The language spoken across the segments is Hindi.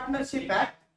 Partnership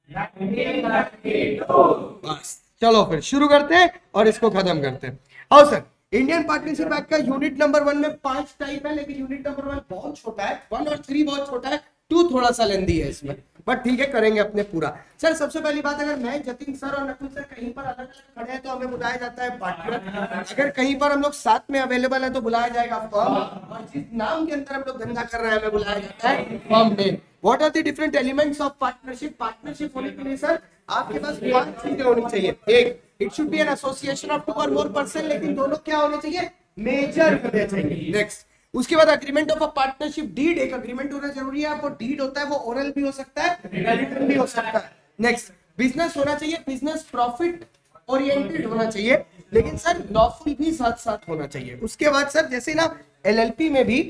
act. बस चलो फिर शुरू करते हैं और इसको खत्म करते हैं। आओ सर, इंडियन पार्टनरशिप एक्ट का यूनिट नंबर 1 में 5 टाइप है, लेकिन यूनिट नंबर 1 बहुत छोटा है, 1 और 3 बहुत छोटा है, 2 थोड़ा सा लेंदी है इसमें, बट ठीक है करेंगे अपने पूरा। सर सबसे पहली बात, अगर मैं, जतिन सर और नकुल सर कहीं पर अलग अलग खड़े हैं तो हमें बुलाया जाता है पार्टनर, अगर कहीं पर हम लोग साथ में अवेलेबल है तो बुलाया जाएगा फर्म, और जिस नाम के अंदर हम लोग धंधा कर रहे हैं हमें बुलाया जाता है firm name. What are the different elements of partnership? Partnership होने के लिए सर आपके पास 5 चीजें होनी चाहिए। एक, it should be an association of 2 और मोर पर्सन, लेकिन दोनों क्या होने चाहिए? मेजर होने चाहिए। नेक्स्ट, उसके बाद agreement of a partnership deed, एक अग्रीमेंट होना जरूरी है। वो डीड होता है वो ओरल भी हो सकता है, रिटन भी हो सकता है। नेक्स्ट, बिजनेस होना चाहिए, बिजनेस प्रॉफिट ओरिएंटेड होना चाहिए, लेकिन सर लॉफुल भी साथ साथ होना चाहिए। उसके बाद सर जैसे ना एलएलपी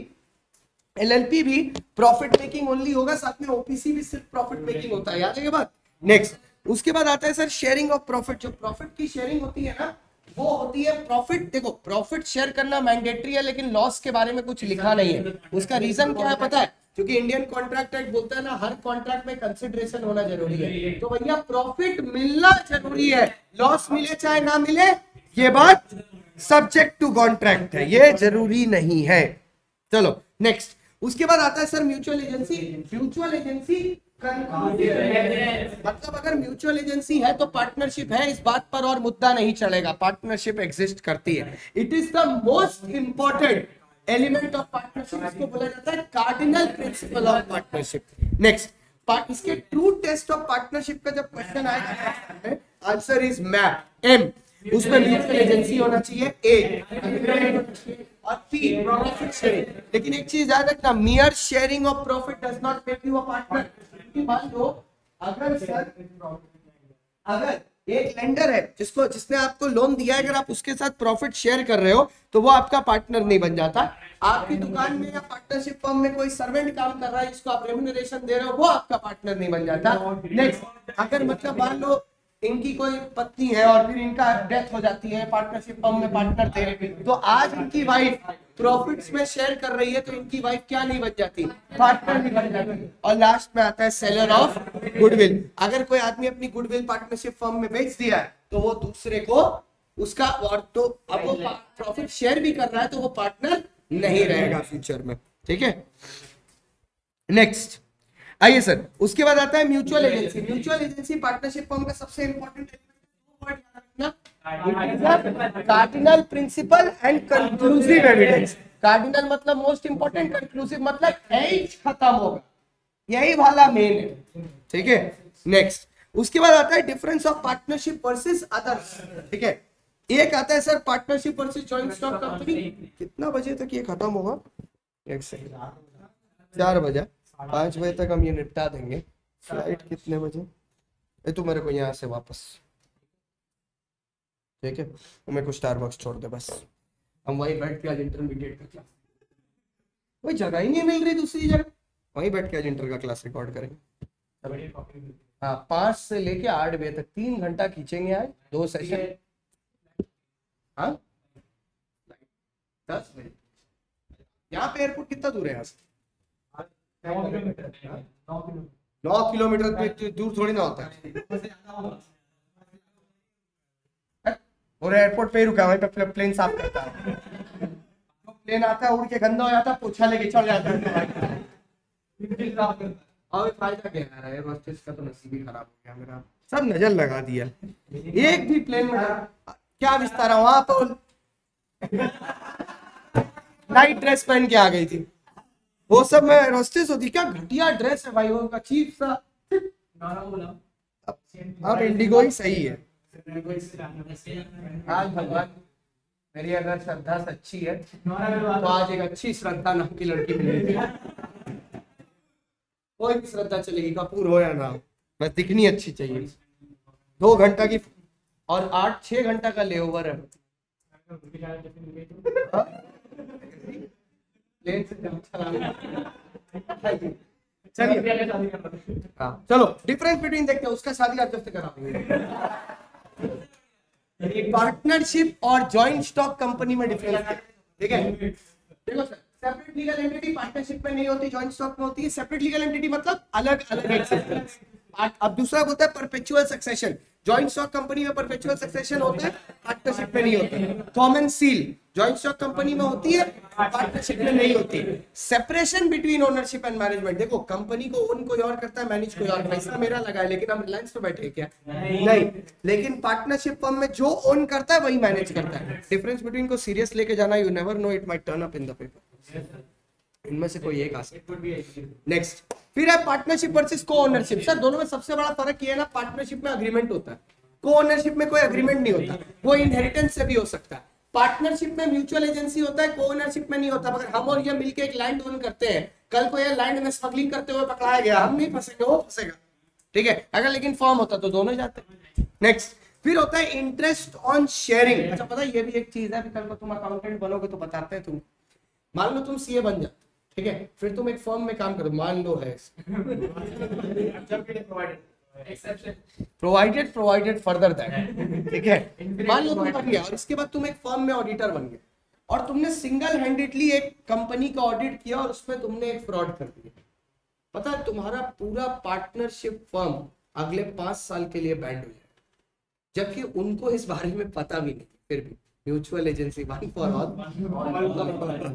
भी प्रॉफिट मेकिंग ओनली होगा, साथ में ओपीसी भी सिर्फ प्रॉफिट मेकिंग होता है, याद है ये बात। नेक्स्ट, उसके बाद आता है सर शेयरिंग ऑफ प्रॉफिट। जो प्रॉफिट की शेयरिंग होती है ना, वो होती है प्रॉफिट। देखो प्रॉफिट शेयर करना मैंडेटरी है, लेकिन लॉस के बारे में कुछ लिखा नहीं है। उसका रीजन क्या है पता है? क्योंकि इंडियन कॉन्ट्रैक्ट एक्ट बोलता है ना, हर कॉन्ट्रैक्ट में कंसिडरेशन होना जरूरी है। तो भैया प्रॉफिट मिलना जरूरी है, लॉस मिले चाहे ना मिले, ये बात सब्जेक्ट टू कॉन्ट्रैक्ट है, ये जरूरी नहीं है। चलो नेक्स्ट, उसके बाद आता है sir mutual agency. Mutual agency मतलब अगर म्यूचुअल एजेंसी है तो पार्टनरशिप है, इस बात पर और मुद्दा नहीं चलेगा, पार्टनरशिप एग्जिस्ट करती है। It is the most important element of partnership, इसको बोला जाता है cardinal principle of partnership. Next, इसके ट्रू टेस्ट ऑफ पार्टनरशिप का जब क्वेश्चन आएगा, आंसर इज मैप एम। उसमें म्यूचुअल एजेंसी होना चाहिए, ए, और पी प्रॉफिट शेयरिंग। लेकिन एक चीज याद रखना, mere sharing of profit does not make you a partner. मान लो अगर एक लेंडर है जिसने आपको लोन दिया है, अगर आप उसके साथ प्रॉफिट शेयर कर रहे हो तो वो आपका पार्टनर नहीं बन जाता। आपकी दुकान में या पार्टनरशिप फर्म में कोई सर्वेंट काम कर रहा है जिसको आप रेम्यूनरेशन दे रहे हो, वो आपका पार्टनर नहीं बन जाता। नेक्स्ट, अगर मतलब मान लो इनकी कोई पत्नी है और फिर इनका डेथ हो जाती है, पार्टनरशिप फर्म में पार्टनर थे, तो आज इनकी वाइफ प्रॉफिट्स में शेयर कर रही है तो इनकी वाइफ क्या नहीं बन जाती? पार्टनर नहीं बन जाती। और लास्ट में आता है सेलर ऑफ गुडविल। अगर कोई आदमी अपनी गुडविल पार्टनरशिप फर्म में बेच दिया है तो वो दूसरे को उसका, और तो अब वो प्रॉफिट शेयर भी कर रहा है तो वो पार्टनर नहीं रहेगा फ्यूचर में, ठीक है। नेक्स्ट आइए सर, उसके बाद आता है mutual agency. Mutual agency partnership firm का सबसे important cardinal principle and conclusive evidence. Cardinal मतलब मोस्ट इंपॉर्टेंट, कंक्लूसिव मतलब यही खत्म होगा, यही वाला मेन है, ठीक है। नेक्स्ट, उसके बाद आता है difference of partnership versus others, ठीक है। एक आता है sir partnership versus joint stock company. कितना बजे तक ये खत्म होगा? एक सेकंड, 4 बजे, 5 बजे तक हम ये निपटा देंगे। फ्लाइट कितने बजे? तो मेरे को यहाँ से वापस, ठीक है, तो मेरे को स्टारबक्स छोड़ दे बस, हम वहीं बैठ के आज इंटरमीडिएट का क्लास, कोई जगह ही नहीं मिल रही दूसरी जगह, वहीं बैठ के आज इंटर का क्लास रिकॉर्ड करेंगे। हाँ, 5 से लेके 8 बजे तक 3 घंटा खींचेंगे आज, 2 सेशन। हाँ 10 बजे। यहाँ पे एयरपोर्ट कितना दूर है यहाँ से? 9 किलोमीटर दूर थोड़ी ना होता है। और एयरपोर्ट पे ही रुका, वहीं पे प्लेन साफ करता है। प्लेन आता है, उड़ के गंदा हो जाता है, पोछा लेके चढ़ जाता है। और फायदा क्या है, एयरहोस्टेस का तो नसीब ही खराब हो गया मेरा, सब नजर लगा दिया। एक भी प्लेन में क्या विस्तार है वहां पर, नाइट ड्रेस पहन के आ गई थी, वो सब में एयरहोस्टेस होती। क्या घटिया ड्रेस है भाई, वो का चीप सा। अब इंडिगो ही सही है। आज भगवान मेरी अगर श्रद्धा सच्ची है तो आज एक अच्छी श्रद्धा नाम की लड़की मिलेगी। कोई भी श्रद्धा चलेगी, कपूर हो या ना हो, बस दिखनी अच्छी चाहिए। 2 घंटा की और 8-6 घंटा का लेओवर है। चलो डिफरेंस बिटवीन देखते हैं, उसका शादी आप जब करा पार्टनरशिप और जॉइंट स्टॉक कंपनी में डिफरेंस, ठीक है। देखो sir, separate legal entity partnership में नहीं होती, जॉइंट स्टॉक में होती है। सेपरेट लीगल एंटिटी मतलब अलग अलग एक्सिस्टेंस, अब दूसरा बोलता है perpetual succession. Joint stock company में परपेचुअल सक्सेशन होता है, पार्टनरशिप में नहीं होता है। Common seal joint stock company में होती है, पार्टनरशिप में नहीं होती है। Separation between ownership and management, देखो कंपनी को ओन कोई और करता है, मैनेज कोई और, पैसा मेरा लगा है लेकिन हम रिलायंस पे बैठे क्या? नहीं। लेकिन पार्टनरशिप फर्म में जो ओन करता है वही मैनेज करता है। डिफरेंस बिटवीन को सीरियस लेके जाना, you never know, it might turn up in the paper. इनमें से कोई एक आ सकता है। नेक्स्ट फिर है partnership versus co-ownership. Sir दोनों में सबसे बड़ा फर्क ये है ना, पार्टनरशिप में अग्रीमेंट होता है, को ओनरशिप में कोई अग्रीमेंट नहीं होता, वो इनहेरिटेंस से भी हो सकता है। पार्टनरशिप में म्यूचुअल एजेंसी होता है, को ओनरशिप में नहीं होता। अगर हम और ये मिलके एक लैंड ओन करते हैं, कल को ये लैंड में स्मगलिंग करते हुए पकड़ाया गया, हम नहीं फंसेंगे, वो फंसेगा, ठीक है। अगर लेकिन फॉर्म होता तो दोनों जाते। नेक्स्ट फिर होता है इंटरेस्ट ऑन शेयरिंग। अच्छा पता है ये भी एक चीज है, कल को तुम अकाउंटेंट बनोगे तो बताते हैं तुम, मान लो तुम सीए बन जाते, ठीक है, फिर तुम एक फर्म में काम करो, मान लो है प्रोवाइडेड फर्दर दैट, ठीक है, मान लो तुम बन गया और इसके बाद तुम एक फर्म में ऑडिटर बन गए और तुमने सिंगल हैंडेडली एक कंपनी का ऑडिट किया और उसमें तुमने एक फ्रॉड कर दिया। पता है तुम्हारा पूरा पार्टनरशिप फर्म अगले 5 साल के लिए बैंड हो जाए, जबकि उनको इस बारे में पता भी नहीं। फिर भी mutual agency one for all,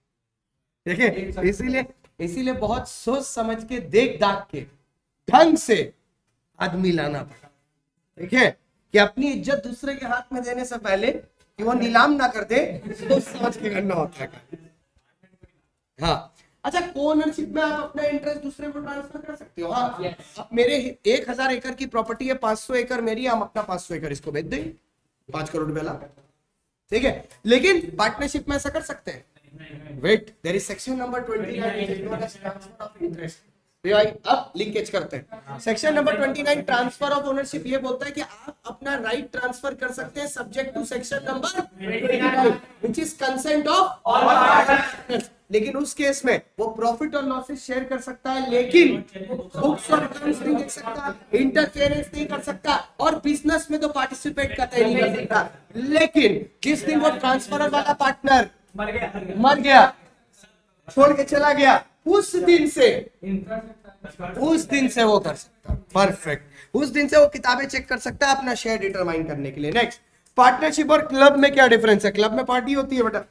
देखिए इसीलिए बहुत सोच समझ के, देख दाख के, ढंग से आदमी लाना पड़ा, ठीक है, कि अपनी इज्जत दूसरे के हाथ में देने से पहले कि वो नीलाम ना कर दे, सोच समझ के करना होता है। हाँ अच्छा, को-ओनरशिप में आप अपना इंटरेस्ट दूसरे को ट्रांसफर कर सकते हो। हाँ अब मेरे 1000 एकड़ की प्रॉपर्टी है, 500 एकड़ मेरी, हम अपना 500 एकड़ इसको बेच देंगे, 5 करोड़ रुपया ला, ठीक है। लेकिन पार्टनरशिप में ऐसा कर सकते हैं? Wait, there is section number 29 transfer of interest. अब लिंकेज करते हैं। Section number 29 transfer of ownership ये बोलता है कि आप अपना राइट ट्रांसफर कर सकते हैं subject to section number 29 which is consent of all partners. लेकिन उस केस में वो प्रॉफिट और लॉसेस शेयर कर सकता है, लेकिन बुक्स और अकाउंट्स नहीं देख सकता, इंटरफेरेंस नहीं कर सकता और बिजनेस में तो पार्टिसिपेट कतई नहीं कर सकता। लेकिन जिस दिन वो ट्रांसफर वाला पार्टनर मर गया, छोड़ के चला गया, उस दिन से वो कर सकता, परफेक्ट, उस दिन से वो किताबें चेक कर सकता है अपना शेयर डिटरमाइन करने के लिए। नेक्स्ट, पार्टनरशिप और क्लब में क्या डिफरेंस है? क्लब में पार्टी होती है बेटा,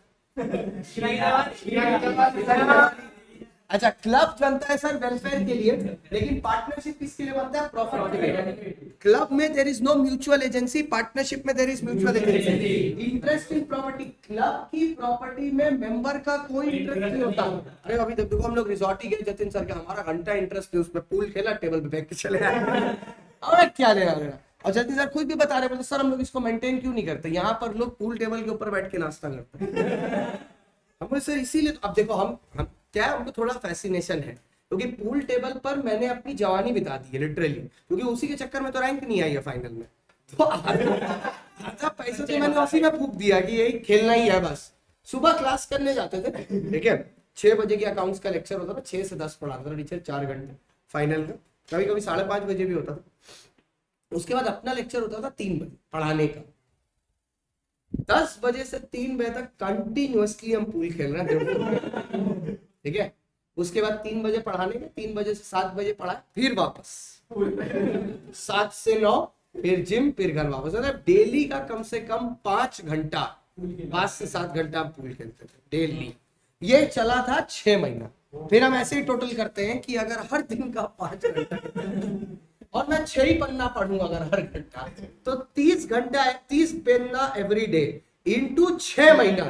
अच्छा क्लब बनता है सर वेलफेयर के लिए, लेकिन पार्टनरशिप किसके लिए बनता है? प्रॉफिट के लिए। क्लब में there is no mutual agency, partnership में there is mutual agency. Interest in property, club की प्रॉपर्टी में मेंबर का कोई इंटरेस्ट नहीं होता। अरे अभी देखो हम लोग रिजॉर्ट ही गए जतिन सर के, हमारा घंटा इंटरेस्ट है उसमें, पूल खेला, टेबल पे बैठ के चले आए, और क्या लेना देना। और जतिन सर खुद भी बता रहे हैं, सर हम लोग इसको मेंटेन क्यों नहीं करते? यहाँ पर लोग पूल टेबल के ऊपर बैठ के नाश्ता करते हैं। हम सर इसीलिए तो, अब देखो हम क्या है, हमको थोड़ा फैसिनेशन है, क्योंकि पूल टेबल पर मैंने अपनी जवानी बिता दी है लिटरली, क्योंकि उसी के चक्कर में तो रैंक नहीं आई है फाइनल में, तो आधा पैसे तो मैंने उसी में फूंक दिया कि यही खेलना ही है बस। सुबह क्लास करने जाते थे, ठीक है, 6 बजे की अकाउंट्स का लेक्चर होता था, 6 से 10 पढ़ाता था टीचर, 4 घंटे फाइनल का, कभी कभी 5:30 बजे भी होता था। उसके बाद अपना लेक्चर होता था 3 बजे पढ़ाने का, 10 बजे से 3 बजे तक कंटिन्यूअसली हम पूल खेल रहे हैं, ठीक है। उसके बाद 3 बजे पढ़ाने में, 3 बजे से 7 बजे पढ़ा, फिर वापस 7 से 9, फिर जिम, फिर घर वापस। मतलब डेली का कम से कम 5 घंटा, 5 से 7 घंटा हम पूल खेलते थे डेली। ये चला था 6 महीना। फिर हम ऐसे ही टोटल करते हैं कि अगर हर दिन का 5 घंटा और मैं 6 ही पन्ना पढ़ूंगा अगर हर घंटा, तो 30 घंटा, 30 पन्ना एवरी डे इंटू 6 महीना,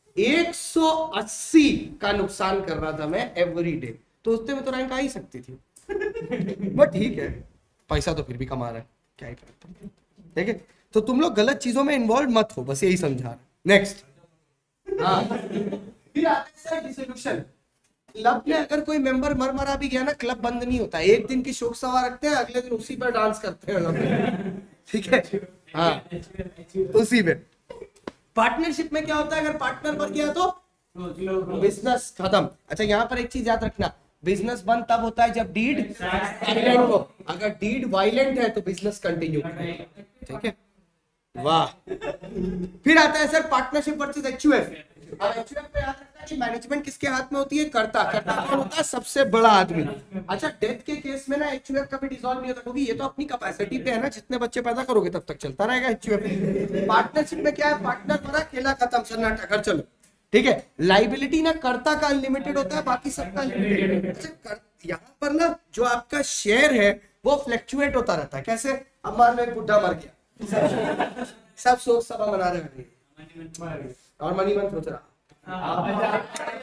180 का नुकसान कर रहा था मैं एवरी डे। तो उससे में तो रैंक आ ही सकती थी, बट ठीक है, पैसा तो फिर भी कमा रहा है, क्या ही फर्क पड़ता है, ठीक है। तो तुम लोग गलत चीजों में इन्वॉल्व मत हो, बस यही समझा रहा। नेक्स्ट, हाँ फिर आते हैं डिसोल्यूशन। क्लब में अगर कोई मेंबर मरा भी गया ना, क्लब बंद नहीं होता, एक दिन की शोक सभा रखते हैं, अगले दिन उसी पर डांस करते हैं, ठीक है, हाँ उसी पे। पार्टनरशिप में क्या होता है, अगर पार्टनर मर गया तो बिजनेस खत्म। अच्छा यहाँ पर एक चीज याद रखना, बिजनेस बंद तब होता है जब डीड वायलेंट हो, अगर डीड वायलेंट है तो बिजनेस कंटिन्यू, ठीक है, वाह। फिर आता है सर पार्टनरशिप वर्सेस एचयूएफ। अब एचयूएफ पे याद रखना कि मैनेजमेंट किसके हाथ में होती है? कर्ता कौन होता है? सबसे बड़ा आदमी। अच्छा, डेथ के केस में ना एचयूएफ कभी डिसॉल्व नहीं होता, क्योंकि ये तो अपनी कैपेसिटी पे है ना, जितने बच्चे पैदा करोगे तब तक चलता रहेगा एचयूएफ। पार्टनरशिप में क्या है? पार्टनर मरा, खेला खत्म, सन्नाटा, घर चलो, ठीक है। लाइबिलिटी ना कर्ता का अनलिमिटेड होता है, बाकी सबका लिमिटेड। अच्छा, यहाँ पर ना जो आपका शेयर है वो फ्लक्चुएट होता रहता है। कैसे? अब मान लो एक बुढ़ा मर गया, सब शोक सभा मना रहे हैं और मनी मन सोच रहा,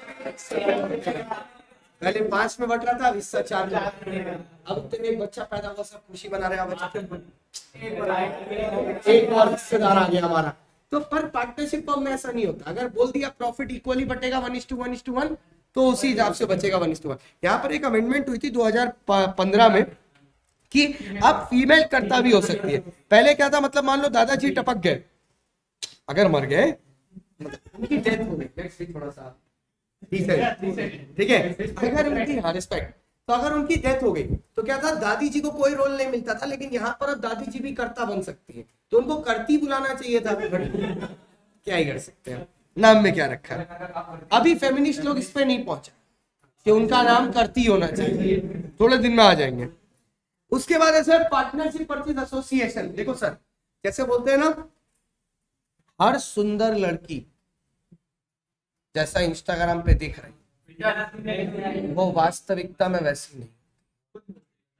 पहले 5 में बट रहा था, अब हिस्सा 4 में। अब उतने एक बच्चा पैदा हुआ, सब खुशी मना रहे हैं, एक और हिस्सेदार आ गया हमारा। तो पर पार्टनरशिप फॉर्म में ऐसा नहीं होता। अगर बोल दिया प्रॉफिट इक्वली बटेगा 1:1 तो उसी हिसाब से बचेगा 1:1। यहाँ पर एक अमेंडमेंट हुई थी 2015 में कि अब फीमेल कर्ता भी हो सकती है। पहले क्या था, मतलब मान लो दादाजी टपक गए, अगर मर गए, मतलब उनकी डेथ हो गई, थोड़ा सा ठीक है, अगर उनकी रिस्पेक्ट, तो अगर उनकी डेथ हो गई तो क्या था, दादी जी को कोई रोल नहीं मिलता था, लेकिन यहाँ पर अब दादी जी भी कर्ता बन सकती है, तो उनको कर्ती बुलाना चाहिए था। क्या ही कर सकते हैं, नाम में क्या रखा है। अभी फेमिनिस्ट लोग इस पे नहीं पहुंचे कि उनका नाम कर्ती होना चाहिए, थोड़े दिन में आ जाएंगे। उसके बाद है सर पार्टनरशिप परचेज एसोसिएशन। देखो सर, कैसे बोलते हैं ना, हर सुंदर लड़की जैसा इंस्टाग्राम पे दिख रही वो वास्तविकता में वैसी नहीं,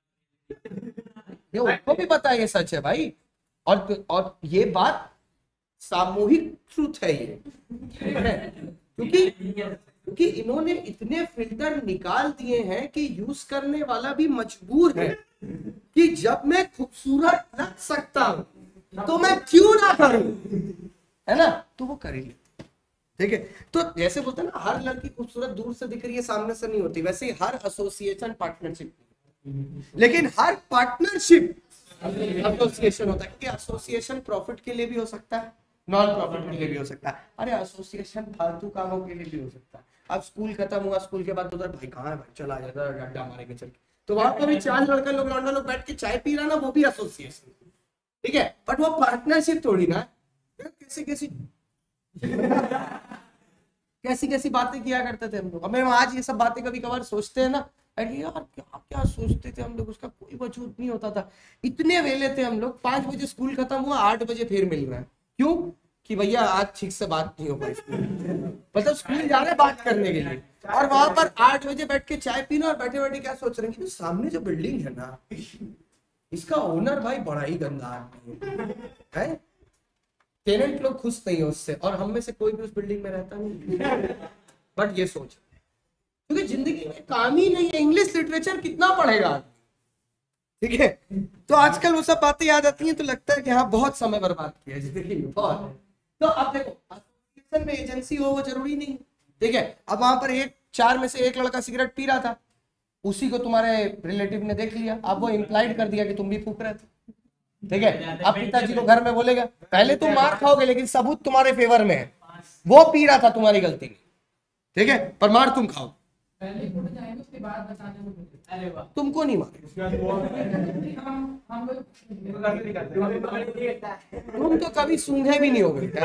ये उनको भी पता है, ये सच है भाई। और ये बात सामूहिक ट्रुथ है ये, क्योंकि इन्होंने इतने फिल्टर निकाल दिए हैं कि यूज करने वाला भी मजबूर है कि जब मैं खूबसूरत लग सकता हूं तो मैं क्यों ना करूं, है ना, तो वो कर ही लेते। ठीक है, तो जैसे बोलते हैं ना, हर लड़की खूबसूरत दूर से दिख रही है, सामने से नहीं होती, वैसे ही हर एसोसिएशन पार्टनरशिप, लेकिन हर पार्टनरशिप एसोसिएशन होता है, क्योंकि एसोसिएशन प्रॉफिट के लिए भी हो सकता है, नॉन प्रॉफिट के लिए भी हो सकता है। अरे एसोसिएशन फालतू कामों के लिए भी हो सकता है। अब स्कूल खत्म हुआ, स्कूल के बाद उधर भाई कहाँ है भाई, चला जाता है अड्डा मारेंगे चल के, तो वहां पर भी 4 लड़का लोग लौंडा लोग बैठ के चाय पी रहा ना, वो भी एसोसिएशन, ठीक है, बट वो पार्टनरशिप थोड़ी ना। कैसी कैसी बातें किया करते थे हम लोग। हमें आज ये सब बातें कभी कभार सोचते हैं ना, अरे यार क्या क्या सोचते थे हम लोग, उसका कोई वजूद नहीं होता था। इतने वेले थे हम लोग, 5 बजे स्कूल खत्म हुआ, 8 बजे फिर मिल रहा है, क्यों? कि भैया आज ठीक से बात नहीं हो पाई, मतलब स्कूल जा रहे हैं बात करने के लिए, और वहां पर 8 बजे बैठ के चाय पीना, और बैठे बैठे क्या सोच रहे हैं कि सामने जो बिल्डिंग है ना, इसका ओनर भाई बड़ा ही गंदा आदमी है, टेनेंट लोग खुश नहीं है उससे, और हम में से कोई भी उस बिल्डिंग में रहता नहीं। बट ये सोच, क्योंकि जिंदगी में काम ही नहीं है, इंग्लिश लिटरेचर कितना पढ़ेगा, ठीक है। तो आजकल वो सब बातें याद आती हैं तो लगता है कि हाँ बहुत समय बर्बाद किया जिंदगी में, बहुत। तो अब देखो, एसोसिएशन में एजेंसी हो वो जरूरी नहीं, ठीक है। अब वहां पर 4 में से 1 लड़का सिगरेट पी रहा था, उसी को तुम्हारे रिलेटिव ने देख लिया, अब वो इम्प्लाइड कर दिया कि तुम भी फूक रहे थे, ठीक है। अब पिताजी को घर में बोलेगा, पहले तुम मार खाओगे लेकिन सबूत तुम्हारे फेवर में है, वो पी रहा था तुम्हारी गलती नहीं, ठीक है, पर मार तुम खाओ, पहले जाएंगे उसके बाद बताने को। अरे वाह, तुमको नहीं मारे, तुम तो कभी सूंघे भी नहीं हो बेटा,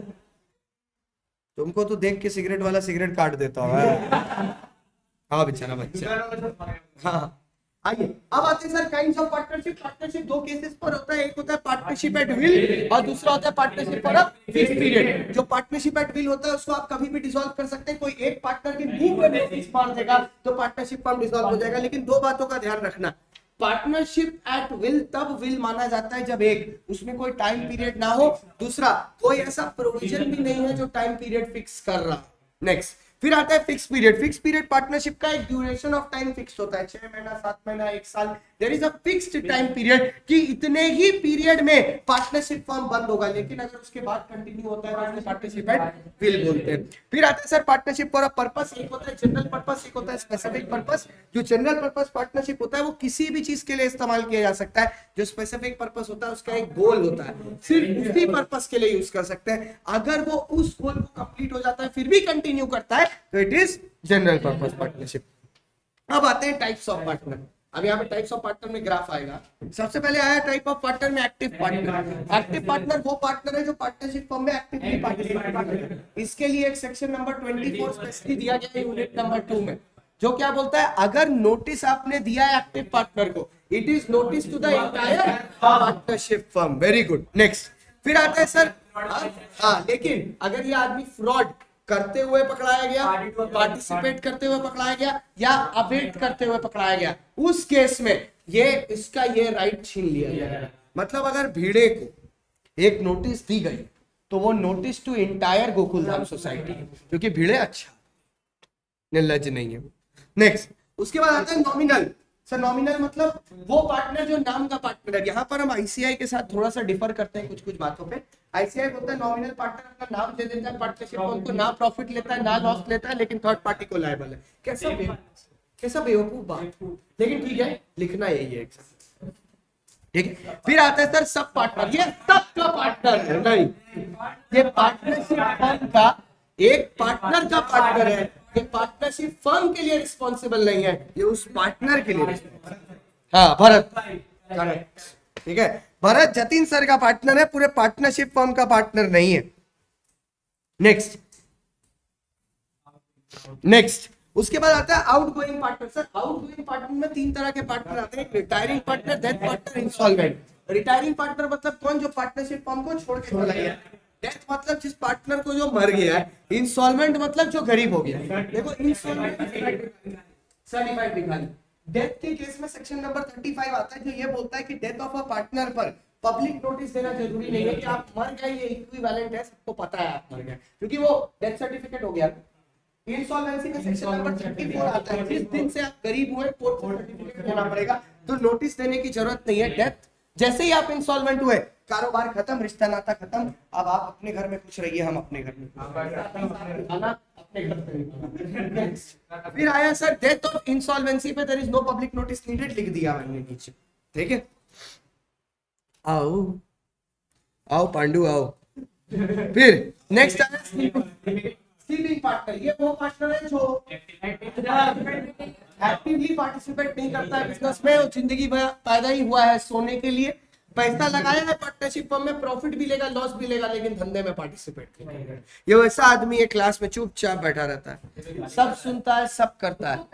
तुमको तो देख के सिगरेट वाला सिगरेट काट देता है। हाँ बेचारा बच्चा। हाँ आइए, अब आते हैं sir kinds of partnership. Partnership 2 cases पर होता है, एक होता है पार्टनरशिप एट विल और दूसरा होता है partnership for a fix period. जो पार्टनरशिप एट विल होता है उसको आप कभी भी डिसॉल्व कर सकते हैं, कोई एक पार्टनर के मुंह पे नोटिस मार देगा तो पार्टनरशिप फॉर्म डिसॉल्व हो जाएगा। लेकिन 2 बातों का ध्यान रखना, पार्टनरशिप एट विल तब विल माना जाता है जब एक उसमें कोई टाइम पीरियड ना हो, दूसरा कोई ऐसा प्रोविजन भी नहीं है जो टाइम पीरियड फिक्स कर रहा। नेक्स्ट, फिर आता है fix period. Fix period partnership का एक ड्यूरेशन ऑफ टाइम फिक्स होता है, 6 महीना, 7 महीना, 1 साल। There is a fixed time period कि इतने ही पीरियड में पार्टनरशिप फॉर्म बंद होगा, लेकिन अगर उसके बाद कंटिन्यू होता है तो उसको पार्टनरशिप एट विल बोलते हैं। फिर आता है sir partnership for a purpose. एक होता है जनरल पर्पस, एक होता है स्पेसिफिक पर्पस। जो जनरल पर्पस पार्टनरशिप होता है वो किसी भी चीज के लिए इस्तेमाल किया जा सकता है, जो स्पेसिफिक पर्पस होता है उसका एक गोल होता है, सिर्फ उसी पर्पस के लिए यूज कर सकते हैं। अगर वो उस गोल को कंप्लीट हो जाता है फिर भी कंटिन्यू करता है तो it is general purpose partnership. अब आते हैं टाइप्स ऑफ पार्टनर। अब यहाँ पे टाइप्स ऑफ पार्टनर में ग्राफ आएगा। सबसे पहले आया टाइप ऑफ पार्टनर में एक्टिव पार्टनर। एक्टिव पार्टनर वो पार्टनर है जो पार्टनरशिप फॉर्म में एक्टिवली पार्टिसिपेट करता है। इसके लिए एक सेक्शन नंबर 24 स्पेशली दिया गया है यूनिट नंबर 2 में, जो क्या बोलता है, अगर नोटिस आपने दिया है एक्टिव पार्टनर को, it is notice to the entire partnership firm. Very good. Next फिर आता है सर, हाँ लेकिन अगर ये आदमी फ्रॉड करते हुए पकड़ाया गया, पार्टिसिपेट करते हुए पकड़ाया गया या अबेट करते हुए पकड़ाया गया, उस केस में ये इसका ये राइट छीन लिया जाएगा। मतलब अगर भिड़े को एक नोटिस दी गई तो वो notice to entire Gokuldham society, क्योंकि भिड़े अच्छा निर्लज नहीं है। नेक्स्ट उसके बाद आता है नॉमिनल। सर नॉमिनल मतलब वो पार्टनर जो नाम का पार्टनर है। यहाँ पर हम आईसीआई के साथ थोड़ा सा डिफर करते हैं कुछ कुछ बातों पे। आईसीआई बोलता है नॉमिनल पार्टनर अपना नाम दे देता है पार्टनरशिप उनको, ना प्रॉफिट लेता है ना लॉस लेता है, लेकिन थर्ड पार्टी को लायबल है। कैसा बेवकूफ बात, लेकिन ठीक है लिखना यही है। ठीक है। फिर आता है सर सब पार्टनर। ये सबका पार्टनर है नहीं, ये पार्टनरशिप फर्म का एक पार्टनर का पार्टनर है। ये पार्टनरशिप फर्म के लिए रिस्पॉन्सिबल नहीं है, ये उस पार्टनर के लिए रिस्पॉन्सिबल। हाँ भरत करेक्ट। ठीक है, भरत जतिन सर का पार्टनर है, पूरे पार्टनरशिप फर्म का पार्टनर नहीं है। नेक्स्ट उसके बाद आता है outgoing partner. Sir outgoing partner में 3 तरह के पार्टनर आते हैं, retiring partner, death partner, insolvent. Retiring partner मतलब कौन, जो पार्टनरशिप फर्म को छोड़ के चला गया। डेथ मतलब जिस पार्टनर को जो मर गया है। इंसॉल्वेंट मतलब जो गरीब हो गया। देखो इंसॉल्वेंट सर्टिफाइड दिखा, डेथ के केस में सेक्शन नंबर 35 आता है, जो ये बोलता है कि डेथ ऑफ अ पार्टनर पर पब्लिक नोटिस देना जरूरी नहीं है कि आप मर गए, ये इक्विवेलेंट है, सबको पता है आप मर गए, क्योंकि वो डेथ सर्टिफिकेट हो गया। इंसॉल्वेंसी में सेक्शन नंबर 34 आता है, जिस दिन से आप गरीब हुए कोर्ट सर्टिफिकेट देना पड़ेगा, तो नोटिस देने की जरूरत नहीं है। डेथ जैसे ही आप इंसॉल्वेंट हुए, कारोबार खत्म, रिश्ता नाता खत्म, अब आप अपने घर में खुश रहिए, हम अपने घर में अपने घर पे। फिर आया सर डेथ ऑफ इंसॉल्वेंसी पे there is no public notice needed, लिख दिया मैंने नीचे। ठीक है, आओ आओ पांडु आओ। फिर नेक्स्ट आया स्लीपिंग पार्टनर। ये वो पार्टनर है जो एक्टिवली पार्टिसिपेट नहीं करता है बिजनेस में, और जिंदगी भर पैदा ही हुआ है सोने के लिए, पैसा लगाया है पार्टनरशिप फर्म में, प्रॉफिट भी लेगा लॉस भी लेगा, लेकिन धंधे में पार्टिसिपेट नहीं करेगा। ये वैसा आदमी है क्लास में चुपचाप बैठा रहता है, सब सुनता है सब करता है।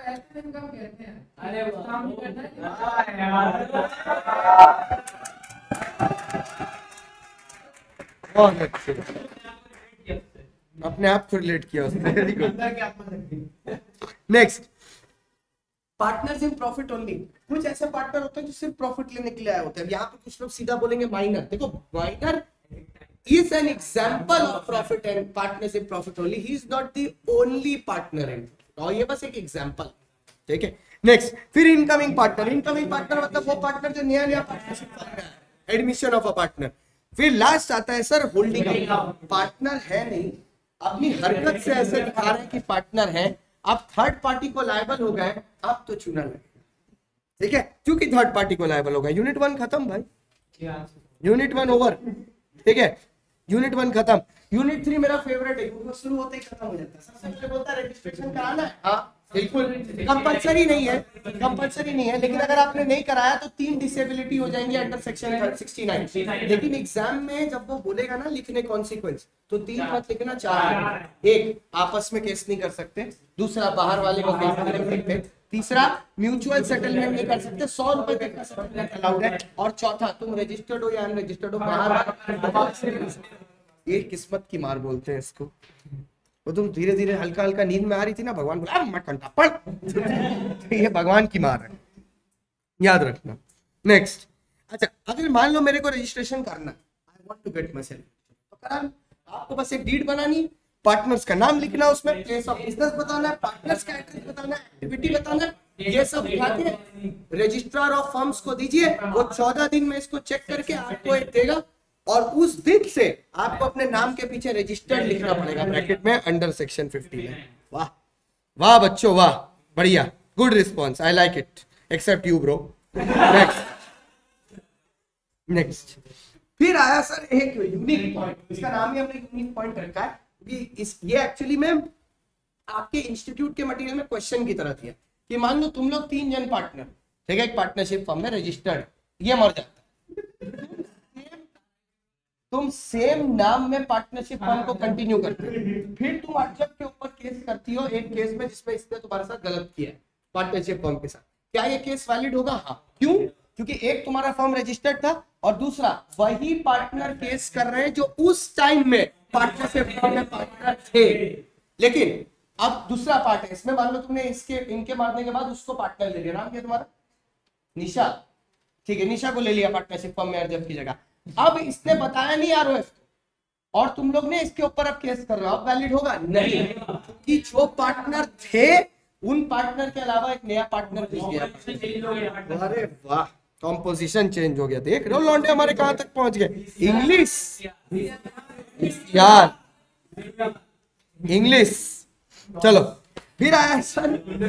बहुत अच्छे, अपने आप को रिलेट किया उसने। Very good. Next partners in profit only. कुछ ऐसे पार्टनर होते हैं जो सिर्फ प्रॉफिट लेने के लिए आए होते हैं। यहाँ पे कुछ लोग सीधा बोलेंगे माइनर। देखो minor is an example of profit and partners in profit only, he is not the only partner in, और ये बस एक एग्जांपल। ठीक है, नेक्स्ट फिर इनकमिंग पार्टनर। इनकमिंग पार्टनर मतलब वो पार्टनर जो नया नया पार्टनरशिप कर रहा है, एडमिशन ऑफ अ पार्टनर। फिर लास्ट आता है सर होल्डिंग। पार्टनर है नहीं, अपनी हरकत से ऐसे दिखा रहे हैं कि पार्टनर है, आप थर्ड पार्टी को लायबल हो गए, आप तो चुना लगेगा। ठीक है, क्योंकि थर्ड पार्टी को लायबल हो गए। यूनिट 1 खत्म भाई, यूनिट 1 ओवर। ठीक है, यूनिट 1 खत्म। यूनिट 3 मेरा फेवरेट है, क्योंकि शुरू होते ही खत्म हो जाता है। सबसे बोलता है रजिस्ट्रेशन कराना है, हाँ बिल्कुल कंपलसरी नहीं है, कंपलसरी नहीं है, लेकिन अगर आपने नहीं कराया तो 3 डिसेबिलिटी हो जाएंगी अंडर सेक्शन 69। लेकिन एग्जाम में जब वो बोलेगा ना लिखने कॉन्सिक्वेंस, तो 3 मत लिखना, 4। एक, आपस में केस नहीं कर सकते, दूसरा बाहर वाले को केस नहीं कर सकते, तीसरा म्यूचुअल सेटलमेंट नहीं कर सकते, 100 रुपए तक का सेटलमेंट अलाउड है, और चौथा तुम रजिस्टर्ड हो या अनरजिस्टर्ड हो, बाहर। ये किस्मत की मार बोलते हैं इसको। वो तुम धीरे धीरे हल्का हल्का नींद में आ रही थी ना, भगवान बोला मत कंटा पढ़। तो ये भगवान की मार है, याद रखना। नेक्स्ट, अच्छा अगर मान लो मेरे को रजिस्ट्रेशन करना, I want to get myself, तो करा। आपको बस एक डीड बनानी, पार्टनर्स का नाम लिखना, उसमें प्लेस ऑफ बिजनेस बताना है, पार्टनर्स का एड्रेस बताना है, एक्टिविटी बताना है, ये सब लिखा के रजिस्ट्रार ऑफ फर्म्स को दीजिए। वो 14 दिन में इसको चेक करके आपको एक देगा, और उस दिन से आपको अपने नाम के पीछे रजिस्टर्ड लिखना पड़ेगा ब्रैकेट में अंडर सेक्शन 50 में। वाह वाह बच्चों वाह, बढ़िया, good response, I like it, except you bro. Next फिर आया सर एक यूनिक पॉइंट, इसका नाम ही हमने यूनिक पॉइंट रखा है, ये एक्चुअली में आपके इंस्टीट्यूट के मटेरियल में क्वेश्चन की तरह थी कि मान लो तुम लोग 3 जन पार्टनर, ठीक है, एक पार्टनरशिप फर्म में रजिस्टर्ड, ये मर जाता है। तुम सेम नाम में पार्टनरशिप फर्म को कंटिन्यू करते हो, फिर तुम अर्जब के ऊपर केस करती हो, एक केस में जिसमें इसने तुम्हारे साथ गलत किया है पार्टनरशिप फर्म के साथ, क्या ये केस वैलिड होगा? हाँ। क्यों? क्योंकि एक तुम्हारा फर्म रजिस्टर्ड था और दूसरा वही पार्टनर केस कर रहे हैं जो उस टाइम में पार्टनरशिप फर्म में पार्टनर थे। लेकिन अब दूसरा पार्ट है इसमें, मान लो तुमने इनके मारने के बाद उसको पार्टनर ले लिया, नाम क्या तुम्हारा? निशा। ठीक है, निशा को ले लिया पार्टनरशिप फर्म में अर्जब की जगह। अब इसने बताया नहीं आरओएफ और तुम लोग ने इसके ऊपर अब केस कर रहे हो, अब वैलिड होगा? नहीं, क्योंकि जो पार्टनर थे उन पार्टनर के अलावा एक नया पार्टनर घुस गया। अरे वाह, कॉम्पोजिशन चेंज हो गया। देख रहे हो लौंडे हमारे कहां तक पहुंच गए? इंग्लिश यार, इंग्लिश। चलो फिर आया सर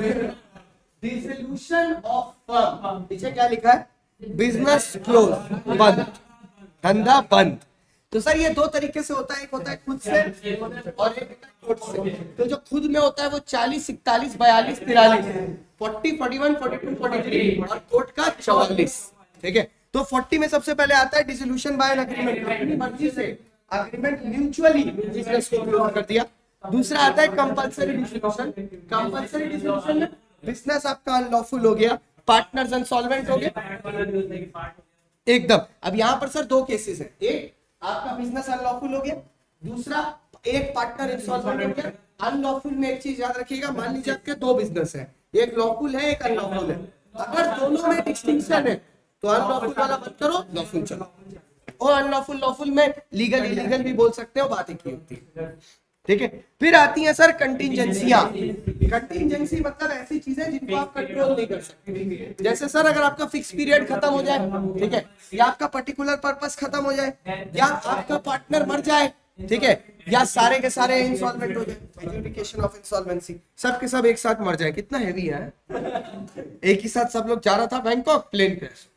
डिसोल्यूशन ऑफ फर्म, पीछे क्या लिखा है? बिजनेस क्लोज, बंद, धंधा बंद। तो सर ये दो तरीके से होता है, एक होता है खुद से और एक होता है कोर्ट से। तो जो खुद में होता है वो 40, 41, 42, 43, 40, 41, 42, 43 और कोर्ट का 44। ठीक है, तो 40 में सबसे पहले आता है डिसोल्यूशन बाय एन एग्रीमेंट, अपनी मर्जी से एग्रीमेंट म्यूचुअली बिजनेस को क्लोज कर दिया। दूसरा आता है कंपलसरी डिसोल्यूशन। कंपलसरी डिसोल्यूशन में बिजनेस आपका अनलॉफुल हो गया, पार्टनर्स इंसॉल्वेंट हो गए एकदम। अब यहाँ पर सर दो केसेस है, एक आपका बिजनेस अनलॉफुल हो गया, दूसरा एक पार्टनर इंसॉल्वेंट हो गया। अनलॉफुल में एक चीज याद रखिएगा, मान लीजिए आपके दो बिजनेस है, एक लॉफुल है एक अनलॉफुल है, अगर दोनों में डिस्टिंक्शन है तो अनलॉफुल वाला मत करो, लॉफुल चलो। और अनलॉफुल लॉफुल में लीगल इलीगल भी बोल सकते हो, बात एक ही होती है। ठीक है, फिर आती है सर कंटिजेंसियां। कंटिजेंसी मतलब ऐसी चीजें जिनको आप कंट्रोल नहीं कर सकते। जैसे सर अगर आपका फिक्स पीरियड खत्म हो जाए, ठीक है, या आपका पर्टिकुलर पर्पस खत्म हो जाए, या आपका पार्टनर मर जाए, ठीक है, या सारे के सारे इंसॉल्वेंट हो जाए, एजुडिकेशन ऑफ इंसॉल्वेंसी, सब के सब एक साथ मर जाए। कितना हैवी है, एक ही साथ सब लोग जा रहा था बैंकॉक, प्लेन क्रैश।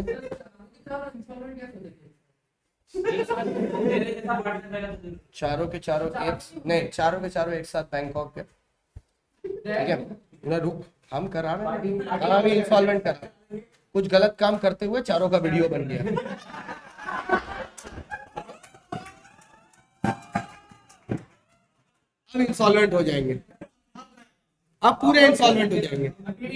चारों के चारों एक साथ बैंकॉक के, ठीक है ना, रुक हम करा रहे हैं, हम इंसॉल्वेंट कर रहे हैं, कुछ गलत काम करते हुए चारों का वीडियो बन गया। अब इंसॉल्वेंट हो जाएंगे, अब पूरे इंसॉल्वेंट हो जाएंगे,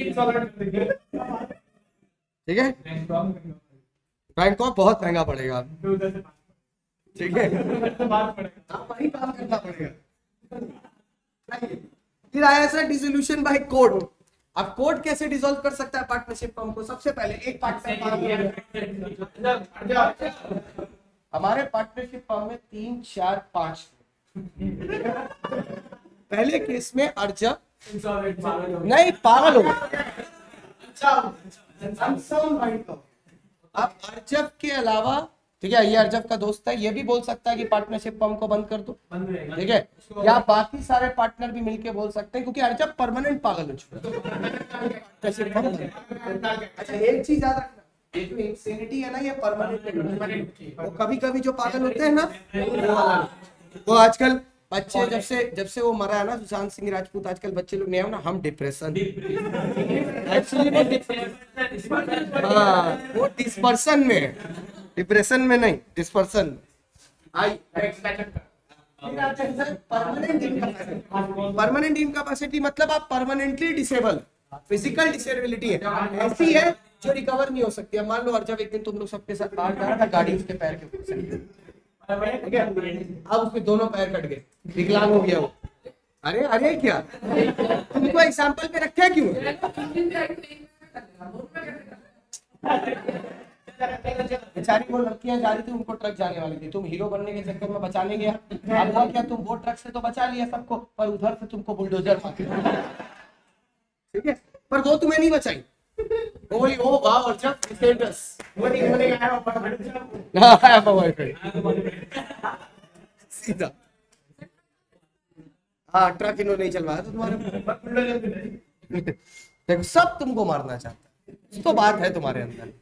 ठीक है। बैंकॉक बहुत महंगा पड़ेगा, ठीक है, वही काम करना पड़ेगा। फिर आया सर डिसोल्यूशन बाय कोर्ट। अब कोर्ट कैसे डिसॉल्व कर सकता है पार्टनरशिप फर्म को? सबसे पहले एक पार्टनर, हमारे पार्टनरशिप फर्म में 3, 4, 5, पहले केस में अर्जब नहीं पागल हो, अब अर्जब के अलावा, ठीक है, ये अर्जब का दोस्त है, ये भी बोल सकता है कि पार्टनरशिप फर्म को बंद कर दो, ठीक है, या बाकी सारे पार्टनर भी मिलके बोल सकते हैं, क्योंकि अर्जब परमानेंट पागल हो चुका है। अच्छा एक चीज याद रखना, ये जो इंसेनिटी है ना, ये परमानेंट। वो कभी कभी जो पागल होते हैं ना, वो आजकल बच्चे जब से वो मरा है ना सुशांत सिंह राजपूत, आजकल बच्चे लोग नहीं हो ना, हम डिप्रेशन, एक्चुअली वो डिस्पर्सन में, डिप्रेशन में नहीं, डिस्पर्सन। परमानेंट इनकैपेसिटी मतलब आप परमानेंटली डिसेबल, फिजिकल डिसेबिलिटी है, ऐसी है जो रिकवर नहीं हो सकती। अब मान लो अर्जब एक दिन तुम लोग सबके साथ बाहर जा रहा था, गाड़ी उसके पैर के ऊपर से, ठीक है, अब उसके दोनों पैर कट गए, विकलांग हो गया वो। अरे अरे क्या तुमको एग्जांपल पे रखे क्यों? बेचारी वो लड़कियां जा रही थी, उनको ट्रक जाने वाली थी, तुम हीरो बनने के चक्कर में बचाने गया। अब वो क्या, तुम वो ट्रक से तो बचा लिया सबको, पर उधर से तुमको बुलडोजर मार, ठीक है, पर वो तुम्हें नहीं बचाई। बोली ओ वाह और जब स्टेटस सीधा, हाँ ट्रक इन्होंने नहीं चलवाया तो तुम्हारे, देखो सब तुमको मारना चाहता है, तो बात है तुम्हारे अंदर।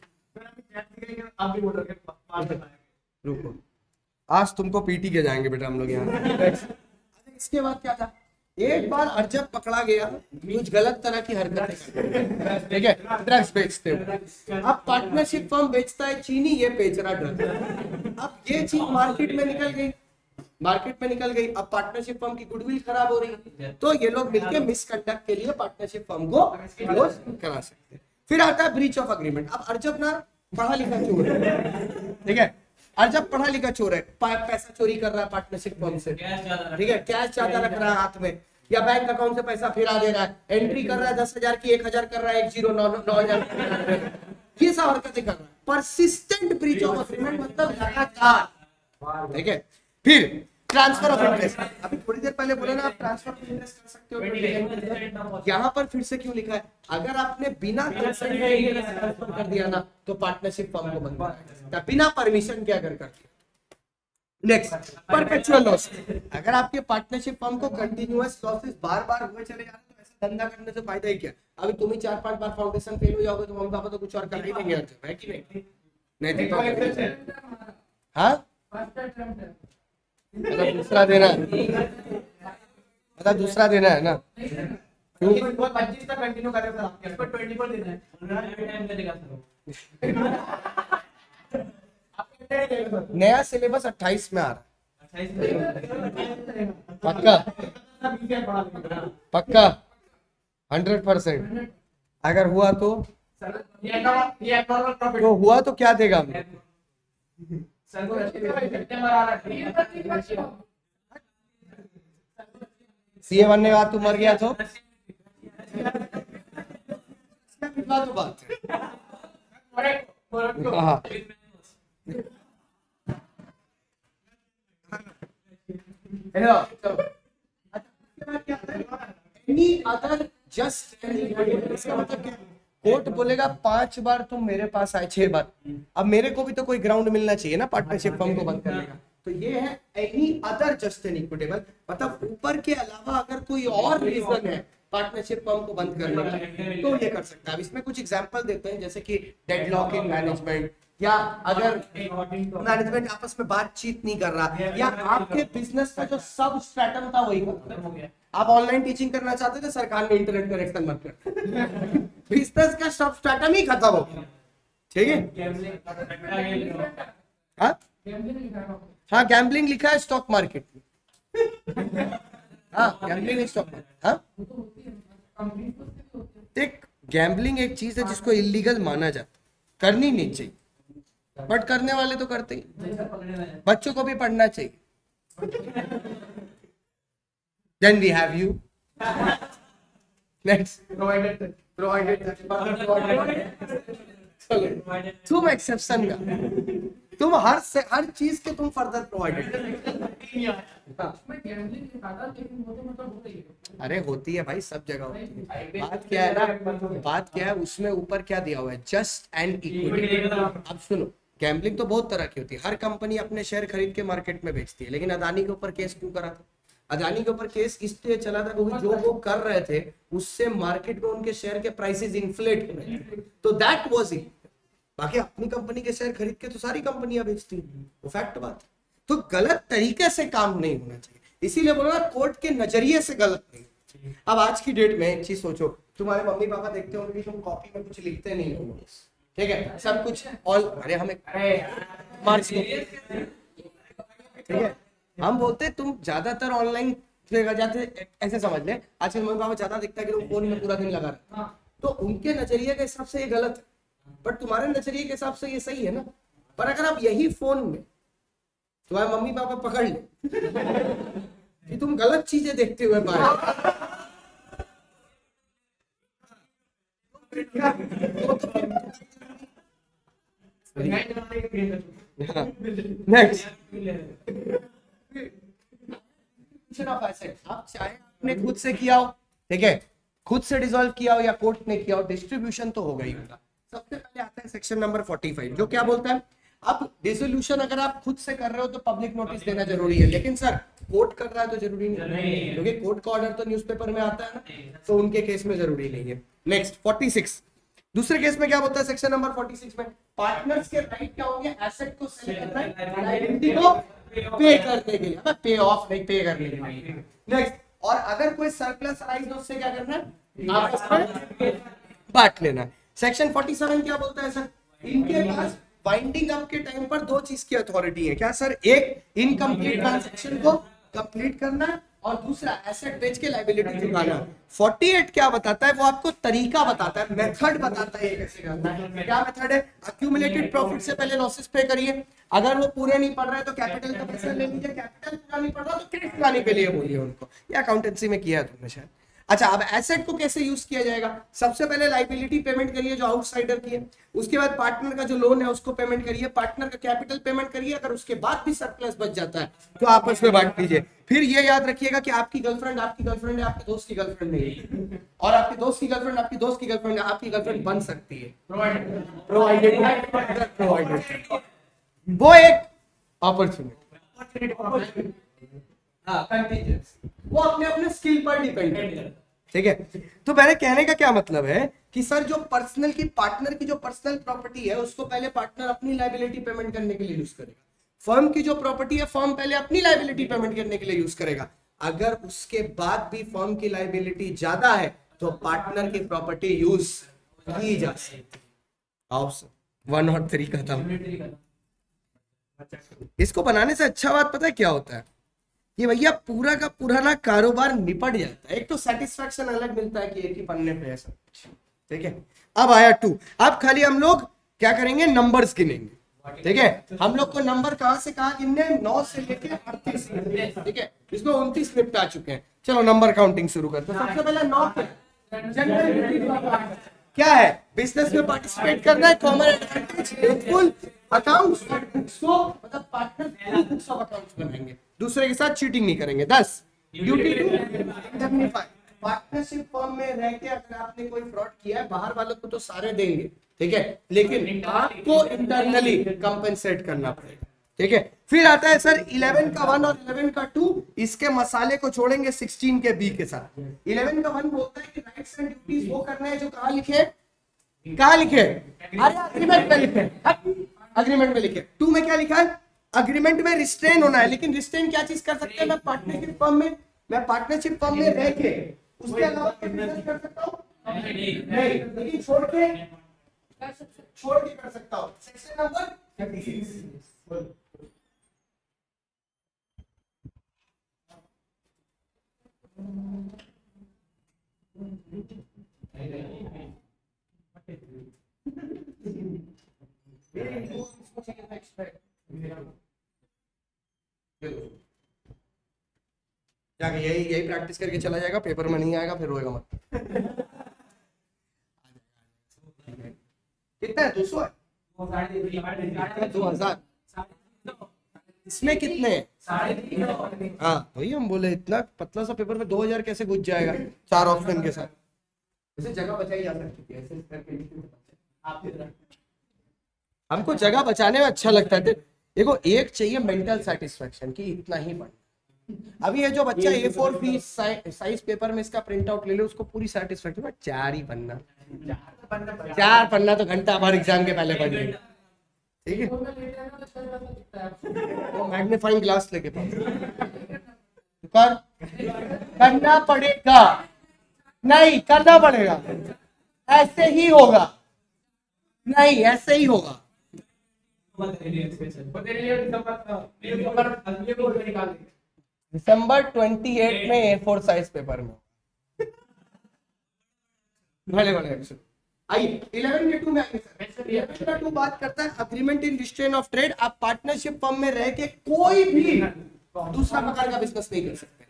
रुको आज तुमको पीटी के जाएंगे बेटा हम लोग यहाँ। इसके बाद क्या था, एक बार अर्जब पकड़ा गया कुछ गलत तरह की हरकतें करता है, ठीक है, ड्रग्स बेचते हो। अब पार्टनरशिप फर्म बेचता है चीनी, ये बेच रहा ड्रग्स। अब ये चीज मार्केट में निकल गई, अब पार्टनरशिप फर्म की गुडविल खराब हो रही है, तो ये लोग मिलके मिसकंडक्ट के लिए पार्टनरशिप फर्म को क्लोज करा सकते हैं। फिर आता है ब्रीच ऑफ अग्रीमेंट। अब अर्जब ना पढ़ा लिखा चोर है, ठीक है, अर्जब पढ़ा लिखा चोर है, पैसा चोरी कर रहा है पार्टनरशिप फर्म से, ठीक है, कैश ज्यादा रख रहा है हाथ में, या बैंक अकाउंट से पैसा फिरा दे रहा है, एंट्री कर रहा है 10,000 की 1,000 कर रहा है, 9,000, ये सब हरकतें कर रहा है। परसिस्टेंट ब्रीच ऑफ अग्रीमेंट मतलब लगातार, ठीक है। फिर ट्रांसफर ऑफ इंटरेस्ट, अभी थोड़ी देर पहले बोला ना आप ट्रांसफर ऑफ इंटरेस्ट कर सकते हो, यहाँ पर फिर से क्यों लिखा है, अगर आपने बिना कंसेंट के इंटरेस्ट ट्रांसफर कर दिया ना तो पार्टनरशिप फर्म को बंद कर सकता है, बिना परमिशन के अगर कर दिया। नेक्स्ट, परपेचुअल लॉस, अगर आपके पार्टनरशिप फर्म को कंटिन्यूअस लॉसेस बार बार हुए चले जा रहे हैं तो ऐसा धंधा करने से फायदा ही क्या। अभी तुम ही 4-5 बार फाउंडेशन फेल हो जाओगे तो मम्मी पापा तो कुछ और कर ही देंगे, है कि नहीं? नहीं तो हाँ, मतलब दूसरा देना है, मतलब दूसरा देना है ना, क्यों 25 तक कंटिन्यू करें सर, आपको 24 देना है। नया सिलेबस 28 में आ रहा है, पक्का पक्का 100%। अगर हुआ तो हुआ तो क्या देगा हमें? सीए बनने के बाद तू मर गया तो बात एनी अदर जस्ट, इसका मतलब क्या? कोर्ट बोलेगा 5 बार तुम मेरे पास आए, 6 बार, अब मेरे को भी तो कोई ग्राउंड मिलना चाहिए ना पार्टनरशिप फर्म को बंद करने का। तो ये है any other just and equitable, मतलब ऊपर के अलावा अगर कोई और रीजन है पार्टनरशिप फर्म को बंद करने का तो ये कर सकता है। अब इसमें कुछ एग्जांपल देते हैं, जैसे कि डेडलॉक इन मैनेजमेंट, या अगर मैनेजमेंट आपस में बातचीत नहीं कर रहा, या आपके बिजनेस का जो सब स्ट्रेटम था वही खत्म हो गया। आप ऑनलाइन टीचिंग करना चाहते थे, सरकार ने इंटरनेट कनेक्शन मत कर, बिजनेस का सब स्ट्रेटम ही खत्म हो गया, ठीक है। हाँ, गैम्बलिंग लिखा है स्टॉक मार्केट में, हाँ गैम्बलिंग स्टॉक मार्केट, हाँ देख, गैम्बलिंग एक चीज है जिसको इलीगल माना जाता, करनी नहीं चाहिए, बट करने वाले तो करते ही। बच्चों को भी पढ़ना चाहिए। Then we have you. Next. Provided. तुम एक्सेप्शन का, तुम हर चीज के तुम फर्दर प्रोवाइडेड। अरे होती है भाई, सब जगह होती है। बात क्या है ना, बात क्या है उसमें ऊपर क्या दिया हुआ है, जस्ट एंड इक्विटी। अब सुनो, गैम्बलिंग तो बहुत तरह की होती है, हर कंपनी अपने शेयर खरीद के मार्केट में बेचती है, लेकिन अदानी के ऊपर केस क्यों करा था? अदानी के ऊपर केस इसलिए चला था क्योंकि जो वो कर रहे थे उससे मार्केट में उनके शेयर के प्राइसेस इन्फ्लेट हो रहे थे, तो दैट वाज इट। बाकी अपनी कंपनी के शेयर खरीद के तो सारी कंपनियां बेचती हैं, वो फैक्ट बात। तो गलत तरीके से काम नहीं होना चाहिए, इसीलिए बोला कोर्ट के नजरिए से गलत नहीं होना चाहिए। अब आज की डेट में एक चीज सोचो, तुम्हारे मम्मी पापा देखते होंगे कि तुम कॉपी में कुछ लिखते नहीं हो, ठीक है, सब कुछ ऑल, अरे हमें मार्क्स, ठीक है, हम बोलते तुम ज्यादातर ऑनलाइन जाते, ऐसे समझ ले, आजकल मम्मी पापा ज्यादा दिखता है कि तुम फोन में पूरा दिन लगा रहे, तो उनके नजरिए के हिसाब से ये गलत है, बट तुम्हारे नजरिए के हिसाब से ये सही है ना। पर अगर आप यही फोन में तुम्हारे मम्मी पापा पकड़ ले कि तुम गलत चीजें देखते हुए बाहर, नेक्स्ट, आप चाहे आपने खुद से किया हो, ठीक है, खुद से डिसॉल्व किया हो या कोर्ट ने किया हो, डिस्ट्रीब्यूशन तो हो गई होगा। सबसे पहले आता है सेक्शन नंबर 45, जो क्या बोलता है, अब डिसोल्यूशन अगर आप खुद से कर रहे हो तो पब्लिक नोटिस देना जरूरी है, लेकिन सर कोर्ट कर रहा है तो जरूरी नहीं, क्योंकि कोर्ट का ऑर्डर तो न्यूज़पेपर में आता है ना, तो उनके केस में जरूरी नहीं है। नेक्स्ट 46, दूसरे केस में क्या बोलता है सेक्शन नंबर 46 में, पार्टनर्स के राइट क्या होंगे, एसेट को सेल करना है, लायबिलिटी को पे करने के लिए, पे ऑफ नहीं पे करने के लिए। नेक्स्ट और अगर कोई सरप्लस अराइज हो उससे क्या करना है, आपस में बांट लेना है। सेक्शन 47 क्या बोलता है सर, इनके पास वाइंडिंग अप के टाइम पर दो चीज की अथॉरिटी है, क्या सर, एक इनकम्प्लीट ट्रांजैक्शन को कंप्लीट करना है और दूसरा एसेट बेच के लायबिलिटी चुकाना। 48 क्या बताता है, वो आपको तरीका बताता है, मेथड बताता है ये कैसे करना है। क्या मेथड है, अक्यूमुलेटेड प्रॉफिट से पहले लॉसेस पे करिए, अगर वो पूरे नहीं पड़ रहा है तो कैपिटल का पैसा ले लीजिए, कैपिटल पूरा नहीं पड़ रहा तो क्रेडिट लाने के लिए बोलिए उनको, ये अकाउंटेंसी में किया है तुमने शायद। अच्छा, अब एसेट को कैसे यूज किया जाएगा, सबसे पहले लायबिलिटी पेमेंट करिए जो आउटसाइडर की है, उसके बाद पार्टनर का जो लोन है उसको पेमेंट करिए, पार्टनर का कैपिटल पेमेंट करिए, अगर उसके बाद भी सरप्लस बच जाता है तो आपस में बांट लीजिए। फिर ये याद रखिएगा कि आपकी गर्लफ्रेंड है, आपके दोस्त की गर्लफ्रेंड नहीं है, और आपके दोस्त की गर्लफ्रेंड आपकी दोस्त की गर्लफ्रेंड है, आपकी गर्लफ्रेंड बन सकती है, प्रोवाइडेड वो एक अपॉर्चुनिटी, वो अपने अपने स्किल पर डिपेंड है, ठीक है। तो मेरे कहने का क्या मतलब है कि सर जो पर्सनल की पार्टनर की जो पर्सनल प्रॉपर्टी है उसको पहले पार्टनर अपनी लायबिलिटी पेमेंट करने के लिए यूज करेगा, फर्म की जो प्रॉपर्टी है फर्म पहले अपनी लायबिलिटी पेमेंट करने के लिए यूज करेगा, अगर उसके बाद भी फर्म की लायबिलिटी ज्यादा है तो पार्टनर की प्रॉपर्टी यूज की जा सकती है। 1 और 3 खत्म। इसको बनाने से अच्छा बात पता है क्या होता है, ये भैया पूरा का पूरा ना कारोबार निपट जाता है, एक तो सेटिस्फैक्शन अलग मिलता है कि एक ही पन्ने पे ऐसा, ठीक है। अब आया 2, अब खाली हम लोग क्या करेंगे, नंबर्स गिनेंगे, ठीक है। हम लोग को नंबर कहां से कहां गिनने, 9 से लेके 38, ठीक है, इसमें 29 निपटा चुके हैं। चलो नंबर काउंटिंग शुरू करते हैं। सबसे पहले 9 जनरल क्या है, बिजनेस में पार्टिसिपेट करना है, common advantage, faithful accounts, books को मतलब पार्टनर बुक्स ऑफ अकाउंट्स बनाएंगे, दूसरे के साथ चीटिंग नहीं करेंगे। 10 duty to indemnify, partnership firm में रह के अगर आपने कोई फ्रॉड किया है बाहर वालों को तो सारे देंगे, ठीक है, लेकिन आपको इंटरनली कंपेंसेट करना पड़ेगा, ठीक है। फिर आता है सर 11 का 1 और 11 का 2, इसके मसाले को छोड़ेंगे 16 के बी के साथ। 11 का 1 बोलता है कि राइट्स एंड ड्यूटीज वो करना है जो कहां लिखे, कहां लिखे, अरे अग्रीमेंट में लिखे, अग्रीमेंट में लिखे। 2 में क्या लिखा है, अग्रीमेंट में रिस्ट्रेन होना है, लेकिन रिस्ट्रेन क्या चीज कर सकते हैं, मैं पार्टनरशिप फर्म में रह के उसके अलावा बिजनेस कर सकता हूं, नहीं, लेकिन छोड़ के कर सकता हूं। सेक्शन नंबर 36 जाके यही प्रैक्टिस करके चला जाएगा, पेपर में नहीं आएगा फिर रोएगा मत। कितना है, 200 है, 2000, इसमें कितने, हाँ वही हम बोले, इतना पतला सा पेपर में 2000 कैसे घुस जाएगा 4 ऑप्शन के साथ, इसे जगह बचाई जा सकती है, ऐसे करके हमको जगह बचाने में अच्छा लगता है। देखो एक चाहिए मेंटल सेटिस्फेक्शन की इतना ही पढ़ना। अभी ये जो बच्चा A4 फीस साइज पेपर में इसका प्रिंट आउट ले ले, उसको पूरी सेटिस्फेक्शन 4 ही पन्ना, 4 पन्ना तो घंटा भर एग्जाम के पहले पढ़ लेगा, ठीक है। वो मैग्नीफाइंग ग्लास लेके कर करना पड़ेगा, नहीं करना पड़ेगा, ऐसे ही होगा, नहीं ऐसे ही होगा। दिसंबर 28 में A4 साइज पेपर में भले भले। आइए 11 के 2 में आइए सर। 11 का 2 बात करता है agreement in restraint of trade, आप पार्टनरशिप फर्म में रह के कोई भी दूसरा प्रकार का बिजनेस नहीं कर सकते,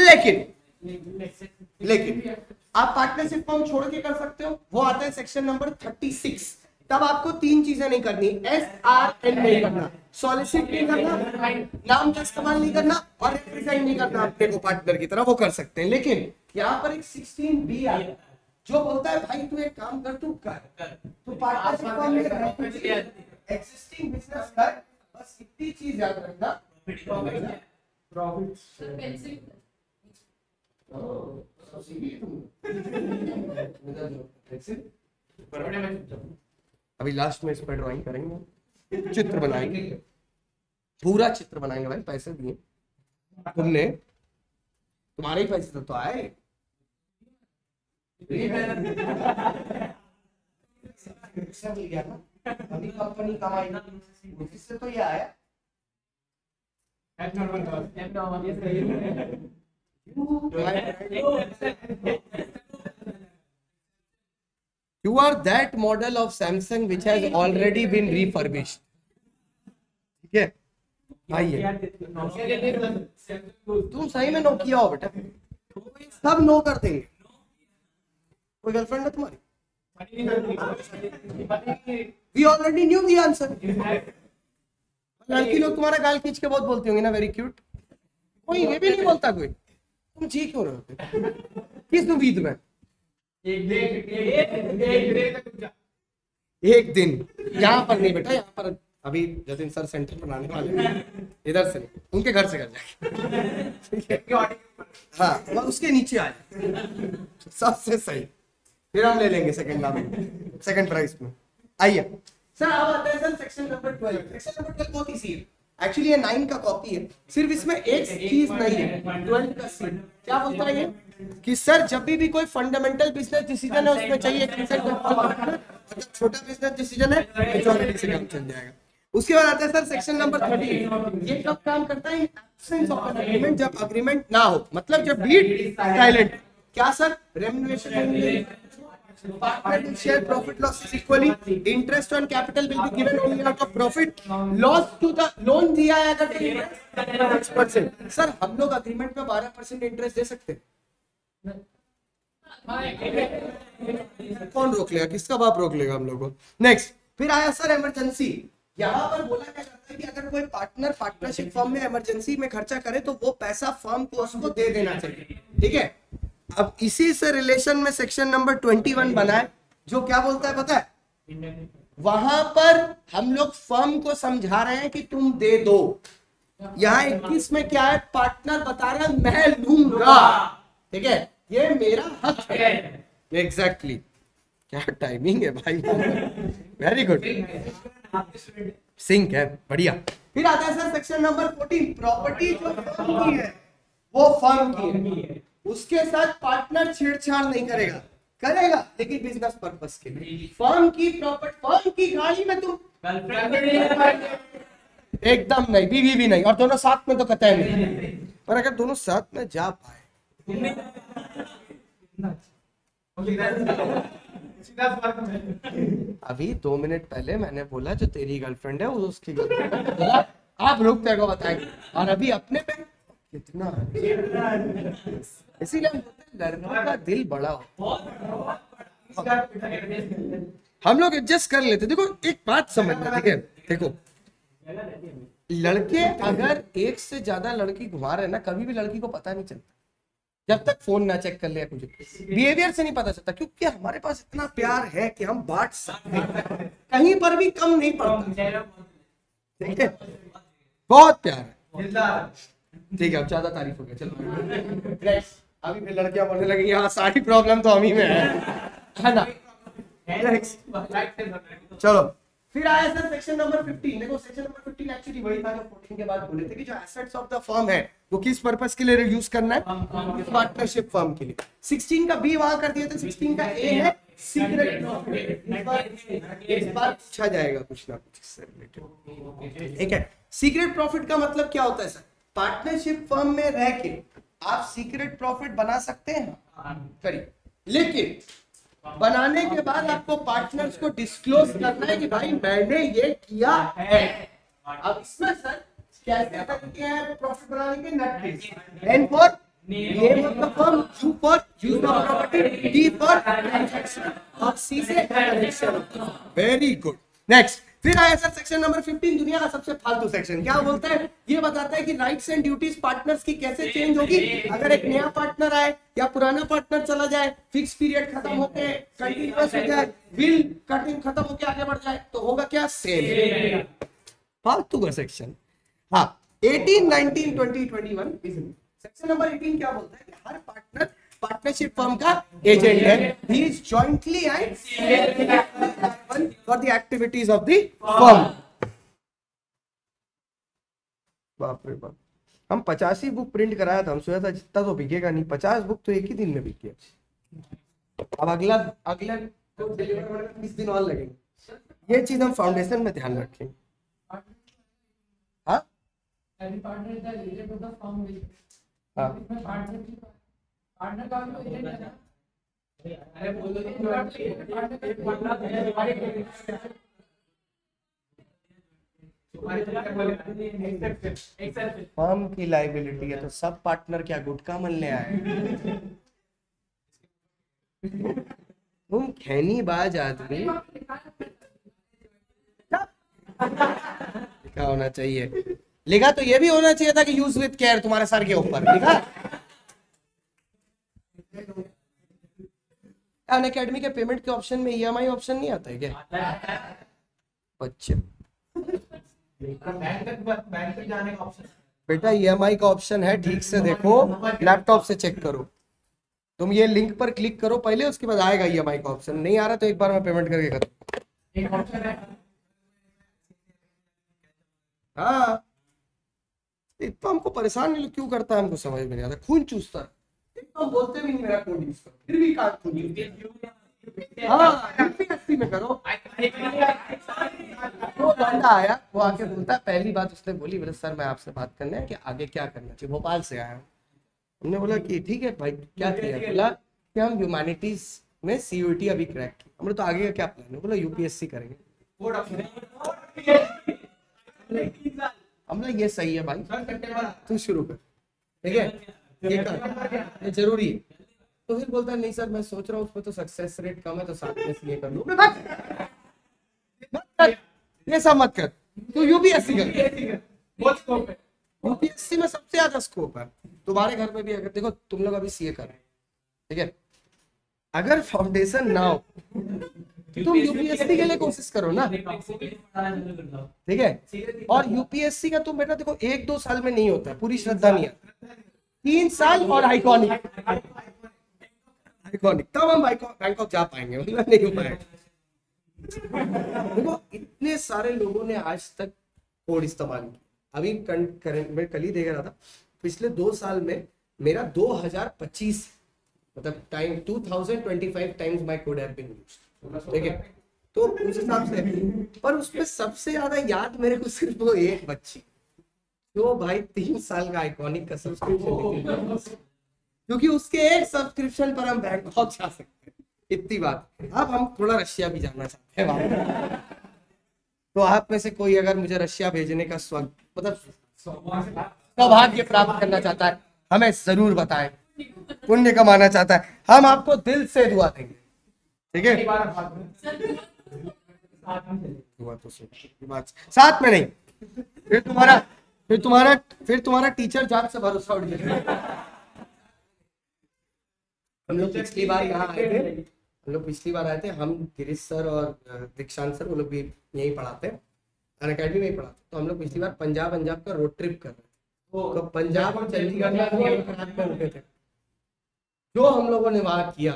लेकिन आप पार्टनरशिप फर्म छोड़ के कर सकते हो, वो आता है सेक्शन नंबर 36। तब आपको 3 चीजें नहीं करनी, SRN नहीं करना, सॉलिसिट नहीं करना, नाम का इस्तेमाल नहीं करना और रिप्रेजेंट नहीं करना अपने को पार्टनर की तरह, वो कर सकते हैं। लेकिन यहाँ पर एक 16B आता है जो बोलता है भाई तू एक काम कर, तू पार्टनरशिप फर्म में एक्जिस्टिंग बिजनेस कर, बस इतनी चीज याद रखना, प्रॉफिट। अभी लास्ट में इस पर ड्राइंग करेंगे, चित्र बनाएंगे, पूरा चित्र बनाएंगे भाई, पैसे दिए तुमने, तुम्हारे ही पैसे तो आए। मिल गया ना, अभी कंपनी कमाई उससे तो ये आया। You are that model of Samsung which has already been refurbished. ठीक है, आइए। तुम सही में नोकिया हो बेटा, सब नो कर देंगे। कोई गर्लफ्रेंड है तुम्हारी? We already knew the answer. लड़की लोग तुम्हारा गाल खींच के बहुत बोलती होंगी ना, वेरी क्यूट। कोई ये भी नहीं बोलता कोई, तुम जी क्यों रहे हो? किस उम्मीद में? एक दिन यहाँ पर नहीं बेटा, यहाँ पर अभी जतिन सर सेंटर बनाने वाले हैं, इधर से नहीं, उनके घर से कर जाएंगे। हाँ, वह उसके नीचे आ जाए, सबसे सही। फिर हम ले लेंगे सेकंड प्राइस में। आइए सर, अब आते हैं sir section number 12। Section number 12 बहुत इजी है, एक्चुअली ये 9 का कॉपी है, सिर्फ इसमें एक चीज नहीं है, 12 का सी। क्या बोलता है ये कि सर जब भी कोई फंडामेंटल बिजनेस डिसीजन है उसमें चाहिए कंसेंट ऑफ पार्टनर, अगर छोटा बिजनेस डिसीजन है मेजॉरिटी से काम चल जाएगा। उसके बाद आता है सर सेक्शन नंबर 13। ये कब काम करता है? एब्सेंस ऑफ एन एग्रीमेंट, जब अग्रीमेंट ना हो, मतलब जब डीड साइलेंट। क्या sir? Remuneration, partner will share profit losses equally, interest on capital will be given only out of profit, loss to the loan दिया है अगर 6%। सर हम लोग अग्रीमेंट में 12% इंटरेस्ट दे सकते हैं? कौन रोक लेगा? किसका बाप रोक लेगा हम लोग को? नेक्स्ट, फिर आया सर इमरजेंसी। यहाँ पर बोला क्या जाता है कि अगर कोई पार्टनर पार्टनरशिप फर्म में इमरजेंसी में खर्चा करे तो वो पैसा फर्म को उसको दे देना चाहिए। ठीक है, अब इसी से रिलेशन में सेक्शन नंबर 21 बना है, जो क्या बोलता है पता है? वहां पर हम लोग फर्म को समझा रहे हैं कि तुम दे दो। यहाँ 21 में क्या है? पार्टनर बता रहा है मैं लूंगा। ठीक है, ये मेरा हक है। एग्जैक्टली, क्या टाइमिंग है भाई, वेरी गुड, सिंक है, बढ़िया। फिर आता है सर सेक्शन नंबर 14। प्रॉपर्टी जो फर्म की है वो फर्म की है, उसके साथ पार्टनर छेड़छाड़ नहीं करेगा, करेगा लेकिन बिजनेस पर्पस के लिए। फर्म की प्रॉपर्टी, फर्म की गाड़ी में तुम एकदम नहीं, बीवी भी नहीं, और दोनों साथ में तो कतई नहीं। पर अगर दोनों साथ में जा पाए, अभी 2 मिनट पहले मैंने बोला जो तेरी गर्लफ्रेंड है वो उसकी गर्लफ्रेंड है, आप लोग तेरे को बताएंगे, और अभी अपने पे कितना, इसीलिए लड़कों का दिल बड़ा हो, हम लोग एडजस्ट कर लेते। देखो एक बात समझना, ठीक है, देखो लड़के अगर एक से ज्यादा लड़की घुमा रहे ना, कभी भी लड़की को पता नहीं चलता जब तक फोन ना चेक कर लिया, कुछ बिहेवियर से नहीं पता चलता, क्योंकि हमारे पास इतना प्यार है कि हम बांट सकते हैं, कहीं पर भी कम नहीं पड़ता। ठीक है, बहुत प्यार है। ठीक है, अब ज्यादा तारीफ हो गया, चलो अभी फिर लड़कियां बोलने लगी हाँ सारी प्रॉब्लम तो हम ही में है ना। चलो फिर आया सर सेक्शन नंबर 15। देखो सेक्शन नंबर 15 एक्चुअली वही था जो 14 के बाद बोले थे कि जो एसेट्स ऑफ द फर्म है वो किस पर्पस के लिए यूज करना है? पार्टनरशिप फर्म के लिए। 16 का बी वहां कर दिया था, 16 का ए है सीक्रेट प्रॉफिट। इस बार पूछा जाएगा कुछ ना कुछ इससे रिलेटेड। ठीक है, सीक्रेट प्रॉफिट का मतलब क्या होता है सर? पार्टनरशिप फर्म में रह के आप सीक्रेट प्रॉफिट बना सकते हैं, करिए, लेकिन बनाने के बाद आपको पार्टनर्स को डिस्क्लोज करना है कि भाई मैंने ये किया है। अब इसमें सर कैसे तरीके हैं प्रॉफिट बनाने के? Not N for name of the firm, U for use of property, D for transaction, और सी से डायरेक्शन। Very good. नेक्स्ट, फिर आया सर सेक्शन नंबर 15, दुनिया का सबसे फालतू सेक्शन। क्या बोलता है? ये बताता है कि राइट्स एंड ड्यूटीज पार्टनर्स की कैसे चेंज होगी अगर एक नया पार्टनर आए या पुराना पार्टनर चला जाए, फिक्स पीरियड खत्म होके कंटिन्यूअस हो जाए, बिल कटिंग खत्म होके आगे बढ़ जाए, तो होगा क्या? सेम। फालतू का सेक्शन। हाँ, 18, 19, 20, 21 सेक्शन नंबर 18 क्या बोलता है कि हर पार्टनर पार्टनरशिप फर्म का एजेंट है, he is jointly and for the activities of the firm. बाप रे बाप, हम 85 बुक प्रिंट कराया था, हम सोचा था जितना तो बिकेगा नहीं, 50 बुक तो एक ही दिन में बिक गया। अब अगला अगला तो डिलीवर होने में 20 दिन और लगेंगे। ये चीज हम फाउंडेशन में ध्यान रखेंगे। हाँ पार्टनर का भी एजेंट है ना। अरे बोल दो फर्म की लाइबिलिटी है तो सब पार्टनर क्या गुटखा मलने आए? तुम खैनीबाज आदमी। लिखा होना चाहिए, लिखा तो ये भी होना चाहिए था कि यूज विद केयर तुम्हारे सर के ऊपर लिखा। अन अकेडमी के पेमेंट के ऑप्शन में ईएमआई ऑप्शन नहीं आता है क्या? बच्चे बैंक तक जाने का ऑप्शन बेटा ईएमआई का ऑप्शन है, ठीक से देखो, लैपटॉप से चेक करो। तुम ये लिंक पर क्लिक करो पहले, उसके बाद आएगा ईएमआई का ऑप्शन। नहीं आ रहा तो एक बार मैं पेमेंट करके कर। एक ऑप्शन है। हाँ इतना हमको परेशान नहीं क्यों करता है, हमको समझ में नहीं आता, खून चूसता है। इतना बोलते भी नहीं मेरा कोड यूज कर, फिर भी काट खून चूसता है। हाँ यूपीएससी में करो। वो बंदा आया, वो आके बोलता है, पहली बात उसने बोली, बोले सर मैं आपसे बात करने है कि आगे क्या करना चाहिए, भोपाल से आया हूँ। हमने बोला कि ठीक है भाई क्या किया? बोला कि हम ह्यूमैनिटीज में सीयूईटी अभी क्रैक की। हमने तो आगे का क्या प्लान है? बोला यूपीएससी करेंगे। हमने ये सही है भाई, तू शुरू कर, ठीक है ये कर, ये जरूरी है। तो फिर बोलता है नहीं सर मैं सोच रहा हूँ उसमें तो सक्सेस रेट कम है तो साथ में सीए कर लूँ। मत कर, ये सब मत कर, तू यूपीएससी कर। यूपीएससी में सबसे ज्यादा स्कोप है। तुम्हारे घर में भी अगर देखो, तुम लोग अभी सीए कर रहे हैं, ठीक है, अगर फाउंडेशन ना हो तुम यूपीएससी के लिए कोशिश करो ना, ठीक है। और यूपीएससी का तुम बेटा देखो 1-2 साल में नहीं होता, पूरी श्रद्धा नहीं है, 3 साल और आइकॉनिक तब हम बैंकॉक जा पाएंगे, मतलब नहीं हो पाएगा। देखो इतने सारे लोगों ने आज तक कोड इस्तेमाल किया। अभी मैं कल ही देख रहा था, पिछले 2 साल में मेरा 2025 मतलब time 2025 times my code have been used, ठीक है। तो उस हिसाब से, पर उसमें सबसे ज्यादा याद मेरे को सिर्फ वो एक बच्ची जो भाई 3 साल का आइकॉनिक का सब्सक्रिप्शन, क्योंकि उसके एक सब्सक्रिप्शन पर हम बैंकॉक जा सकते हैं, इतनी बात। अब हम थोड़ा रशिया भी जाना चाहते हैं। तो आप में से कोई अगर मुझे रशिया भेजने का मतलब सौभाग्य प्राप्त करना चाहता है, हमें जरूर बताएं। पुण्य कमाना चाहता है, हम आपको दिल से दुआ देंगे, ठीक है। दुआ तो साथ में नहीं, फिर तुम्हारा टीचर जात से भरोसा उठ जाएगा। हम लोग पिछली बार आए थे, हम गिरीश सर और दीक्षांत सर, वो लोग भी यही पढ़ाते हैं, अन अकेडमी में ही पढ़ाते। तो हम लोग पिछली बार पंजाब का रोड ट्रिप कर रहे थे, तो पंजाब और चंडीगढ़ में रुके थे। जो हम लोगों ने वहां किया,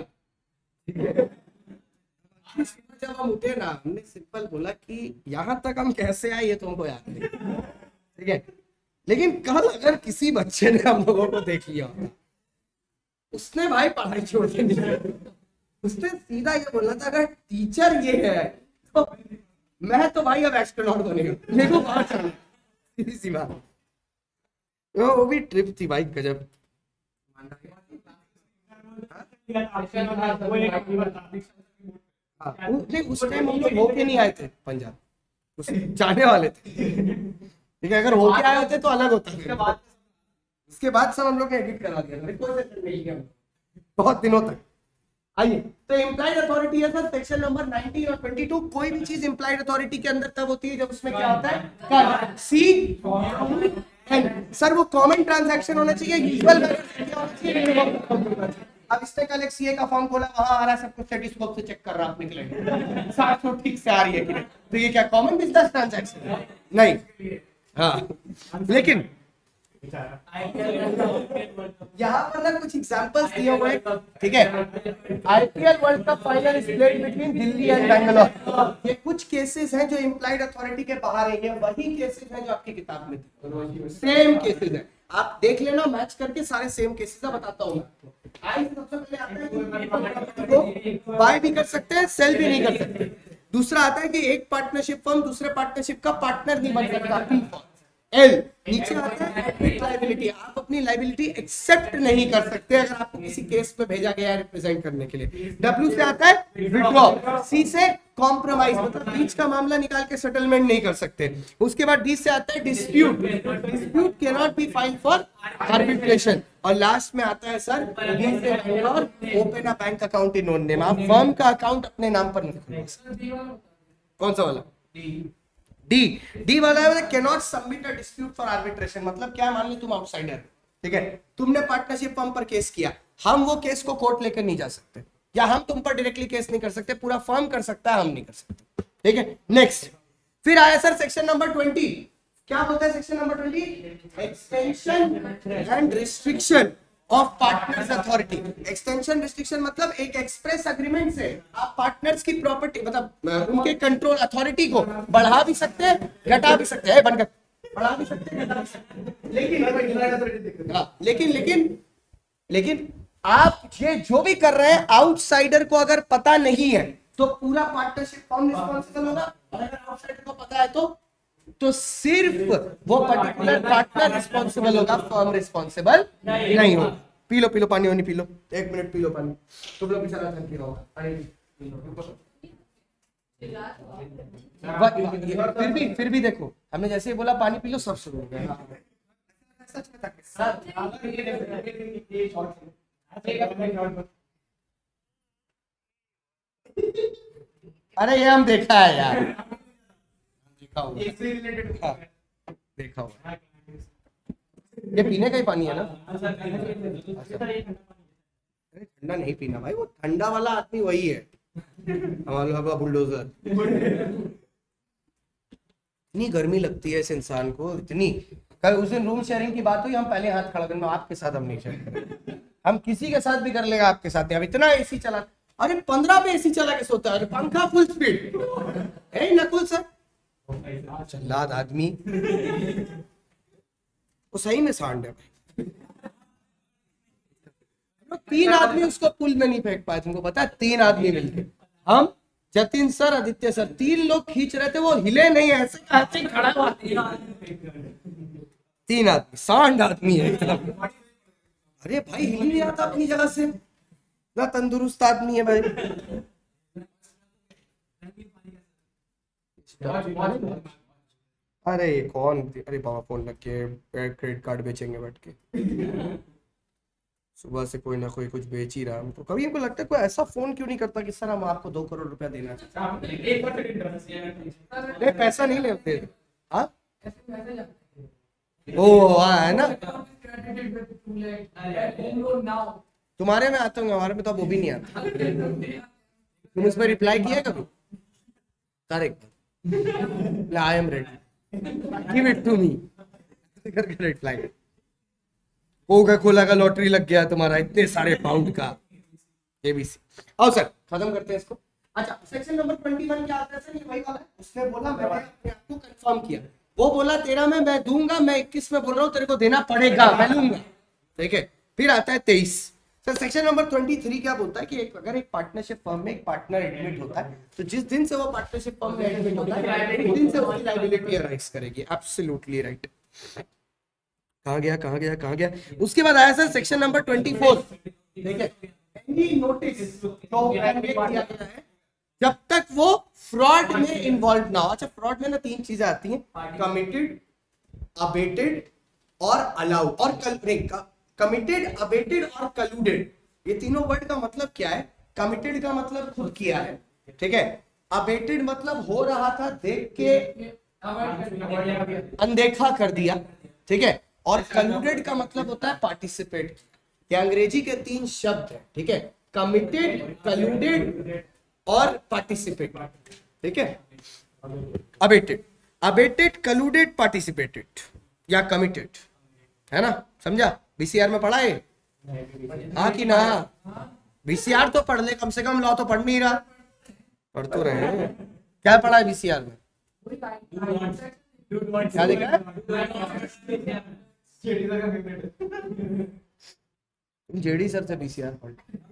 जब हम उठे ना, हमने सिंपल बोला कि यहाँ तक हम कैसे आए ये तुमको याद नहीं, ठीक है। लेकिन कल अगर किसी बच्चे ने हम लोगों को देख लिया होता, उसने भाई पढ़ाई छोड़ देनी, उसने सीधा ये बोलना था अगर टीचर ये है तो मैं तो भाई अब एस्ट्रोनॉट बनेगा, मेरे को बाहर चलना, सीधी सी बात। वो भी ट्रिप थी भाई गजब। उस टाइम हम लोग होके नहीं आए थे पंजाब, उस जाने वाले थे, ठीक है। अगर होके आए होते तो अलग होता। इसके बाद सब हम लोग ने एडिट करा दिया बहुत दिनों तक। आइए, तो इम्प्लाइड अथॉरिटी है सर, सेक्शन नंबर 19 और 22। कोई भी चीज इम्प्लाइड अथॉरिटी के अंदर तब होती है जब उसमें क्या होता है, सी एंड सर वो कॉमन ट्रांजैक्शन होना चाहिए, यूजुअल क्या होना चाहिए। अब इसने कल एक सीए का फॉर्म खोला, वहां आ रहा है सब कुछ स्टेटिस्कोप से चेक कर रहा है निकलेगा 700 ठीक से आ रही है कि नहीं, तो ये क्या कॉमन बिजनेस ट्रांजैक्शन है? नहीं। हाँ लेकिन यहाँ पर ना कुछ एग्जांपल्स दिए हुए हैं, ठीक है। IPL world cup final is played between Delhi and Bangalore. ये कुछ केसेस हैं जो इम्प्लाइड अथॉरिटी के बाहर है, ये वही केसेस हैं जो आपकी किताब में थे, सेम केसेस हैं। आप देख लेना मैच करके सारे सेम केसेस बताता हूँ। आई सबसे पहले आता है कि बाय भी कर सकते हैं, सेल भी नहीं कर सकते। दूसरा आता है कि एक पार्टनरशिप फर्म दूसरे पार्टनरशिप का पार्टनर नहीं बन सकता। एल नीचे आता है एडमिट लायबिलिटी, आप अपनी लायबिलिटी एक्सेप्ट नहीं कर सकते अगर आपको किसी केस में भेजा गया है रिप्रेजेंट करने के लिए। डब्ल्यू से आता है विड्रॉ, सी से कॉम्प्रोमाइज, मतलब बीच का मामला निकाल के सेटलमेंट नहीं कर सकते। उसके बाद डी से आता है dispute, dispute can not be filed for arbitration. और लास्ट में आता है सर डी से open a bank account in own name, आप फर्म का अकाउंट अपने नाम पर नहीं खोल। कौन सा वाला? डी वाला है can not submit a dispute for arbitration. मतलब क्या, मान लो तुम आउटसाइडर, ठीक है, तुमने पार्टनरशिप फर्म पर केस किया, हम वो केस को कोर्ट लेकर नहीं जा सकते, या हम तुम पर डायरेक्टली केस नहीं कर सकते, पूरा फर्म कर सकता है, हम नहीं कर सकते, ठीक है। नेक्स्ट फिर आया सर सेक्शन नंबर 20। क्या बोलता है section number 20? Extension and restriction of partners authority. Extension restriction मतलब एक एक्सप्रेस अग्रीमेंट से आप पार्टनर्स की प्रॉपर्टी, मतलब उनके कंट्रोल अथॉरिटी को बढ़ा भी सकते हैं, घटा भी सकते हैं, बनकर बढ़ा भी सकते हैं, घटा भी सकते हैं। लेकिन आप ये जो भी कर रहे हैं आउटसाइडर को अगर पता नहीं है तो पूरा पार्टनरशिप फर्म रिस्पॉन्सिबल होगा, और अगर आउटसाइडर को पता है तो सिर्फ वो पर्टिकुलर पार्टनर रिस्पॉन्सिबल होगा, फर्म रिस्पॉन्सिबल नहीं होगा। पी लो पानी वानी पी लो, 1 मिनट पी लो पानी, तुम लोग भी चला चलती रहो। फिर भी देखो, हमने जैसे ही बोला पानी पी लो सब शुरू हो गया। अरे ये हम देखा है यार, देखा हुआ। ये पीने का ही पानी है ना? ठंडा नहीं पीना भाई, वो ठंडा वाला आदमी वही है हमारा बुलडोजर। इतनी गर्मी लगती है इस इंसान को, इतनी। कल उस दिन रूम शेयरिंग की बात हुई, हम पहले हाथ खड़ा करना, आपके साथ हम नहीं शेयर करेंगे, हम किसी के साथ भी कर लेगा, आपके साथ नहीं। अब इतना एसी चला, अरे 15 पे एसी चला के सोता है, पंखा फुल स्पीड है नकुल सर, चल्लाद आदमी। वो सही में सांड है भाई। 3 आदमी उसको पुल में नहीं फेंक पाए, तुमको पता है? 3 आदमी मिलके, हम, जतिन सर, आदित्य सर, 3 लोग खींच रहे थे, वो हिले नहीं, ऐसे ऐसे खड़ा हुआ। 3 आदमी, सांड आदमी है एकदम। अरे भाई हिल नहीं आता अपनी जगह से, ना तंदुरुस्त आदमी है भाई। अरे कौन, अरे बाबा फोन लग के क्रेडिट कार्ड बेचेंगे बैठ के। सुबह से कोई ना कोई कुछ बेच ही रहा है हमको। कभी हमको लगता है कोई ऐसा फोन क्यों नहीं करता कि सर हम आपको 2 करोड़ रुपया देना चाहिए। पैसा नहीं लेते। हाँ ओ है ना, तुम्हारे में आते होंगे, हमारे में तो वो भी नहीं आता। तुम इसमें रिप्लाई किया कभी? Correct, I am ready, give it to me करके रिप्लाई। कोका कोला का लॉटरी लग गया तुम्हारा इतने सारे पाउंड का, एबीसी। आओ सर खत्म करते हैं इसको। अच्छा सेक्शन नंबर 21 क्या आता है सर? ये वही वाला है, उसने बोला मैंने अपने आप को कंफर्म किया, वो बोला 13 में मैं दूंगा, मैं 21 में बोल रहा हूँ तेरे को देना पड़ेगा, मैं लूंगा, ठीक है। फिर आता है 23 सर। सेक्शन नंबर 23 क्या बोलता है कि अगर एक पार्टनरशिप फर्म में एक पार्टनर एडमिट होता है तो जिस दिन से वो पार्टनरशिप फर्म में एडमिट होता है उस दिन से उसकी लायबिलिटी अराइज करेगी। Absolutely right. कहाँ गया? उसके बाद आया सर सेक्शन नंबर 24, ठीक है। एनी नोटिस तो दिया गया है जब तक वो फ्रॉड में इन्वॉल्व ना हो। अच्छा फ्रॉड में ना 3 चीजें आती हैं, कमिटेड, अबेटेड और अलाउ, और कमिटेड, अबेटेड और कलूडेड। ये तीनों वर्ड का मतलब क्या है? कमिटेड का मतलब खुद किया है, ठीक है। अबेटेड मतलब हो रहा था, देख के अनदेखा कर दिया, ठीक है। और कलूडेड का मतलब होता है पार्टिसिपेट। ये अंग्रेजी के 3 शब्द है, ठीक है, कमिटेड, कलूडेड और पार्टिसिपेट, ठीक है। अबेटेड, कलूडेड, पार्टिसिपेटेड या कमिटेड, है ना? समझा? बीसीआर में पढ़ा है? हाँ कि ना? बीसीआर तो पढ़ ले कम से कम, लॉ तो पढ़ नहीं रहा, पढ़ तो रहे हैं। क्या पढ़ा है बीसीआर में? क्या देखा है? जेडी सर का फेवरेट जेडी सर से बीसीआर पढ़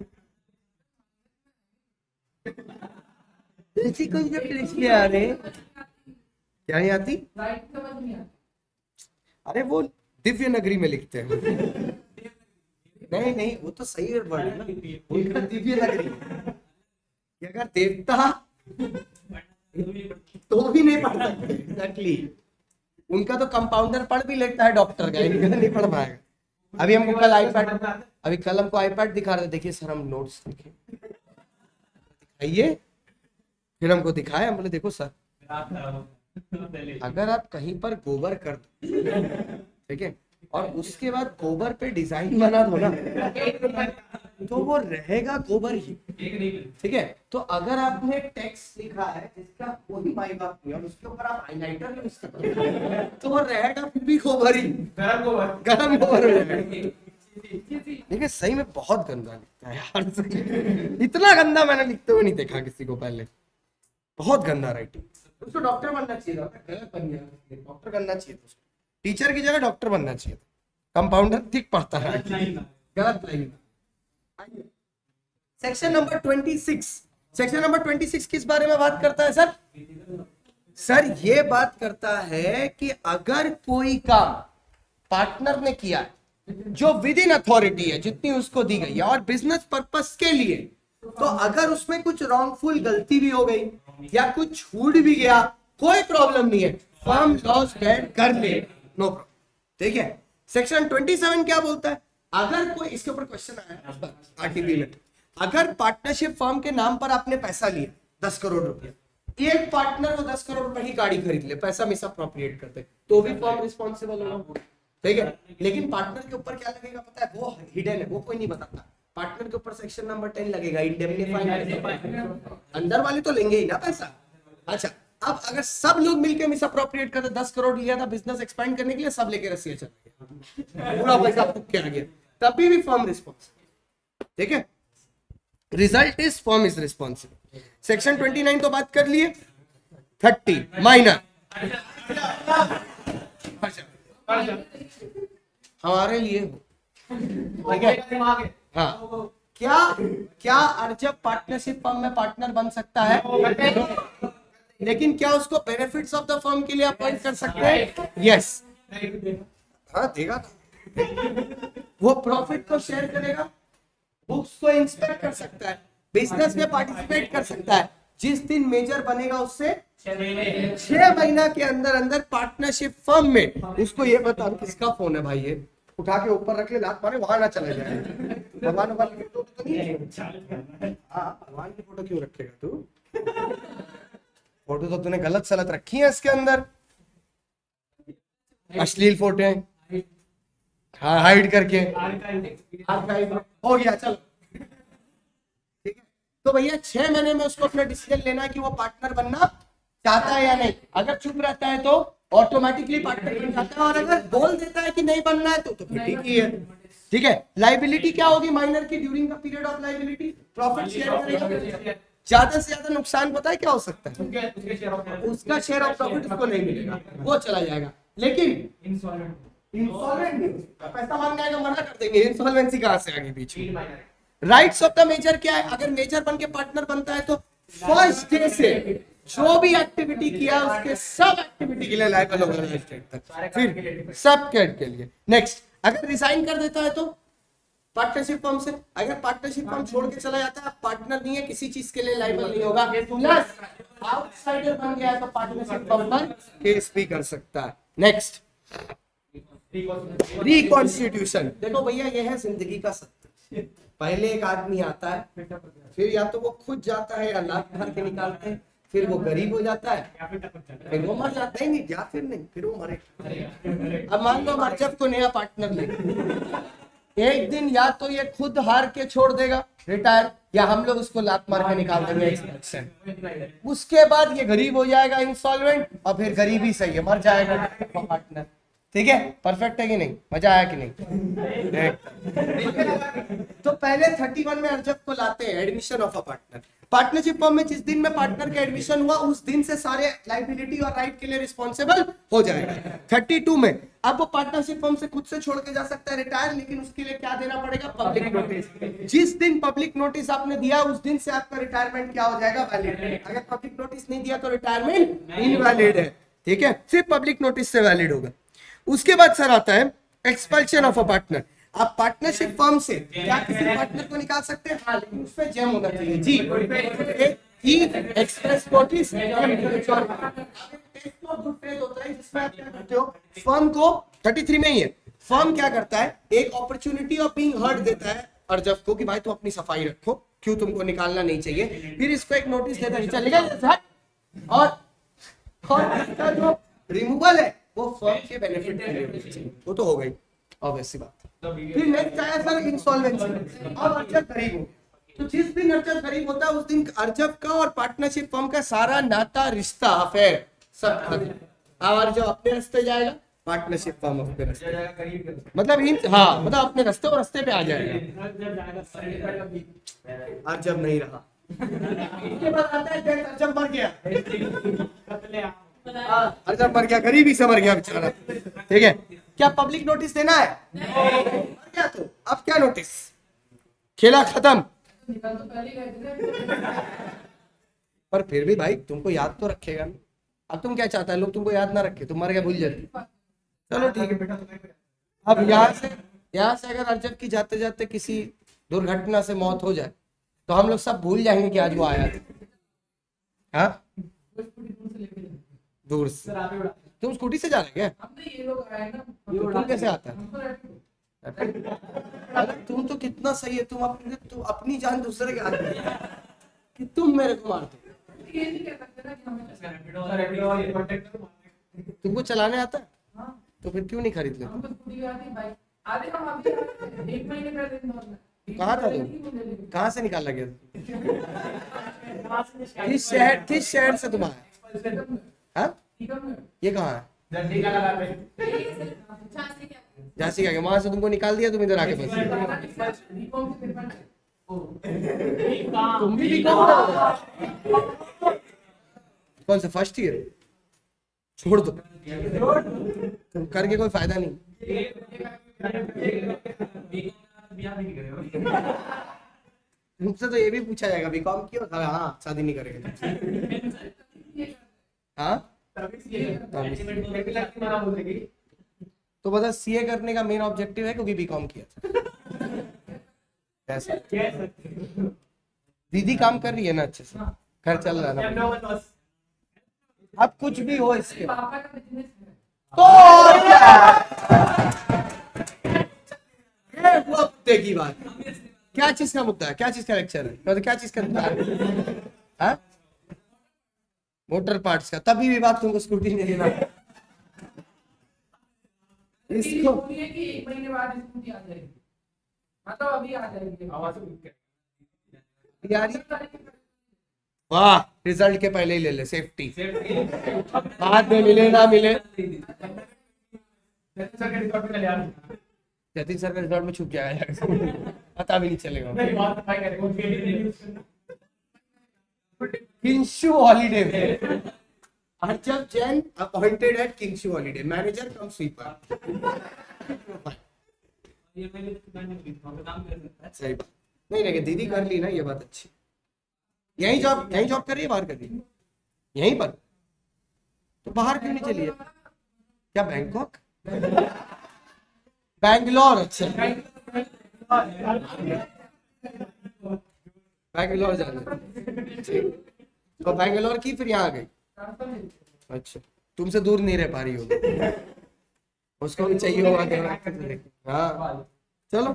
ऐसी कोई जब इसलिए आ रहे क्या नहीं आती। राइट समझ नहीं आता। अरे वो दिव्य नगरी में लिखते हैं। नहीं नहीं वो तो सही वर्ड है ना, उनका दिव्य नगरी कि अगर देवता तो भी नहीं पढ़ सकते। एग्जैक्टली उनका तो कंपाउंडर पढ़ भी लेता है डॉक्टर का, इनका नहीं पढ़ पाएगा। अभी हमको कल आईपैड, अभी कल हमको आईपैड दिखा रहे, देखिए सर हम नोट्स लिखे दिखाइए, फिर हमको दिखाया, हम बोले देखो सर अगर आप कहीं पर गोबर कर दो, ठीक है, और उसके बाद गोबर पे डिजाइन बना दो ना तो वो रहेगा गोबर ही, ठीक है। तो अगर आपने टेक्स्ट लिखा है जिसका कोई माई बाप नहीं और उसके ऊपर आप हाइलाइटर यूज कर रहे हो तो वो रहेगा फिर भी गोबर ही, गरम गोबर हो जाएगा। देखिए सही में बहुत गंदा लिखता है यार, सही इतना गंदा मैंने लिखते हुए नहीं देखा किसी को पहले, बहुत गंदा राइटिंग। उसको डॉक्टर बनना चाहिए था, गलत बन गया, डॉक्टर बनना चाहिए था, टीचर की जगह डॉक्टर बनना चाहिए था। कंपाउंडर ठीक पढ़ता है, गलत line. Section number 26, section number 26 किस बारे में बात करता है सर? सर ये बात करता है कि अगर कोई काम पार्टनर ने किया है जो विद इन अथॉरिटी है, जितनी उसको दी गई है और बिजनेस पर्पस के लिए, तो अगर उसमें कुछ रॉन्गफुल गलती भी हो गई या कुछ छूट भी गया, कोई प्रॉब्लम नहीं है, फर्म लॉस बेयर कर ले, नो प्रॉब्लम, ठीक है। सेक्शन 27 क्या बोलता है? अगर कोई, इसके ऊपर क्वेश्चन आया आरटीपी में, अगर पार्टनरशिप फर्म के नाम पर आपने पैसा लिया 10 करोड़ रुपया, एक पार्टनर वो 10 करोड़ रुपए की गाड़ी खरीद ले, पैसा मिस अप्रोप्रिएट करते, तो भी फर्म रिस्पॉन्सिबल होगा, ठीक है। लेकिन पार्टनर के ऊपर क्या लगेगा पता है? वो हिडन है, वो कोई नहीं बताता। पार्टनर के ऊपर सेक्शन नंबर 10 लगेगा, इंडेमनिफाई, अंदर वाले तो लेंगे ही ना पैसा। अच्छा, अब अगर सब लोग मिलकर मिस अप्रोप्रिएट करते, 10 करोड़ लिया था बिजनेस एक्सपेंड करने के लिए, सब लेके रसिया चल गया, पूरा पैसा फूक के आ गया, तभी भी फर्म रिस्पॉन्सिबल, ठीक है। Result is firm is responsible. Section 29 तो बात कर लिए। 30 माइनर, हमारे लिए हो, ठीक है। हाँ, क्या अर्जब पार्टनरशिप फर्म में पार्टनर बन सकता है? लेकिन क्या उसको बेनिफिट्स ऑफ द फर्म के लिए अपॉइंट कर सकते हैं? यस, हाँ देगा, वो प्रॉफिट को शेयर करेगा, बुक्स को इंस्पेक्ट कर सकता है, बिजनेस में पार्टिसिपेट कर सकता है। जिस दिन मेजर बनेगा उससे 6 महीना के अंदर अंदर पार्टनरशिप फर्म में उसको ये बता, किसका फोन है भाई, ये उठा के ऊपर रख ले, लात मारे वहां ना चले जाए। भगवान की फोटो तो नहीं है, हाँ भगवान की फोटो क्यों रखेगा तू? फोटो तो तूने गलत सलत रखी है इसके अंदर, अश्लील फोटो है, हाँ हाइड करके हो गया, चलो ठीक है। तो भैया 6 महीने में उसको अपना डिसीजन लेना है कि वो पार्टनर बनना चाहता है या नहीं। अगर चुप रहता है तो ऑटोमेटिकली पार्टनर बन जाता है, और अगर बोल देता है कि नहीं बनना है तो फिर ठीक ही है, ठीक है। लाइबिलिटी क्या होगी माइनर की? During the period of liability profit share करेगा। ज्यादा से ज्यादा नुकसान पता है क्या हो सकता है? उसका शेयर ऑफ प्रॉफिट उसको नहीं मिलेगा, वो चला जाएगा। लेकिन इंसॉल्वेंट नहीं, पैसा मांगने आएगा मना कर देंगे, इंसॉल्वेंसी कहां से आगे बीच में। राइट्स ऑफ द मेजर क्या है? अगर मेजर बन के पार्टनर बनता है तो फर्स्ट डे से जो भी एक्टिविटी किया उसके सब एक्टिविटी के लिए लायबल होगा लाइफ टाइम तक, फिर सब के लिए। नेक्स्ट, अगर रिजाइन कर देता है तो पार्टनरशिप फर्म से, अगर पार्टनरशिप फर्म छोड़ के चला जाता है, पार्टनर नहीं है, किसी चीज के लिए लायबल नहीं होगा। प्लस आउटसाइडर बन गया है तो पार्टनरशिप फर्म पर केस भी कर सकता है। Next, reconstitution. देखो भैया ये है जिंदगी का सत्य, पहले एक आदमी आता है, फिर या तो वो खुद जाता है या लात मार के निकालते हैं, फिर वो गरीब हो जाता है, फिर वो मर जाता है, नहीं या फिर नहीं, फिर वो मरेगा। अब मान लो अर्जब को नया पार्टनर ले, एक दिन या तो ये खुद हार के छोड़ देगा रिटायर, या हम लोग उसको लात मार के निकाल देंगे। उसके बाद ये गरीब हो जाएगा, इंसॉल्वेंट, और फिर गरीबी सही है, मर जाएगा पार्टनर, ठीक है। परफेक्ट है कि नहीं? मजा आया कि नहीं? तो पहले 31 में अर्जब को लाते हैं, admission of a partner. Partnership firm में जिस दिन में पार्टनर का एडमिशन हुआ उस दिन से सारे लाइबिलिटी और राइट के लिए रिस्पॉन्सिबल हो जाएगा। 32 में अब वो पार्टनरशिप फर्म से खुद से छोड़ के जा सकता है रिटायर, लेकिन उसके लिए क्या देना पड़ेगा? Public notice. जिस दिन पब्लिक नोटिस आपने दिया उस दिन से आपका रिटायरमेंट क्या हो जाएगा? वैलिड। अगर पब्लिक नोटिस नहीं दिया तो रिटायरमेंट इनवैलिड है, ठीक है, सिर्फ पब्लिक नोटिस से वैलिड होगा। उसके बाद सर आता है एक्सपल्शन ऑफ अ पार्टनर। आप पार्टनरशिप फर्म से क्या किसी पार्टनर को निकाल सकते हैं? हाँ, लेकिन उसमें जेम होना चाहिए जी। एक्सप्रेस नोटिस होता है जिसमें आप क्या करते हो, फर्म को 33 में ही है, फर्म क्या करता है, एक अपॉर्चुनिटी ऑफ बीइंग हर्ड देता है अर्जव को कि भाई तू अपनी सफाई रखो, क्यों तुमको निकालना नहीं चाहिए। फिर इसको एक नोटिस देता है, चलेगा, और इसका जो रिमूवल है वो फर्म के बेनिफिट के लिए होना चाहिए। वो तो हो गई ऑब्वियस सी बात। फिर नेक्स्ट आया सर इंसॉल्वेंसी। अब अर्जव गरीब हो, तो जिस दिन अर्जव गरीब होता है उस दिन अर्जव का और पार्टनरशिप फर्म का सारा नाता, रिश्ता, अफेयर सब खत्म। अब अर्जव अपने रास्ते जाएगा, पार्टनरशिप फर्म अपने रास्ते, मतलब मतलब अपने रास्ते और रास्ते पे आ जाएगा। अर्जव नहीं रहा, इसके बाद आता है अर्जव मर गया, अर्जव मर गया, गरीबी से मर गया बेचारा, ठीक है। क्या पब्लिक नोटिस देना है? मर गया तो अब क्या नोटिस, खेला खत्म। पर फिर भी भाई तुमको याद तो रखेगा ना। अब तुम क्या चाहता है, लोग तुमको याद ना रखे, तुम मर गया भूल जाते। चलो ठीक है बेटा। अब यहाँ से अगर अर्जव की जाते जाते किसी दुर्घटना से मौत हो जाए तो हम लोग सब भूल जाएंगे कि आज वो आया था। हाँ, दूर से। तुम स्कूटी से जा रहे क्या? तुम कैसे आता है? तुम तो कितना सही है, तुम अपनी जान दूसरे के हाथ में कि तुम मेरे को मारते। तुमको चलाने आता है? तो फिर क्यों नहीं खरीद लेते? कहाँ था तुम? कहाँ से निकाला गया? किस शहर से तुम आए? हाँ, ये कहाँ है? झांसी का, वहां से तुमको निकाल दिया, तुम इधर आके बस। तुम भी कौन सा फर्स्ट ईयर? छोड़ दो, तुम करके कोई फायदा नहीं। मुझसे तो ये भी पूछा जाएगा बीकॉम क्यों? हाँ, शादी नहीं करेगा। हाँ, तो बता, सीए करने का मेन ऑब्जेक्टिव है क्योंकि बीकॉम किया था। दीदी काम कर रही है ना अच्छे से, घर चल रहा है ना। अब कुछ भी हो इसके तो ये मुद्दे की बात। क्या चीज का मुद्दा है? क्या चीज का लेक्चर है? तो क्या चीज का मुद्दा है? मोटर पार्ट्स का। तभी भी बात तुमको स्कूटी नहीं देना। इसको कि 1 महीने बाद स्कूटी आ जाएगी, मतलब अभी आ जाएगी। वाह, रिजल्ट के पहले ही ले ले, सेफ्टी। बाद में मिले ना मिले, जतिन सर का रिजल्ट में छुप जाएगा, पता भी नहीं चलेगा। किंशु हॉलीडे में Arjav Jain appointed at Kinshu holiday, manager cum sweeper. सही बात नहीं लगे, दीदी कर ली ना, ये बात अच्छी। यही जॉब कर रही है, बाहर कर रही है? यहीं पर। तो बाहर क्यों नहीं चली है? क्या बैंकॉक? बैंगलोर। अच्छा, बैंगलोर जाना। तो बैंगलोर की फिर यहाँ आ गई। अच्छा, तुमसे दूर नहीं रह पा रही होगी, उसको भी चाहिए होगा। हाँ चलो,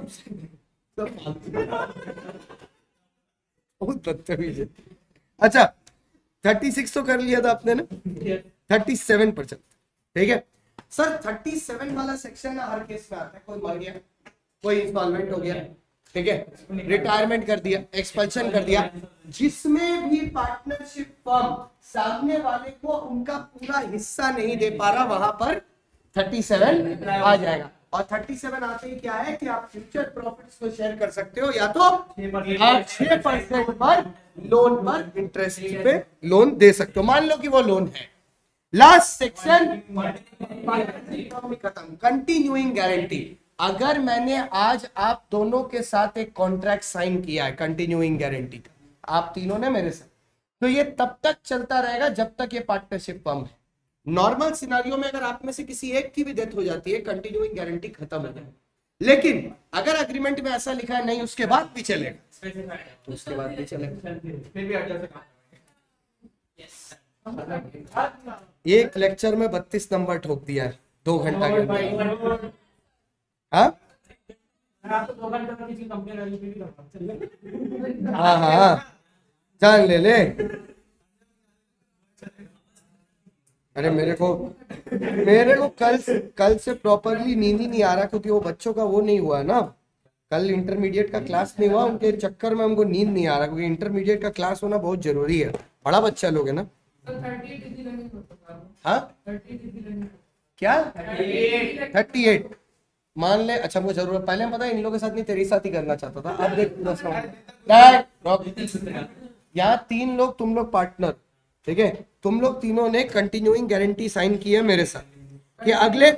बहुत बदतमीज है। अच्छा, 36 तो कर लिया था आपने ना, 37 पर चलते। ठीक है सर, 37 वाला सेक्शन ना हर केस में आता है। कोई मर गया, कोई इंस्टॉलमेंट हो गया, ठीक है, रिटायरमेंट कर दिया, एक्सपल्शन कर दिया, जिसमें भी पार्टनरशिप फर्म सामने वाले को उनका पूरा हिस्सा नहीं दे पा रहा, वहां पर 37 आ जाएगा। और 37 आते ही क्या है कि आप फ्यूचर प्रॉफिट्स को शेयर कर सकते हो, या तो आप 6% पर लोन पर इंटरेस्ट पे लोन दे सकते हो, मान लो कि वो लोन है। लास्ट सेक्शन खत्म। कंटिन्यूइंग गारंटी, अगर मैंने आज आप दोनों के साथ एक कॉन्ट्रैक्ट साइन किया है कंटिन्यूइंग गारंटी का, आप तीनों ने मेरे साथ, तो ये तब तक चलता रहेगा जब तक ये पार्टनरशिप फर्म है। नॉर्मल सिनारियो में अगर आप में से किसी एक की भी डेथ हो जाती है, कंटिन्यूइंग गारंटी खत्म हो जाएगी। लेकिन अगर अग्रीमेंट में ऐसा लिखा है नहीं उसके बाद भी चलेगा, तो उसके बाद भी चलेगा। एक लेक्चर में 32 नंबर ठोक दिया है 2 घंटा के अंदर। हाँ हाँ हाँ, जान ले ले। अरे मेरे को कल से प्रॉपरली नींद ही नहीं आ रहा, क्योंकि वो बच्चों का वो नहीं हुआ ना, कल इंटरमीडिएट का क्लास नहीं हुआ, उनके चक्कर में हमको नींद नहीं आ रहा, क्योंकि इंटरमीडिएट का क्लास होना बहुत जरूरी है। बड़ा बच्चा लोग है ना। हाँ क्या 38 मान ले। अच्छा मुझे जरूरत पहले पता है इन लोगों के साथ नहीं, तेरे साथ ही करना चाहता था। अब देख यहाँ 3 लोग, तुम लोग पार्टनर, ठीक है, तुम लोग तीनों ने कंटिन्यूइंग गारंटी साइन की है मेरे साथ कि अगले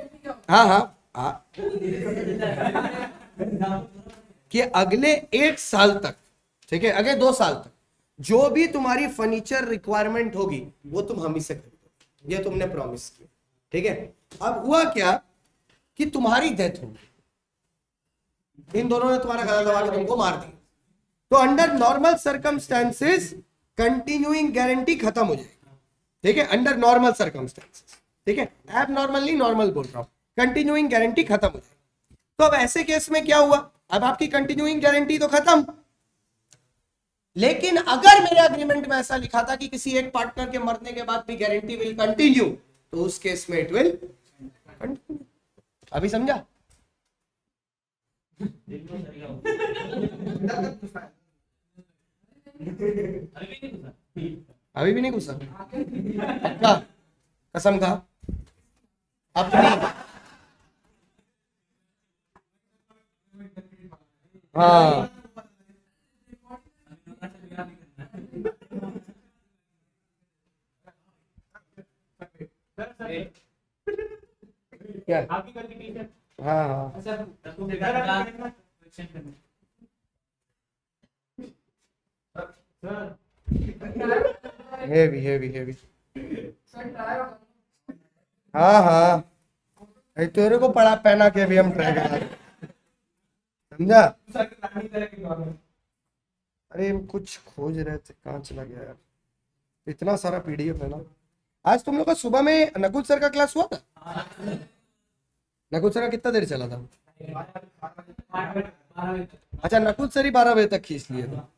कि अगले 1 साल तक, ठीक है, अगले 2 साल तक जो भी तुम्हारी फर्नीचर रिक्वायरमेंट होगी वो तुम हम ही से करोगे, ये तुमने प्रॉमिस किया, ठीक है। अब हुआ क्या कि तुम्हारी डेथ होगी, इन दोनों ने तुम्हारा गला दबा के तुमको मार दिया, तो under normal circumstances continuing guarantee खत्म हो जाएगी, ठीक है, अंडर नॉर्मल सर्कमस्टेंसेस, ठीक है। एब नॉर्मली नॉर्मल बोल रहा हूं, कंटिन्यूइंग गारंटी खत्म हो जाएगी। तो अब ऐसे केस में क्या हुआ, अब आपकी कंटिन्यूइंग गारंटी तो खत्म, लेकिन अगर मेरे अग्रीमेंट में ऐसा लिखा था कि किसी एक पार्टनर के मरने के बाद भी गारंटी विल कंटिन्यू, तो उस केस में इट विल कंटिन्यू। अभी समझा? अभी भी नहीं घुसा? पक्का? कसम खा अपनी? हाँ क्या? हाँ हाँ हेवी हेवी हेवी। हाँ हाँ तेरे को पड़ा पहना के भी हम ट्राई करा, समझा? अरे हम कुछ खोज रहे थे, कहाँ चला गया यार, इतना सारा पीडीएफ है ना। आज तुम लोग का सुबह में नकुल सर का क्लास हुआ था? नकुल सर का कितना देर चला था? अच्छा नकुल सर ही 12 बजे तक खींच लिए थे।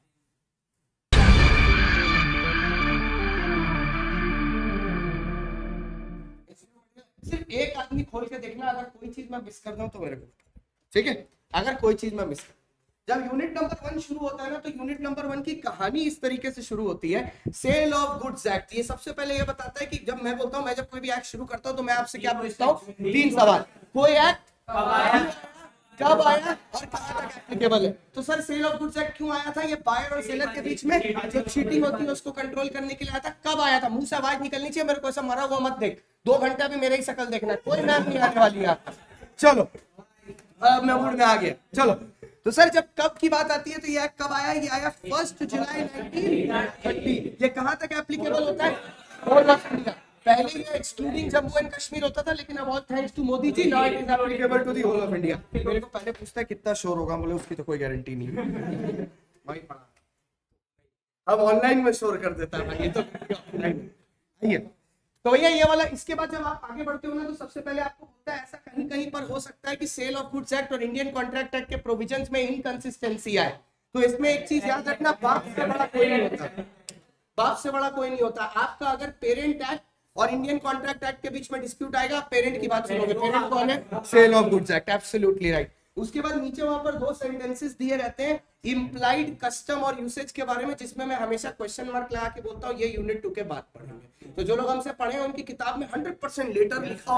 सिर्फ एक आदमी खोल के देखना, अगर कोई चीज मैं मिस कर दूं तो मेरे को, ठीक है, अगर कोई चीज मैं मिस कर, जब यूनिट नंबर 1 शुरू होता है ना, तो यूनिट नंबर 1 की कहानी इस तरीके से शुरू होती है, सेल ऑफ गुड्स एक्ट। ये सबसे पहले ये बताता है कि जब मैं बोलता हूँ, मैं जब कोई भी एक्ट शुरू करता हूँ तो मैं आपसे क्या पूछता हूँ, 3 सवाल। कोई एक्ट कब आया और कहां तक एप्लीकेबल है? तो sir sale of goods act क्यों आया था? ये बायर और सेलर के बीच में जो चीटिंग होती है उसको कंट्रोल करने के लिए आया था। कब आया था? मुंह से आवाज निकलनी चाहिए, मेरे को ऐसा मरा हुआ मत देख, 2 घंटा भी मेरे ही शक्ल देखना, कोई नाम नहीं आने वाली है। चलो मैं मूड में आ गया। चलो तो सर जब कब की बात आती है तो ये कब आया? ये आया 1 जुलाई 1930। ये कहां तक एप्लीकेबल होता है? Whole of India. पहले ये एक्सक्लूडिंग जम्मू एंड कश्मीर होता था, लेकिन अब all thanks to Modi ji now it is applicable to the whole of India. मेरे को पहले पूछता है कितना शोर होगा, बोले उसकी तो कोई गारंटी नहीं है भाई, पढ़ा अब ऑनलाइन में शोर कर देता है भाई, ये तो आइए। तो भैया ये वाला, इसके बाद जब आप आगे बढ़ते हो ना, तो सबसे पहले आपको होता है ऐसा कहीं कहीं पर हो सकता है कि सेल ऑफ गुड्स एक्ट और इंडियन कॉन्ट्रैक्ट एक्ट के प्रोविजंस में इनकंसिस्टेंसी आए। तो इसमें एक चीज याद रखना, बाप से बड़ा कोई नहीं होता, बाप से बड़ा कोई नहीं होता। आपका अगर पेरेंट एक्ट और इंडियन कॉन्ट्रैक्ट एक्ट के बीच में डिस्प्यूट आएगा, पेरेंट की बात सुनोगे। पेरेंट कौन है? Sale of goods act, absolutely right. उसके बाद नीचे वहां पर 2 सेंटेंसेस दिए रहते हैं इम्प्लाइड कस्टम और यूसेज के बारे में, जिसमें मैं हमेशा क्वेश्चन मार्क लगा के बोलता हूँ ये यूनिट 2 के बाद पढ़ेंगे। तो जो लोग हमसे पढ़े हैं उनकी किताब में 100% लेटर लिखा होगा,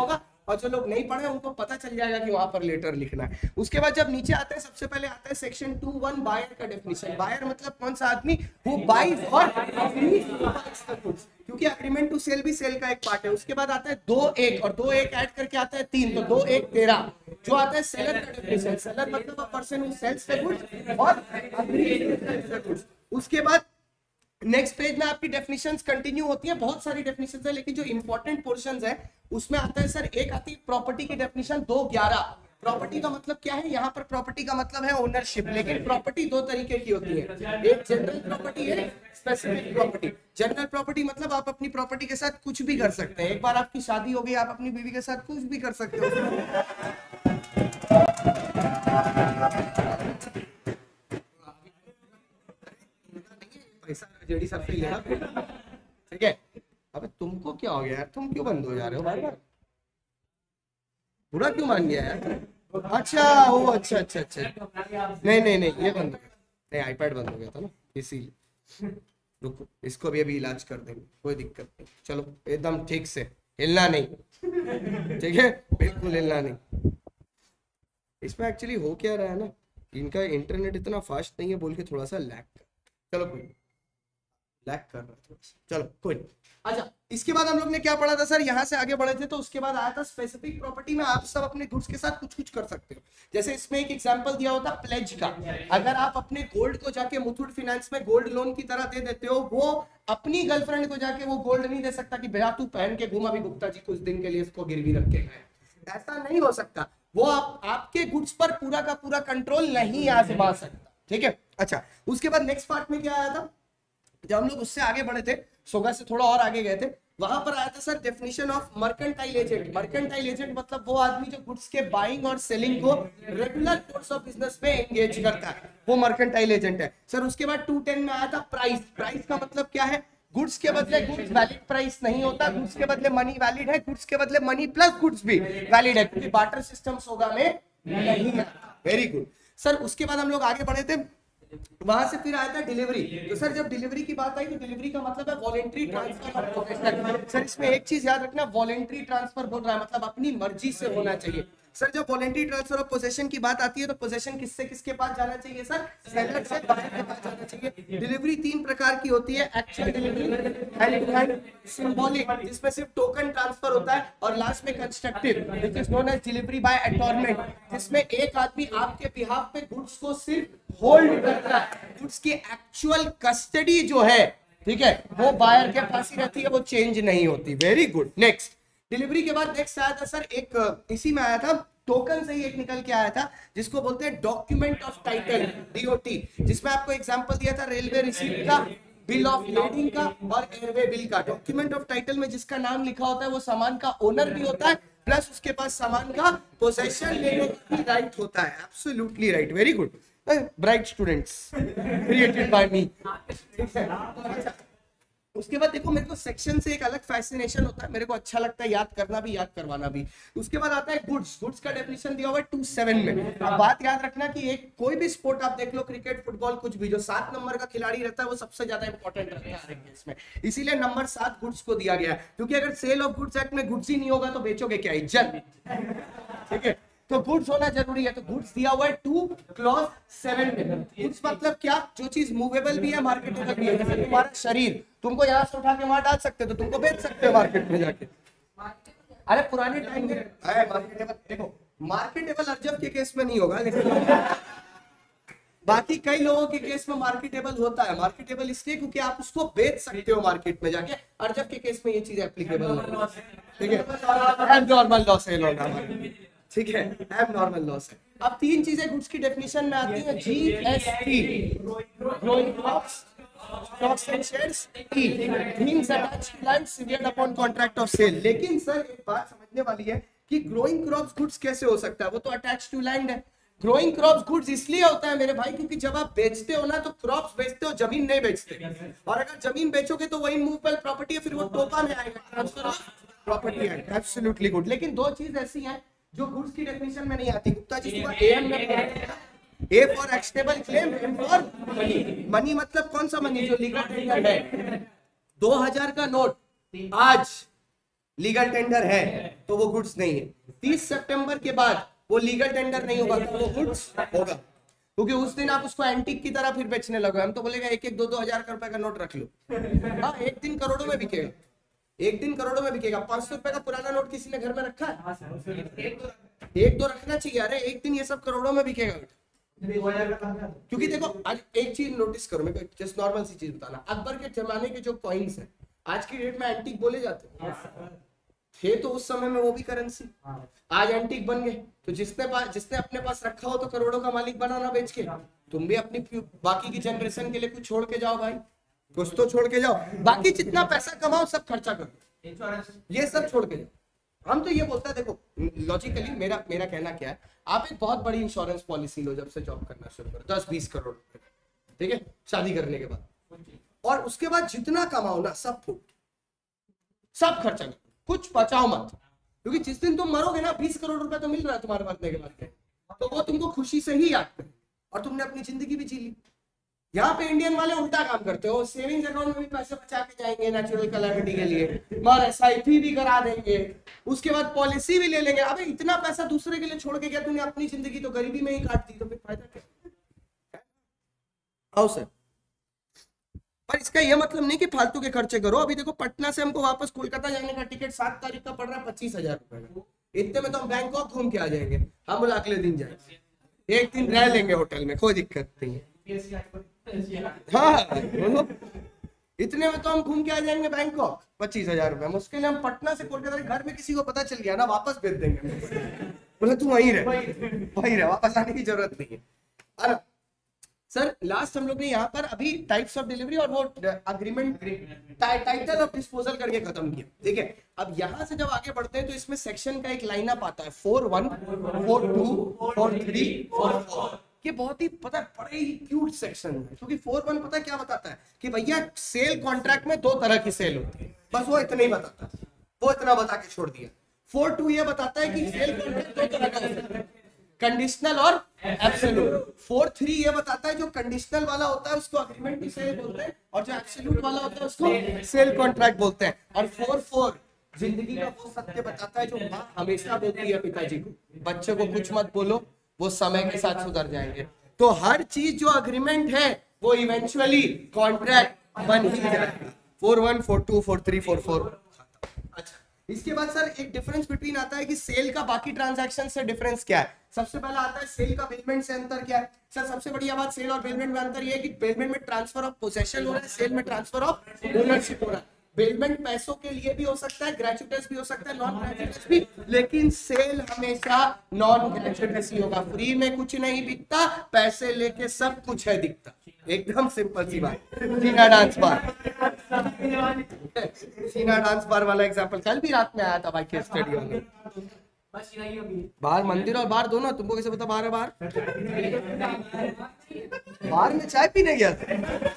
और जो लोग नहीं पढ़े उनको पता चल जाएगा कि वहां पर लेटर लिखना है। उसके बाद जब नीचे आते हैं सबसे पहले आता है सेक्शन 2(1) बायर का डेफिनेशन। बायर मतलब कौन सा आदमी, हु बाइज और क्योंकि एग्रीमेंट टू सेल भी सेल का एक पार्ट है। उसके बाद आता है 2(1) और 2(1) ऐड करके आता है 3, तो 2(1) 13 जो आता है सेलर का डेफिनेशन। सेलर मतलब a person who sells the goods और गुड्स। उसके बाद नेक्स्ट पेज में आपकी डेफिनेशंस कंटिन्यू होती है, बहुत सारी डेफिनेशंस है, लेकिन जो इंपॉर्टेंट पोर्शंस है उसमें आता है सर एक आती है प्रॉपर्टी की डेफिनेशन 2(11). प्रॉपर्टी का मतलब क्या है, यहाँ पर प्रॉपर्टी का मतलब है ओनरशिप, लेकिन प्रॉपर्टी दो तरीके की होती है, एक जनरल प्रॉपर्टी है, स्पेसिफिक प्रॉपर्टी। जनरल प्रॉपर्टी मतलब आप अपनी प्रॉपर्टी के साथ कुछ भी कर सकते हैं। एक बार आपकी शादी हो गई, आप अपनी बीवी के साथ कुछ भी कर सकते हो। पैसा जेडी सबसे लेना, ठीक है। अबे तुमको क्या हो गया यार, तुम क्यों बंद हो जा रहे हो बार बार, बुरा क्यों मान गया यार? अच्छा ओ अच्छा अच्छा अच्छा, नहीं नहीं नहीं ये बंद हो गया, नहीं आईपैड बंद हो गया था ना इसीलिए। रुको इसको भी अभी इलाज कर देंगे, कोई दिक्कत नहीं। चलो एकदम ठीक से, हिलना नहीं, ठीक है, बिल्कुल हिलना नहीं। इसमें एक्चुअली हो क्या रहा है ना, इनका इंटरनेट इतना फास्ट नहीं है बोल के थोड़ा सा लैग कर, चलो कोई लैग कर रहा है, चलो कोई नहीं। अच्छा इसके बाद हम लोग ने क्या पढ़ा था सर, यहाँ से आगे बढ़े थे तो उसके बाद आया था स्पेसिफिक प्रॉपर्टी में आप सब अपने गुड्स के साथ कुछ कुछ कर सकते हो। जैसे इसमें एक एग्जांपल दिया होता प्लेज का, अगर आप अपने गोल्ड को जाके मुथूट फाइनेंस में गोल्ड लोन की तरह दे देते हो, वो अपनी गर्लफ्रेंड को जाके वो गोल्ड नहीं दे सकता कि भैया तू पहन के घूम अभी गुप्ता जी कुछ दिन के लिए इसको गिरवी रख के गए, ऐसा नहीं हो सकता। वो आपके गुड्स पर पूरा का पूरा कंट्रोल नहीं आजमा सकता, ठीक है। अच्छा उसके बाद नेक्स्ट पार्ट में क्या आया था, जब हम लोग उससे आगे बढ़े थे, सोगा से थोड़ा और आगे गए थे, वहां पर आया था sir definition of mercantile agent. Mercantile agent मतलब वो आदमी जो गुड्स के बाइंग और सेलिंग को रेगुलर कोर्स ऑफ बिजनेस में एंगेज करता है, वो मर्केंटाइल एजेंट है सर। उसके बाद 210 में आया था प्राइस। प्राइस का मतलब क्या है, गुड्स के बदले गुड्स वैलिड प्राइस नहीं होता, गुड्स के बदले मनी वैलिड है, गुड्स के बदले मनी प्लस गुड्स भी वैलिड है, क्योंकि बार्टर सिस्टम सोगा में नहीं है। Very good sir. उसके बाद हम लोग आगे बढ़े थे, वहां से फिर आया था डिलीवरी। तो सर जब डिलीवरी की बात आई तो डिलीवरी का मतलब है voluntary transfer of possession. Sir इसमें एक चीज याद रखना, वॉलेंट्री ट्रांसफर बोल रहा है मतलब अपनी मर्जी से होना चाहिए। सर जब वॉलेंट्री ट्रांसफर ऑफ पोजेशन की बात आती है तो पोजेशन किससे किसके पास जाना चाहिए सर, सेलर से बायर के पास जाना चाहिए। डिलीवरी 3 प्रकार की होती है, actual delivery, hand to hand, symbolic जिसमें सिर्फ टोकन ट्रांसफर होता है, और लास्ट में constructive which is known as delivery by attornment, जिसमें एक आदमी आपके बिहाफ पे गुड्स को सिर्फ होल्ड करता है, गुड्स की एक्चुअल कस्टडी जो है, ठीक है, वो बायर के पास ही रहती है, वो चेंज नहीं होती। Very good. नेक्स्ट डिलीवरी के बाद नेक्स्ट आया था सर एक इसी में आया था, टोकन से ही एक निकल के आया था जिसको बोलते हैं डॉक्यूमेंट ऑफ टाइटल, डीओटी, जिसमें आपको एग्जांपल दिया था रेलवे रिसीप्ट का, बिल ऑफ लेडिंग का और एयरवे बिल का। डॉक्यूमेंट ऑफ टाइटल में जिसका नाम लिखा होता है वो सामान का ओनर भी होता है, प्लस उसके पास सामान का पोजेशन लेने का भी राइट होता है। Absolutely right, very good, bright students created by me. उसके बाद देखो मेरे को सेक्शन से एक अलग फैसिनेशन होता है, मेरे को अच्छा लगता है याद करना भी याद करवाना भी। उसके बाद आता है गुड्स। गुड्स का डेफिनेशन दिया हुआ है 27 में। अब बात याद रखना कि एक कोई भी स्पोर्ट आप देख लो, क्रिकेट, फुटबॉल, कुछ भी, जो 7 नंबर का खिलाड़ी रहता है वो सबसे ज्यादा इंपॉर्टेंट रहता है हर एक केस में, इसीलिए नंबर 7 गुड्स को दिया गया है, क्योंकि अगर सेल ऑफ गुड्स एक्ट में गुड्स ही नहीं होगा तो बेचोगे क्या, इज्जत, ठीक है। तो गुड्स होना जरूरी है, तो गुड्स दिया हुआ है 2 क्लॉज 7 में। गुड्स मतलब क्या, जो चीज मूवेबल भी है, मार्केटेबल भी है। जैसे तुम्हारा शरीर, तुमको यहाँ से उठा के वहां डाल सकते हो तो तुमको बेच सकते हो मार्केट में जाके। अरे पुराने टाइम में मार्केटेबल, देखो मार्केटेबल अर्जब के केस में नहीं होगा, लेकिन बाकी कई लोगों के केस में मार्केटेबल होता है। मार्केटेबल इसलिए क्योंकि आप उसको बेच सकते हो मार्केट में जाके, अर्जब के केस में ये चीज एप्लीकेबल नहीं है, ठीक है, नॉर्मल लॉस है, ठीक है, एबनॉर्मल लॉस है। अब 3 चीजें गुड्स की डेफिनेशन में आती है, GST, growing crops, stocks and shares, E things attached to land severed upon contract of sale. लेकिन सर एक बात समझने वाली है कि ग्रोइंग क्रॉप्स गुड्स कैसे हो सकता है, वो तो अटैच्ड टू लैंड है। ग्रोइंग क्रॉप्स गुड्स इसलिए होता है मेरे भाई क्योंकि जब आप बेचते हो ना तो क्रॉप्स बेचते हो, जमीन नहीं बेचते, और अगर जमीन बेचोगे तो वही मूवेबल प्रॉपर्टी है, फिर वो टोपा में आएगा, transfer of property act. Absolutely good. लेकिन 2 चीज ऐसी हैं जो गुड्स की डेफिनेशन में नहीं आती। गुप्ता जी सुबह एएम में A for actionable claim, M for money. Money मतलब कौन सा मनी, जो लीगल टेंडर है। 2000 का नोट आज लीगल टेंडर है तो वो गुड्स नहीं है। 30 सितंबर के बाद वो लीगल टेंडर नहीं होगा तो वो गुड्स होगा, क्योंकि उस दिन आप उसको एंटीक की तरह फिर बेचने लगो। हम तो बोलेगा एक एक 2-2 हजार रुपए का नोट रख लो। हाँ, एक दिन करोड़ों में बिकेगा, एक दिन करोड़ों में बिकेगा। 500 रुपए का पुराना नोट किसी ने घर में रखा है? एक दो रखना चाहिए। अरे एक दिन ये सब करोड़ों में बिकेगा। क्योंकि देखो आज एक चीज नोटिस करो, मैं जस्ट नॉर्मल सी चीज बताना, अकबर के जमाने के जो कॉइन्स हैं आज की डेट में एंटीक बोले जाते हैं, थे तो उस समय में वो भी करेंसी, आज एंटीक बन गए। तो जिसने अपने पास रखा हो तो करोड़ों का मालिक बनाना बेच के। तुम भी अपनी बाकी की जनरेशन के लिए कुछ छोड़ के जाओ भाई, कुछ तो छोड़ के जाओ। बाकी जितना पैसा कमाओ सब खर्चा करो, ये सब छोड़ के जाओ। हम तो ये बोलते हैं, देखो लॉजिकली मेरा कहना क्या है, आप एक बहुत बड़ी इंश्योरेंस पॉलिसी लो जब से जॉब करना शुरू करो, 10-20 करोड़ रुपए, ठीक है, शादी करने के बाद, और उसके बाद जितना कमाओ ना सब फूट, सब खर्चा करो, कुछ बचाओ मत। क्योंकि जिस दिन तुम मरोगे ना 20 करोड़ रुपए तो मिल रहा है तुम्हारे मरने के बाद, तो वो तुमको खुशी से ही याद करें और तुमने अपनी जिंदगी भी जी ली। यहाँ पे इंडियन वाले उल्टा काम करते हो, सेविंग्स अकाउंट में भी पैसे बचा के जाएंगे नेचुरल कैलामिटी के लिए, और एसआईपी भी करा देंगे, उसके बाद पॉलिसी भी ले लेंगे। अबे इतना पैसा दूसरे के लिए छोड़ के गया, तूने अपनी जिंदगी तो गरीबी में ही काट दी, तो फिर फायदा क्या? आओ सर, पर इसका यह मतलब नहीं कि फालतू के खर्चे करो। अभी देखो पटना से हमको वापस कोलकाता जाने का टिकट 7 तारीख का पड़ रहा है 25,000 रुपए का। इतने में तो हम बैंकॉक घूम के आ जाएंगे। हम बोला अगले दिन जाएंगे, एक दिन रह लेंगे होटल में, कोई दिक्कत नहीं है। हाँ बोलो, इतने में तो हम घूम के आ जाएंगे बैंकॉक 25,000 रुपए। मुश्किल है हम पटना से कोलकाता, घर में किसी को पता चल गया ना वापस भेज देंगे, बोले तू वहीं रह, वापस आने की जरूरत नहीं है। सर लास्ट हम लोग ने यहाँ पर अभी टाइप्स ऑफ डिलीवरी और वो अग्रीमेंट टाइटल ऑफ डिस्पोजल करके खत्म किया, ठीक है। अब यहाँ से जब आगे बढ़ते हैं तो इसमें सेक्शन का एक लाइन अप आता है 4(1), 4(2), 4(3), 4(4). ये बहुत ही पता है बड़े ही क्यूट सेक्शन है, क्योंकि 4(1) पता है क्या बताता है कि भैया सेल कॉन्ट्रैक्ट में 2 तरह की सेल होती है, बस वो इतना ही बताता है, वो इतना बता के छोड़ दिया। 4(2) ये बताता है कि सेल कॉन्ट्रैक्ट 2 तरह का होता है, कंडीशनल और एब्सोल्यूट। 4(3) ये बताता है जो कंडीशनल वाला होता है उसको अग्रीमेंट की सेल बोलते हैं, और जो एब्सोल्यूट वाला होता है उसको सेल कॉन्ट्रैक्ट बोलते हैं। और 4(4) जिंदगी का वो सत्य बताता है जो माँ हमेशा बोलती है पिताजी को, बच्चे को कुछ मत बोलो, वो समय के साथ सुधर जाएंगे। तो हर चीज जो अग्रीमेंट है वो इवेंचुअली कॉन्ट्रैक्ट बन ही जाएगा। 4(1), 4(2), 4(3), 4(4). अच्छा, इसके बाद सर एक डिफरेंस बिटवीन आता है कि सेल का बाकी ट्रांजैक्शन से डिफरेंस क्या है। सबसे पहला आता है सेल का बेलमेंट से अंतर क्या है। सर सबसे बढ़िया बात सेल और बेलमेंट में अंतर ये है कि बेलमेंट में ट्रांसफर ऑफ पोजेशन हो रहा है, सेल में ट्रांसफर ऑफ ओनरशिप हो रहा है। बेलमेंट पैसों के लिए भी हो सकता है, ग्रेचुइटस भी हो सकता है, नॉन ग्रेचुइटस भी, लेकिन सेल हमेशा नॉन ग्रेचुइटस ही होगा। फ्री में कुछ नहीं बिकता, पैसे लेके सब कुछ है दिखता। एकदम सिंपल सी बात। सीना डांस बार, सीना डांस बार वाला एग्जांपल कल भी रात में आया था भाई के स्टूडियो में। बाहर मंदिर और बाहर दोनों, तुमको कैसे पता बाहर है? बाहर में चाय पीने गया था।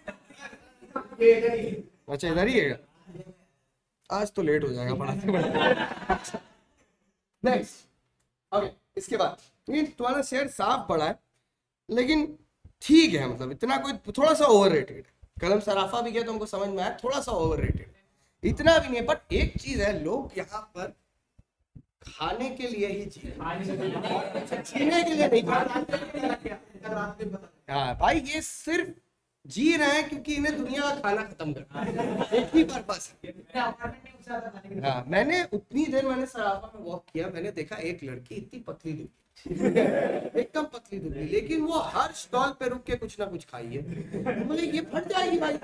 अच्छा इधर ही है, आज तो लेट हो जाएगा पढ़ाते पढ़ाते। नेक्स्ट, ओके, इसके बाद ये तुम्हारा शेयर साफ पड़ा है लेकिन ठीक है, मतलब इतना कोई थोड़ा सा ओवररेटेड है। कलम सराफा भी गया तो हमको समझ में आया थोड़ा सा ओवररेटेड, इतना भी नहीं है। बट एक चीज है, लोग यहाँ पर खाने के लिए ही जीने के लिए नहीं। हाँ भाई, ये सिर्फ जी रहे हैं क्योंकि इन्हें दुनिया का खाना खत्म करना है, एक ही पर्पस है। हाँ, मैंने उतनी देर मैंने सराफा में वॉक किया, मैंने देखा एक लड़की इतनी पतली दुबली, एकदम पतली दुबली, लेकिन वो हर स्टॉल पे रुक के कुछ ना कुछ खाई है। बोले ये फट जाएगी भाई,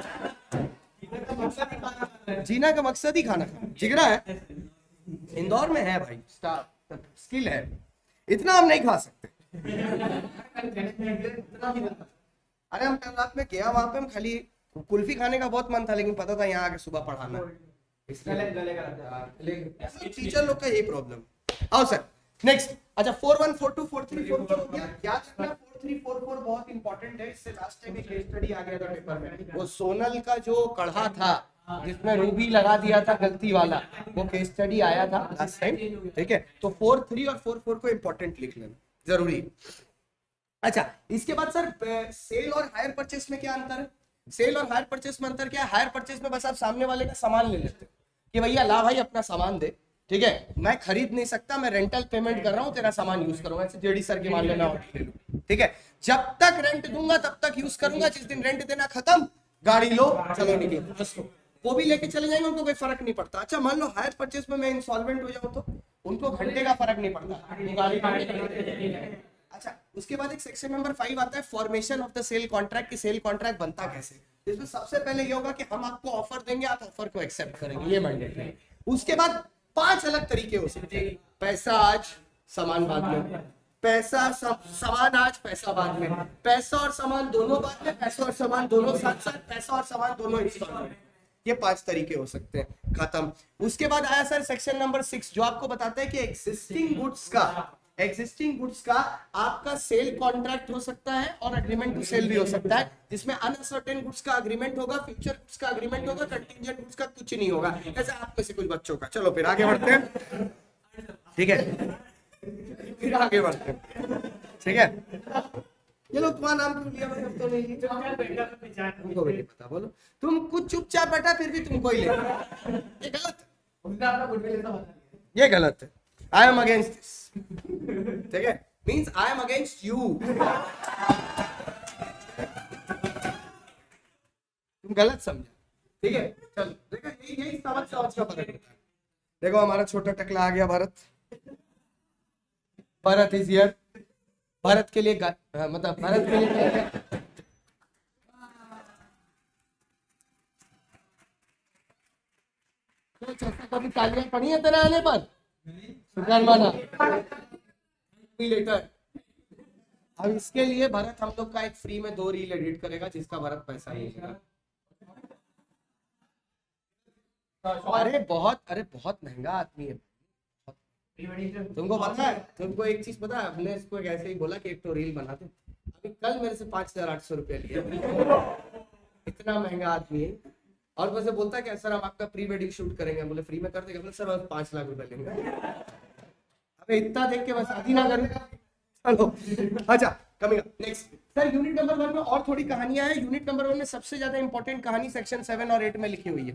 जीना का मकसद ही खाना खाना। जिगरा है, इंदौर में है भाई, स्किल है, इतना हम नहीं खा सकते। अरे हम कल रात में गया, वहां पे हम खाली कुल्फी खाने का बहुत मन था, लेकिन पता था यहाँ आके सुबह पढ़ाना, इसलिए टीचर लोग का यही प्रॉब्लम। आओ सर नेक्स्ट। अच्छा 4(1), 4(2), 4(3), 4(4) हो गया। याद रखना 4(3), 4(4) बहुत इंपॉर्टेंट है। इससे लास्ट टाइम एक केस स्टडी आ गया था पेपर में, वो सोनल का जो कढ़ा था जिसमें रूबी लगा दिया था गलती वाला, वो केस स्टडी आया था लास्ट टाइम, ठीक है। तो 4(3) और 4(4) को इंपॉर्टेंट लिख लेना, जरूरी। अच्छा, इसके बाद सर सेल और हायर परचेस में क्या अंतर है? सेल और हायर परचेस में अंतर क्या है? हायर परचेस में बस आप सामने वाले का सामान ले लेते हो, कि भैया ला भाई अपना सामान दे, ठीक है, मैं खरीद नहीं सकता, मैं रेंटल पेमेंट कर रहा हूँ, तेरा सामान यूज करूंगा, ऐसे जेडी सर के मान लेना ऑर्डर ले लूं, ठीक है, जब तक रेंट दूंगा तब तक यूज करूंगा, जिस दिन रेंट देना खत्म, गाड़ी लो चलो निकलो, बस लो। वो भी लेके चले जाएंगे, उनको कोई फर्क नहीं पड़ता। अच्छा मान लो हायर परचेज में मैं इंसॉल्वेंट हो जाऊं तो उनको घंटे का फर्क नहीं पड़ता। अच्छा, उसके बाद एक सेक्शन नंबर 5 आता है, formation of the sale contract, कि सेल कॉन्ट्रैक्ट बनता कैसे। इसमें सबसे पहले ये होगा कि हम आपको ऑफर देंगे, आप ऑफर को एक्सेप्ट करेंगे, ये मैंडेटरी है। उसके बाद 5 अलग तरीके हो सकते हैं, पैसा आज सामान बाद में, पैसा सामान आज पैसा बाद में, पैसा और सामान दोनों बाद में, पैसा और सामान दोनों साथ साथ, पैसा और सामान दोनों इंस्टॉलमेंट, ये 5 तरीके हो सकते हैं। खत्म। उसके बाद आया सर सेक्शन नंबर 6 जो आपको बताता है कि एग्जिस्टिंग गुड्स का आपका सेल कॉन्ट्रैक्ट हो सकता है और एग्रीमेंट टू सेल भी हो सकता है, जिसमें अनसर्टेन गुड्स का एग्रीमेंट होगा, फ्यूचर गुड्स का एग्रीमेंट होगा, कंटिंजेंट गुड्स का कुछ नहीं होगा, जैसे आप में से कुछ बच्चों का। चलो फिर आगे बढ़ते हैं, ठीक है, फिर आगे बढ़ते हैं, ठीक है। ये लोग तुम्हारा नाम क्यों लिया, मतलब तो नहीं तुमको भी नहीं पता, बोलो तुम कुछ चुपचाप बैठा फिर भी तुमको ही ले, ये गलत, ये गलत है। आई एम अगेंस्ट दिस, ठीक है, means I am against you, तुम गलत समझा, ठीक है। चलो देखो यही समझ का फर्क होता है। देखो हमारा छोटा टकला आ गया भरत, भरत इज हियर, भारत के लिए मतलब भारत के लिए कभी तालियां पड़ी है तेरे आने पर, शुक्रान माना लेटर। अब इसके लिए भरत हम लोग का एक फ्री में 2 रील एडिट करेगा, जिसका भरत पैसा नहीं है। अरे बहुत महंगा आदमी है, तुमको पता है, तुमको एक चीज पता है, हमने इसको ऐसे ही बोला कि एक तो रील बना दे, अभी कल मेरे से 5,800 रुपया लिया, इतना महंगा आदमी है। और वैसे बोलता है कि सर हम आपका प्री वेडिंग शूट करेंगे, बोले फ्री में कर देगा, बोले सर 5 लाख रुपए लेंगे, अबे इतना देख के मैं शादी ना करूं। चलो अच्छा coming next sir, unit number 1 में और थोड़ी कहानियां हैं। यूनिट नंबर 1 में सबसे ज्यादा इंपॉर्टेंट कहानी सेक्शन 7 और 8 में लिखी हुई है,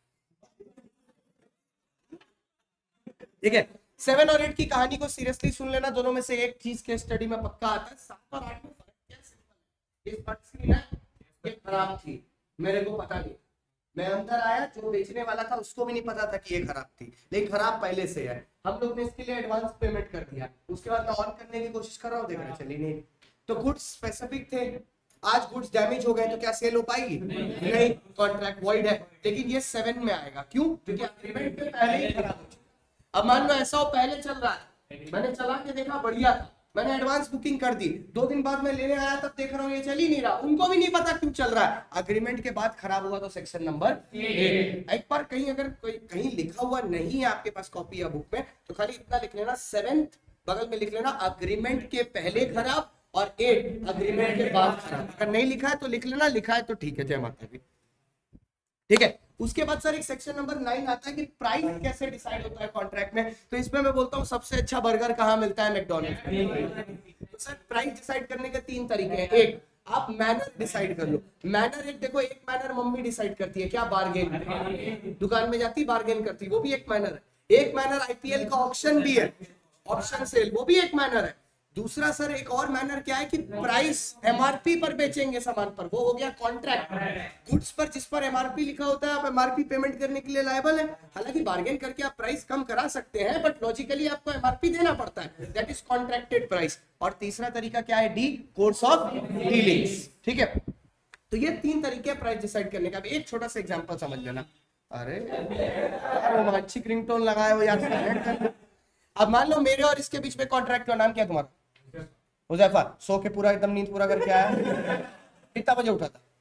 ठीक है। 7 और 8 की कहानी को सीरियसली सुन लेना, दोनों में से एक चीज के स्टडी में पक्का आता है। 7 और 8 में फर्क क्या है, इस बात से ना ये खराब थी, मेरे को पता नहीं, मैं अंदर आया, जो बेचने वाला था उसको भी नहीं पता था कि ये खराब थी, लेकिन खराब पहले से है, हम लोग ने इसके लिए एडवांस पेमेंट कर दिया, उसके बाद मैं ऑन करने की कोशिश कर रहा हूँ, देख रहे चलिए नहीं, तो गुड्स स्पेसिफिक थे, आज गुड्स डैमेज हो गए तो क्या सेल हो पाएगी, नहीं, कॉन्ट्रैक्ट वॉइड है। लेकिन ये 7 में आएगा, क्यों, क्योंकि एग्रीमेंट पे पहले ही खराब हो चुका। अब मान लो ऐसा हो पहले चल रहा है, मैंने चला के देखा बढ़िया था, मैंने एडवांस बुकिंग कर दी, 2 दिन बाद मैं लेने आया तब देख रहा हूँ ये चल ही नहीं रहा, उनको भी नहीं पता क्यों चल रहा है, एग्रीमेंट के बाद खराब हुआ तो सेक्शन नंबर 8। एक बार कहीं अगर कोई कहीं लिखा हुआ नहीं है आपके पास कॉपी या बुक में, तो खाली इतना लिख लेना, 7 बगल में लिख लेना एग्रीमेंट के पहले खराब और 8 एग्रीमेंट के बाद खराब। अगर नहीं लिखा है तो लिख लेना, लिखा है तो ठीक है, जय माता दी, ठीक है। उसके बाद सर एक सेक्शन नंबर 9 आता है कि प्राइस कैसे डिसाइड होता है कॉन्ट्रैक्ट में। तो इसमें मैं बोलता हूँ सबसे अच्छा बर्गर कहाँ मिलता है, मैकडॉनल्ड्स में। तो सर प्राइस डिसाइड करने के 3 तरीके हैं। एक, आप मैनर डिसाइड कर लो। मैनर एक देखो, एक मैनर मम्मी डिसाइड करती है, क्या, बार्गेन, दुकान में जाती बार्गेन करती, वो भी एक मैनर है। एक मैनर आईपीएल का ऑप्शन भी है, ऑप्शन सेल, वो भी एक मैनर है। दूसरा सर एक और मैनर क्या है कि प्राइस एमआरपी पर बेचेंगे सामान पर, वो हो गया कॉन्ट्रैक्ट। गुड्स पर जिस पर एमआरपी लिखा होता है आप एमआरपी पेमेंट करने के लिए लायबल है। हालांकि बार्गेन करके आप प्राइस कम करा सकते हैं, बट लॉजिकली आपको एमआरपी देना पड़ता है, दैट इज कॉन्ट्रैक्टेड प्राइस। और तीसरा तरीका क्या है, डी, कोर्स ऑफ डीलिंग्स, ठीक है। तो ये 3 तरीके प्राइस डिसाइड करने का। एक छोटा सा एग्जांपल समझ लेना। अरे रोमांचिक रिंगटोन लगाए हो यार। अब मान लो मेरे और इसके बीच में कॉन्ट्रैक्ट का नाम क्या तुम्हारा, हुज़ैफा। सो के पूरा एकदम नींद पूरा करके आया, कितना बजे उठा था,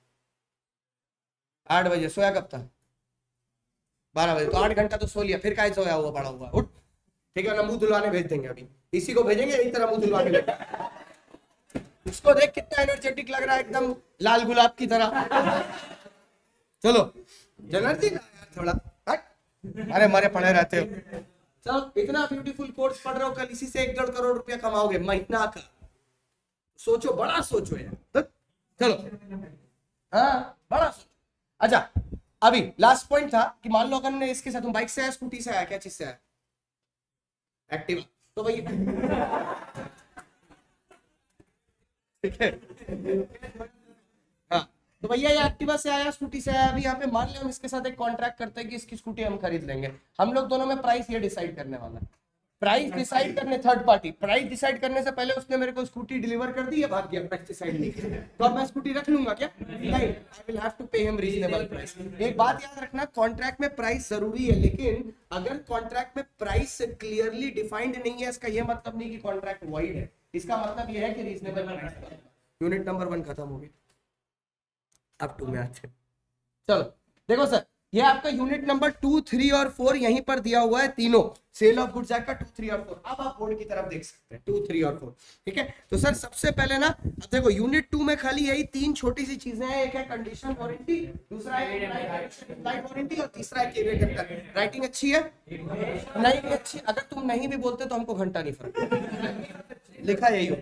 8 बजे। सोया कब था, 12 बजे। तो 8 घंटा तो सो लिया, फिर काय सोया हुआ पड़ा हुआ, उठ, ठीक है ना। मुंह धुलवाने भेज देंगे, अभी इसी को भेजेंगे, इसी तरह मुंह धुलवा के लेके। उसको देख कितना एनर्जेटिक लग रहा है, एकदम लाल गुलाब की तरह। चलो जनरजी थोड़ा हट, अरे मरे पड़े रहते हो। चलो इतना ब्यूटीफुल कोर्स पढ़ रहे हो, कल इसी से 1-1.5 करोड़ रुपया कमाओगे महीना का। सोचो, बड़ा सोचो यार। चलो हाँ बड़ा सोचो। अच्छा अभी लास्ट पॉइंट था कि मान लो अगर हमने इसके साथ, तुम बाइक से आया, स्कूटी से आया, क्या चीज से आया? एक्टिवा। तो भाई ठीक है, हाँ, तो भैया ये एक्टिवा से आया, स्कूटी से आया। अभी यहाँ पे मान लिया हम इसके साथ एक कॉन्ट्रैक्ट करते हैं कि इसकी स्कूटी हम खरीद लेंगे। हम लोग दोनों में प्राइस ये डिसाइड करने वाला है। प्राइस डिसाइड करने, थर्ड पार्टी प्राइस डिसाइड करने से पहले उसने मेरे को स्कूटी डिलीवर कर दी है, भाग गया, प्राइस डिसाइड नहीं किया, तो अब मैं स्कूटी रख लूंगा क्या? नहीं, I will have to pay him reasonable price. एक बात याद रखना, कॉन्ट्रैक्ट में प्राइस जरूरी है, लेकिन अगर कॉन्ट्रैक्ट में प्राइस क्लियरली डिफाइंड नहीं है, इसका यह मतलब नहीं कि कॉन्ट्रैक्ट वॉइड है। इसका मतलब यह है कि रीजनेबल प्राइस। यूनिट नंबर 1 खत्म हो गई, अब 2 में आते हैं। चलो देखो सर, ये आपका यूनिट नंबर 2, 3 और 4 यहीं पर दिया हुआ है, तीनों सेल ऑफ गुड्स एक्ट का 2, 3 और 4। अब आप बोर्ड की तरफ देख सकते हैं 2, 3 और 4, ठीक है। तो सर सबसे पहले ना, अब देखो यूनिट 2 में खाली यही 3 छोटी सी चीजें हैं। एक है कंडीशन वारंटी, दूसरा है इम्प्लाइड वारंटी, और तीसरा है केरियर। राइटिंग अच्छी है? नहीं अच्छी, अगर तुम नहीं भी बोलते तो हमको घंटा नहीं फर्क, लिखा यही हो।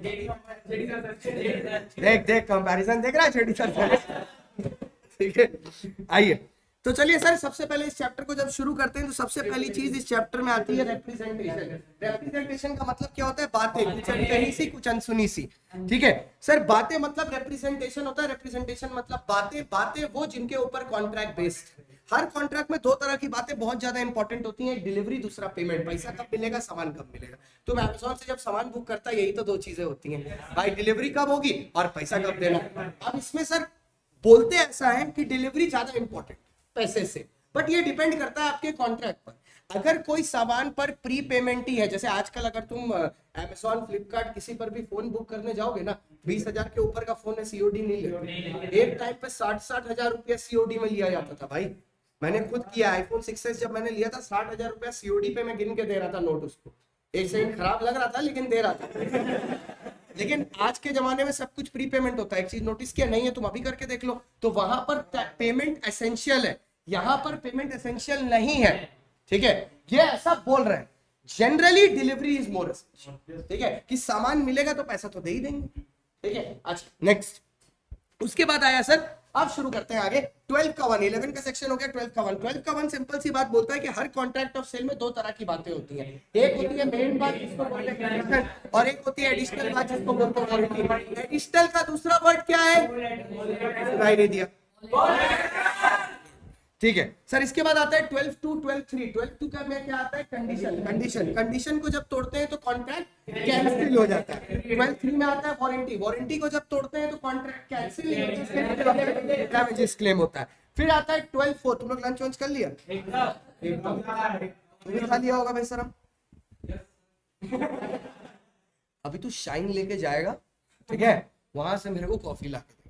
देख देख कंपैरिजन देख रहा है जेडी सर, ठीक है। आइए तो चलिए सर, सबसे पहले इस चैप्टर को जब शुरू करते हैं तो सबसे पहली चीज इस चैप्टर में आती है रिप्रेजेंटेशन। रिप्रेजेंटेशन का मतलब क्या होता है? बातें, कुछ अनकही सी, कुछ अनसुनी सी, ठीक है सर। बातें मतलब रिप्रेजेंटेशन होता है। रिप्रेजेंटेशन मतलब बातें, बातें वो जिनके ऊपर कॉन्ट्रैक्ट बेस्ड। हर कॉन्ट्रैक्ट में 2 तरह की बातें बहुत ज्यादा इंपॉर्टेंट होती हैं, डिलीवरी, दूसरा पेमेंट। पैसा कब मिलेगा, सामान कब मिलेगा। तो अमेज़न से जब सामान बुक करता है, यही तो 2 चीजें होती हैं भाई, डिलीवरी कब होगी और पैसा कब देना। अब इसमें सर बोलते ऐसा है कि डिलीवरी ज्यादा इंपॉर्टेंट पैसे से, बट ये डिपेंड करता है आपके कॉन्ट्रैक्ट पर। अगर कोई सामान पर प्री पेमेंट ही है, जैसे आजकल अगर तुम अमेज़न, फ्लिपकार्ट किसी पर भी फोन बुक करने जाओगे ना, 20,000 के ऊपर का फोन है, सीओडी नहीं लेते। एक टाइम पे 60-60 हजार रुपया सीओडी में लिया जाता था भाई। मैंने खुद किया, आईफोन 6s जब मैंने लिया था, 60,000 रुपया सीओडी पे मैं गिन के दे रहा था नोट उसको। एक सेकंड खराब लग रहा था लेकिन दे रहा था। लेकिन आज के जमाने में सब कुछ प्री पेमेंट होता है। एक चीज नोटिस किया नहीं है, तुम अभी करके देख लो, तो वहां पर पेमेंट एसेंशियल है, यहाँ पर पेमेंट एसेंशियल नहीं है, ठीक है। ये ऐसा बोल रहे हैं, generally delivery is more essential, ठीक है, कि सामान मिलेगा तो पैसा तो दे ही देंगे, ठीक है। अच्छा नेक्स्ट, उसके बाद आया सर, अब शुरू करते हैं आगे 12 का 1, 11 का सेक्शन हो गया, 12 का 1। 12 का 1 सिंपल सी बात बोलता है कि हर कॉन्ट्रैक्ट ऑफ सेल में 2 तरह की बातें होती हैं। एक होती है मेन बात जिसको बोलते हैं कंडीशन, और एक होती है एडिशनल बात जिसको बोलते हैं वारंटी। एडिशनल का दूसरा वर्ड क्या है? सुनाई नहीं दिया, ठीक है सर। इसके बाद आता है 12-2, 12-3। 12-2 का में क्या आता है? कंडीशन। कंडीशन, कंडीशन को जब तोड़ते हैं तो कॉन्ट्रैक्ट कैंसिल हो जाता है। 12-3 में आता है वारंटी। वारंटी को जब तोड़ते हैं तो कॉन्ट्रैक्ट कैंसिल नहीं होता है, डैमेजेस क्लेम होता है। फिर आता है 12-4। तुम लोग लंच वंच कर लिया? तुमने खा लिया होगा भाई सर। अभी तू शाइन लेके जाएगा, ठीक है, वहां से मेरे को कॉफी ला के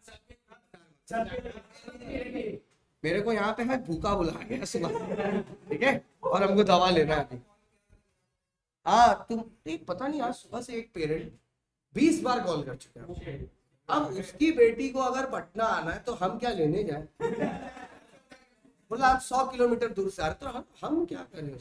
देगा। मेरे को यहाँ पे है भूखा बुला गया सुबह, ठीक है, और हमको दवा लेना है अभी। हाँ तुम एक पता नहीं, आज सुबह से एक पेरेंट 20 बार कॉल कर चुके हैं। अब उसकी बेटी को अगर पटना आना है तो हम क्या लेने जाए? बोला आप 100 किलोमीटर दूर से आ रहे, तो हम क्या करें?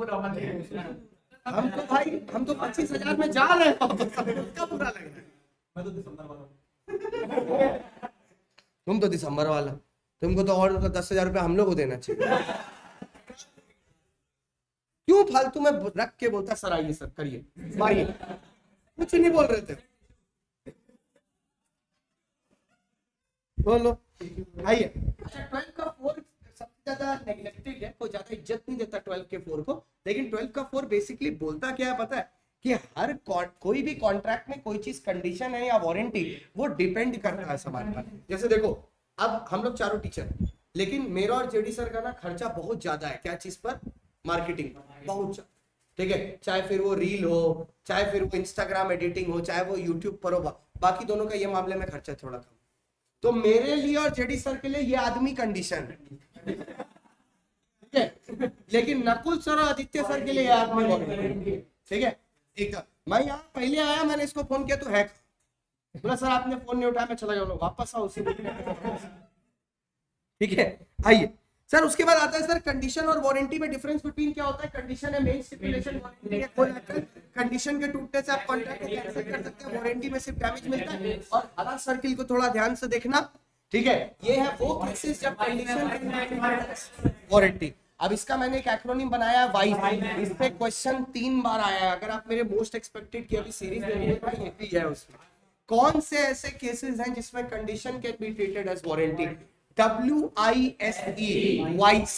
हम तो भाई, हम तो 25,000 में जा रहे हैं, उसका बुरा लग रहा है। मैं तो दिसंबर वाला, तुम तो दिसंबर वाला, तुमको तो और 10,000 रुपया हम लोग को देना चाहिए। क्यों फालतू में रख के बोलता सर आइए सर करिए मारिए, कुछ नहीं बोल रहे थे, बोलो आइए। अच्छा 12 का 4 सबसे ज्यादा नेग्लेक्टेड है, कोई ज्यादा इज्जत नहीं देता 12 के 4 को, लेकिन 12 का 4 बेसिकली बोलता क्या है पता है? कि हर कोई भी कॉन्ट्रैक्ट में कोई चीज कंडीशन है या वारंटी, वो डिपेंड करता है सामान पर। जैसे देखो अब हम लोग चारों टीचर हैं, लेकिन मेरा और जेडी सर का ना खर्चा बहुत ज्यादा है, क्या चीज पर? मार्केटिंग, बहुत ज्यादा, ठीक है। चाहे फिर वो रील हो, चाहे फिर वो इंस्टाग्राम एडिटिंग हो, चाहे वो यूट्यूब पर हो, बाकी दोनों का ये मामले में खर्चा थोड़ा कम। तो मेरे लिए और जेडी सर के लिए ये आदमी कंडीशन है, ठीक है, लेकिन नकुल सर और आदित्य सर के लिए ये आदमी, ठीक है। एक मैं यहाँ पहले आया, मैंने इसको फोन किया तो है, बोला सर आपने फोन नहीं उठाया, मैं चला गया, वापस आओ उसी, ठीक है। आइए सर, उसके बाद आता है सर कंडीशन और वारंटी में डिफरेंस बिटवीन क्या होता है? कंडीशन है मेन स्टिपुलेशन, वारंटी है कोलैटरल। कंडीशन के टूटने से आप कॉन्ट्रैक्ट को कैंसिल कर सकते हैं, वारंटी में सिर्फ डैमेज मिलता है। और हरा सर्किल को थोड़ा ध्यान से देखना, ठीक है, ये है वो केसेस जब कंडीशन वारंटी। अब इसका मैंने एक एक्रोनिम बनाया वाइफ, इस पे क्वेश्चन 3 बार आया है। अगर आप मेरे मोस्ट एक्सपेक्टेड की अभी सीरीज देखोगे ये भी है उसमें। कौन से ऐसे केसेस हैं जिसमें condition can be treated as warranty? WISE, वाइस,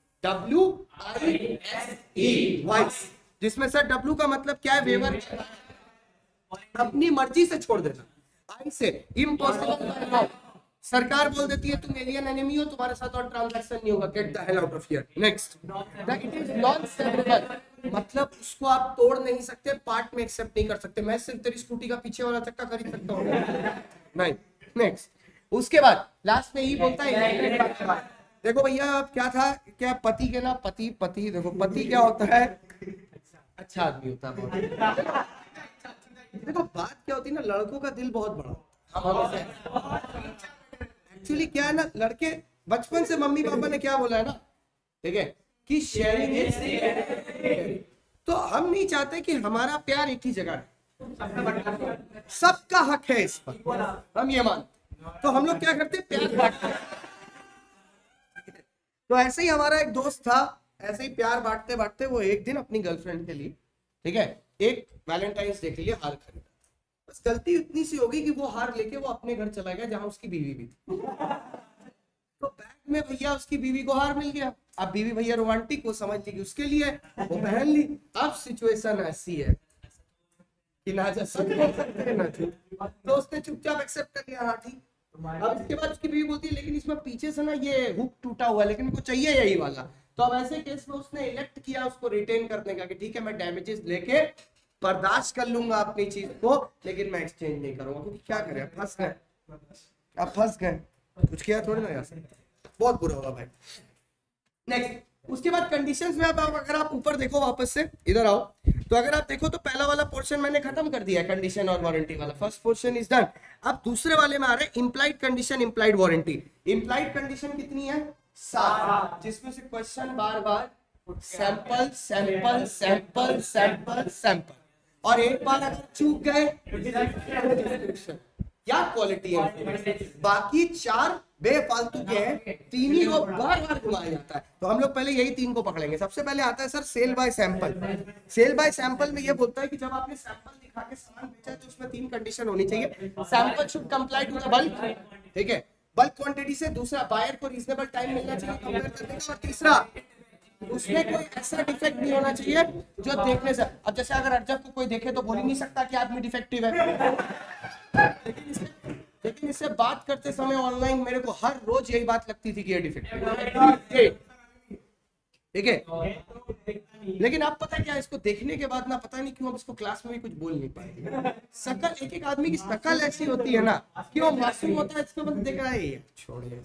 WISE, वाइस, जिसमें सर W का मतलब क्या है? वेवर, अपनी मर्जी से छोड़ देना। आई से इम्पॉसिबल, सरकार बोल देती है तुम एलियन एनिमी हो, तुम्हारे साथ और ट्रांजैक्शन नहीं होगा, get the hell out of here. Next, it is non severable, मतलब उसको आप तोड़ नहीं सकते, पार्ट में एक्सेप्ट नहीं कर सकते। मैं सिर्फ तेरी स्कूटी का पीछे वाला चक्का खरीद सकता हूँ नहीं। नेक्स्ट, उसके बाद लास्ट में ही बोलता है, देखो भैया अब क्या था, क्या पति के ना, पति देखो पति क्या होता है? अच्छा आदमी होता है। देखो बात क्या होती है ना, लड़कों का दिल बहुत बड़ा। एक्चुअली क्या है ना, लड़के बचपन से मम्मी पापा ने क्या बोला है ना, ठीक है, कि शेयरिंग इज, तो हम नहीं चाहते कि हमारा प्यार एक ही जगह है, सबका हक है इस पर, हम ये मानते। तो हम लोग क्या करते हैं, प्यार बांटते हैं। तो ऐसे ही हमारा एक दोस्त था, ऐसे ही प्यार बांटते बांटते वो एक दिन अपनी गर्लफ्रेंड के लिए, ठीक है, एक वैलेंटाइंस डे के लिए हार खरीदा। बस गलती इतनी सी होगी कि वो हार लेके वो अपने घर चला गया जहां उसकी बीवी भी थी। तो बैग में भैया उसकी बीवी को हार मिल गया। अब बीवी भैया रोमांटिक, वो समझ ली कि उसके लिए वो पहन ली। अब सिचुएशन ऐसी है कि ना जा सकते हैं ना झूठ, तो उसने चुपचाप एक्सेप्ट कर लिया, हाँ ठीक। अब इसके बाद उसकी बीवी बोलती है लेकिन इसमें पीछे से ना ये हुक टूटा हुआ है, लेकिन मुझको चाहिए यही वाला। तो अब ऐसे केस में उसने इलेक्ट किया उसको रिटेन करने का कि ठीक है मैं डैमेजेस लेके बर्दाश्त कर लूंगा अपनी चीज को, लेकिन मैं एक्सचेंज नहीं करूंगा, क्योंकि क्या करें, फंस गए, अब फंस गए, कुछ किया थोड़ी ना यार, बहुत बुरा होगा भाई। नेक्स्ट, उसके बाद कंडीशंस में अब अगर आप ऊपर देखो, वापस से इधर आओ, तो अगर आप देखो तो पहला वाला पोर्शन मैंने खत्म कर दिया है, कंडीशन और वारंटी वाला, फर्स्ट पोर्शन इज डन। अब दूसरे वाले में आ रहे हैं implied condition, implied warranty. Implied condition कितनी है? 7, जिसमें से क्वेश्चन बार बार sample sample sample sample sample, और एक बार अगर चूक गए या क्वालिटी है, बाकी 4 बेफालतू के हैं, 3 ही को बार बार घुमाया जाता है। तो हम लोग पहले यही 3 को पकड़ेंगे। सबसे पहले आता है sir sale by sample. Sale by sample में ये बोलता है कि जब आपने सैंपल दिखा के सामान बेचा तो उसमें 3 कंडीशन होनी चाहिए। Sample should comply to the bulk, ठीक है, बल्क क्वांटिटी से। दूसरा, बायर को रीजनेबल टाइम मिलना चाहिए कंपेयर करने का। और तीसरा, उसमें कोई ऐसा डिफेक्ट नहीं होना चाहिए जो देखने से, अब जैसे अगर अर्जब को कोई देखे तो बोल ही नहीं सकता कि आदमी डिफेक्टिव है। लेकिन इससे बात करते समय ऑनलाइन मेरे को हर रोज यही बात लगती थी कि ये डिफेक्टिव है, ठीक है। लेकिन अब पता है क्या, इसको देखने के बाद ना पता नहीं क्यों अब इसको क्लास में भी कुछ बोल नहीं पाए। शकल, एक आदमी की शकल ऐसी होती है ना कि वो मासूम होता है, इसको बंद देख रहा है, छोड़िए,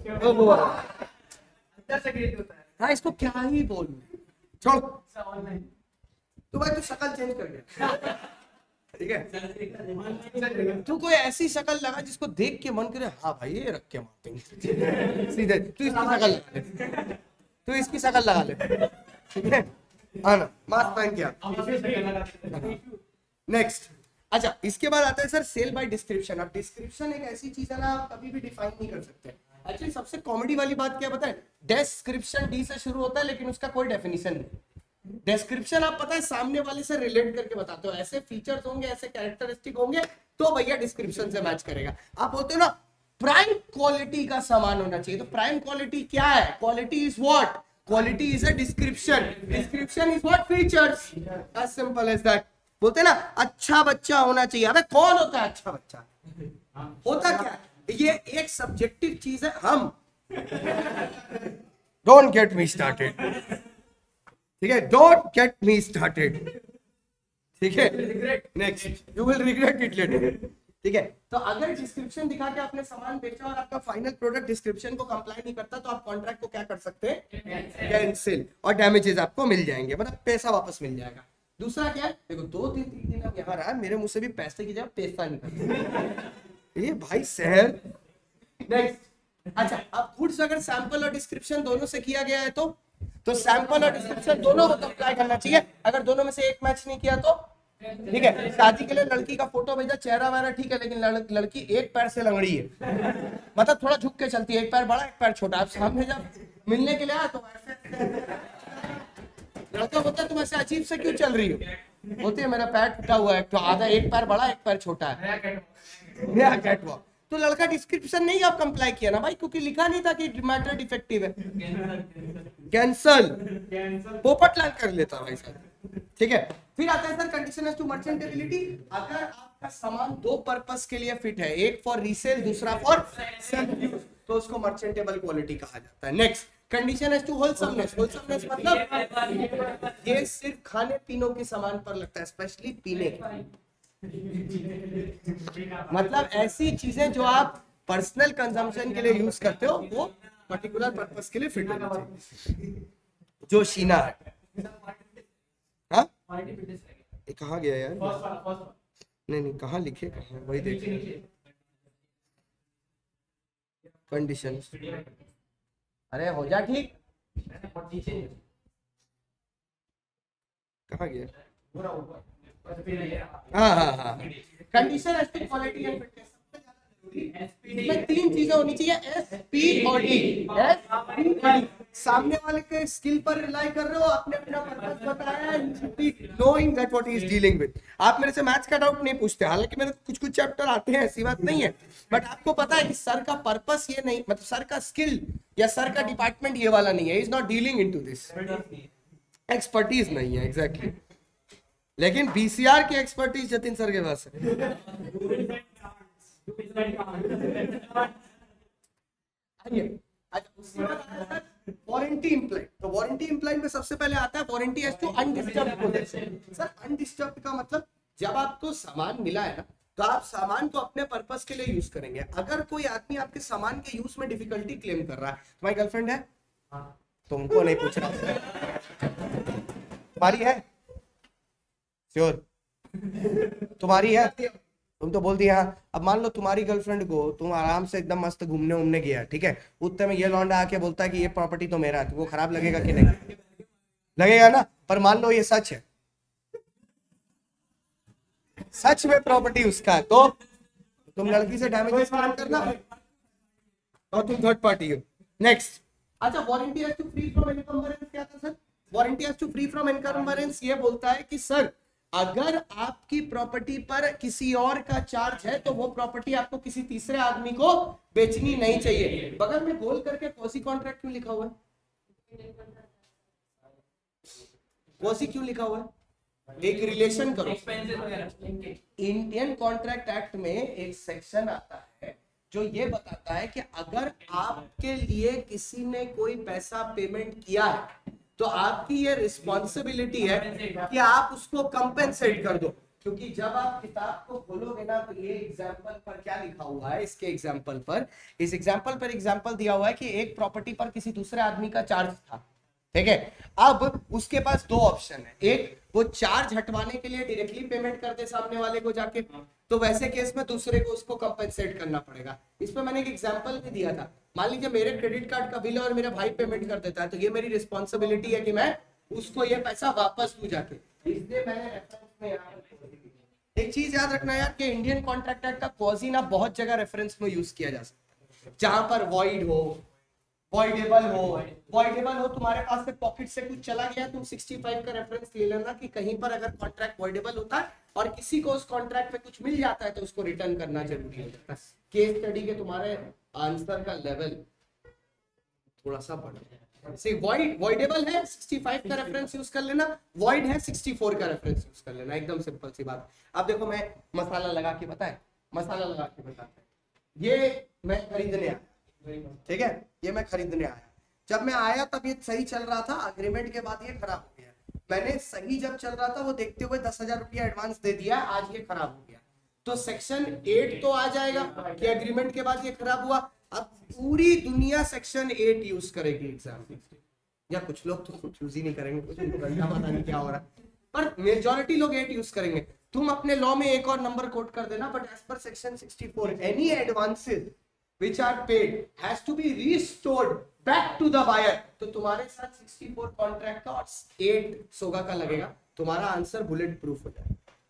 हाँ इसको क्या ही बोल, छोड़, तो भाई तू शक्ल चेंज कर गया, ठीक है। तू कोई ऐसी शक्ल लगा जिसको देख के मन करे हाँ भाई ये रख के मारते हैं सीधे, तू इसकी शक्ल लगा ले, तू इसकी शक्ल लगा ले, ठीक है, हाँ ना, मास्क पहन के। नेक्स्ट, अच्छा इसके बाद आता है सर सेल बाय डिस्क्रिप्शन। अब डिस्क्रिप्शन एक ऐसी चीज है ना, आप कभी भी डिफाइन नहीं कर सकते। एक्चुअली सबसे कॉमेडी वाली बात क्या पता है, डिस्क्रिप्शन डी से शुरू होता है लेकिन उसका कोई डेफिनेशन नहीं। डिस्क्रिप्शन आप पता है सामने वाले से रिलेट करके बताते हो, ऐसे फीचर्स होंगे, ऐसे कैरेक्टरिस्टिक होंगे तो भैया डिस्क्रिप्शन से मैच करेगा। आप बोलते हो ना प्राइम क्वालिटी का सामान होना चाहिए, तो प्राइम क्वालिटी क्या है? Quality is what? Quality is a description, description is what? Features, as simple as that. बोलते ना अच्छा बच्चा होना चाहिए, अबे कौन होता है अच्छा बच्चा? होता क्या है? ये एक सब्जेक्टिव चीज है। हम डोंट गेट मी स्टार्टेड, ठीक है, डोंट गेट मी स्टार्टेड, ठीक है, next, you will regret it later, ठीक है। तो अगर डिस्क्रिप्शन दिखा के आपने सामान बेचा और आपका फाइनल प्रोडक्ट डिस्क्रिप्शन को कंप्लाई नहीं करता तो आप कॉन्ट्रैक्ट को क्या कर सकते हैं? कैंसिल, और डैमेजेस आपको मिल जाएंगे, मतलब पैसा वापस मिल जाएगा। दूसरा क्या है, देखो 2-3 दिन अब यहाँ रहा, मेरे मुंह से भी पैसे की जगह पैसा निकलता, ये भाई शहर। नेक्स्ट, अच्छा अब गुड्स अगर सैंपल और डिस्क्रिप्शन दोनों से किया गया है तो सैंपल और डिस्क्रिप्शन दोनों को अप्लाई करना चाहिए। अगर दोनों में से एक मैच नहीं किया तो ठीक है, शादी के लिए लड़की का फोटो भेजा, चेहरा वगैरह ठीक है, लेकिन लड़की एक पैर से लंगड़ी है, मतलब थोड़ा झुक के चलती है, एक पैर बड़ा एक पैर छोटा। आप सामने जब मिलने के लिए आया तो ऐसे लड़का बोलता है तुम ऐसे अजीब से क्यों चल रही हो, बोलती है मेरा पैर टूटा हुआ है, तो आधा एक पैर बड़ा एक पैर छोटा है, नया कैटवॉक। तो लड़का डिस्क्रिप्शन नहीं आप कंप्लाई किया ना भाई, क्योंकि लिखा नहीं था कि मैटर डिफेक्टिव है, कैंसल पोपट लाल कर लेता भाई साहब। ठीक है, फिर आता है सर कंडीशन टू मर्चेंटेबिलिटी। अगर आपका सामान दो पर्पस के लिए फिट है, एक फॉर रीसेल दूसरा फॉर सेल्फ यूज, तो उसको मर्चेंटेबल क्वालिटी कहा जाता है। नेक्स्ट कंडीशन है टू होलसमनेस। होलसमनेस मतलब ये सिर्फ खाने पीने के सामान पर लगता है, स्पेशली पीने के, मतलब ऐसी चीजें जो आप पर्सनल कंजम्पशन के लिए यूज करते हो वो पर्टिकुलर पर्पस के लिए फिट होना चाहिए। जो शीना है, हाँ ये कहाँ गया यार, नहीं नहीं कहाँ लिखे, कहाँ वही देखिए कंडीशन, अरे हो जा ठीक, कहाँ गया, हाँ हाँ हाँ, condition aspect quality and fitness. इसमें तीन चीजें होनी चाहिए, एस पी और डी। एस पी और डी, सामने वाले के स्किल पर रिलाई कर रहे हो, आपने अपना पर्पस बताया, you should be knowing that what he is dealing with. आप मेरे से मैथ्स का डाउट नहीं पूछते, हालांकि मेरे कुछ कुछ चैप्टर आते हैं, ऐसी बात नहीं है, बट आपको पता है कि सर का पर्पस ये नहीं, मतलब सर का स्किल या सर का डिपार्टमेंट ये वाला नहीं है, is not dealing into this, expertise नहीं है एग्जैक्टली। लेकिन बीसीआर की एक्सपर्टीज जतिन सर के पास है। वारंटी इंप्लाइड, तो वारंटी इंप्लाइड में सबसे पहले आता है warranty as to undisturbed position. Sir undisturbed का मतलब जब आपको सामान मिला है ना, तो आप सामान को अपने पर्पस के लिए यूज करेंगे। अगर कोई आदमी आपके सामान के यूज में डिफिकल्टी क्लेम कर रहा है, तुम्हारी गर्लफ्रेंड है, तुमको नहीं पूछ रहा, तुम्हारी है श्योर, तुम्हारी है, तुम तो बोल दिया हाँ। अब मान लो तुम्हारी गर्लफ्रेंड को तुम आराम से एकदम मस्त घूमने उमने गया, ठीक है, उतने में ये लौंडा आके बोलता है कि ये प्रॉपर्टी तो मेरा है, तुमको खराब लगेगा कि नहीं, लगेगा ना। पर मान लो ये सच है, सच में प्रॉपर्टी उसका है, तो तुम लड़की से डैमेजेस क्लेम करना और तुम थर्ड पार्टी हो। नेक्स्ट, अच्छा warranty has to free from encumbrance क्या था sir? Warranty has to free from encumbrance ये बोलता है कि सर अगर आपकी प्रॉपर्टी पर किसी और का चार्ज है तो वो प्रॉपर्टी आपको किसी तीसरे आदमी को बेचनी नहीं चाहिए। बगल में गोल करके क्वासी कॉन्ट्रैक्ट क्यों लिखा हुआ है? क्वासी क्यों लिखा हुआ है? एक रिलेशन करो। इंडियन कॉन्ट्रैक्ट एक्ट में एक सेक्शन आता है जो ये बताता है कि अगर आपके लिए किसी ने कोई पैसा पेमेंट किया है तो आपकी ये रिस्पॉन्सिबिलिटी है कि आप उसको कंपेंसेट कर दो। क्योंकि जब आप किताब को खोलोगे ना तो ये एग्जाम्पल पर क्या लिखा हुआ है, इसके एग्जाम्पल पर, इस एग्जाम्पल पर एग्जाम्पल दिया हुआ है कि एक प्रॉपर्टी पर किसी दूसरे आदमी का चार्ज था, ठीक है। अब उसके पास दो ऑप्शन है, एक वो चार्ज हटवाने के लिए डायरेक्टली पेमेंट कर दे सामने वाले को जाके, तो वैसे केस में दूसरे को उसको कंपेंसेट करना पड़ेगा। इस पर मैंने एक एग्जांपल भी दिया था, मान लीजिए मेरे क्रेडिट कार्ड का बिल है और मेरा भाई पेमेंट कर देता है, तो ये मेरी रिस्पॉन्सिबिलिटी है कि मैं उसको ये पैसा वापस दूं जाके। इसलिए मैंने रेफरेंस में एक चीज याद रखना यार कि इंडियन कॉन्ट्रैक्ट एक्ट का क्लॉज ना बहुत जगह रेफरेंस में यूज किया जा सकता है, जहां पर वॉइड हो, वॉइडेबल हो, तुम्हारे पास से पॉकेट से कुछ चला गया, तुम 65 का रेफरेंस ले लेना कि कहीं पर अगर कॉन्ट्रैक्ट वॉइडेबल होता है और किसी को उस कॉन्ट्रैक्ट पे कुछ मिल जाता है तो उसको रिटर्न करना जरूरी हो जाता है। केस स्टडी के तुम्हारे आंसर का लेवल थोड़ा सा बढ़ से वॉइडेबल है 65 का रेफरेंस यूज कर लेना, वॉइड है 64 का रेफरेंस यूज कर लेना, एकदम सिंपल सी बात। अब देखो मैं मसाला लगा के बताता है, ये मैं खरीदने आया, ठीक है, ये मैं खरीदने आया, जब मैं आया तब ये सही चल रहा था, अग्रीमेंट के बाद ये खराब हो गया। मैंने सही जब चल रहा था वो देखते हुए 10,000 रुपया एडवांस दे दिया, आज ये खराब हो गया, तो सेक्शन 8 तो आ जाएगा कि एग्रीमेंट के बाद ये खराब हुआ। अब पूरी दुनिया सेक्शन 8 यूज करेगी एग्जाम में, या कुछ लोग तो यूज ही नहीं करेंगे, कुछ उनको घंटा पता नहीं क्या हो रहा है, पर मेजॉरिटी लोग 8 यूज करेंगे। तुम अपने लॉ में एक और नंबर कोट कर देना, but as per section 64 any advances which are paid has to be restored back to the buyer। तो तुम्हारे साथ 64 कॉन्ट्रैक्ट का और 8 सोगा का लगेगा, तुम्हारा आंसर बुलेट प्रूफ हो जाएगा।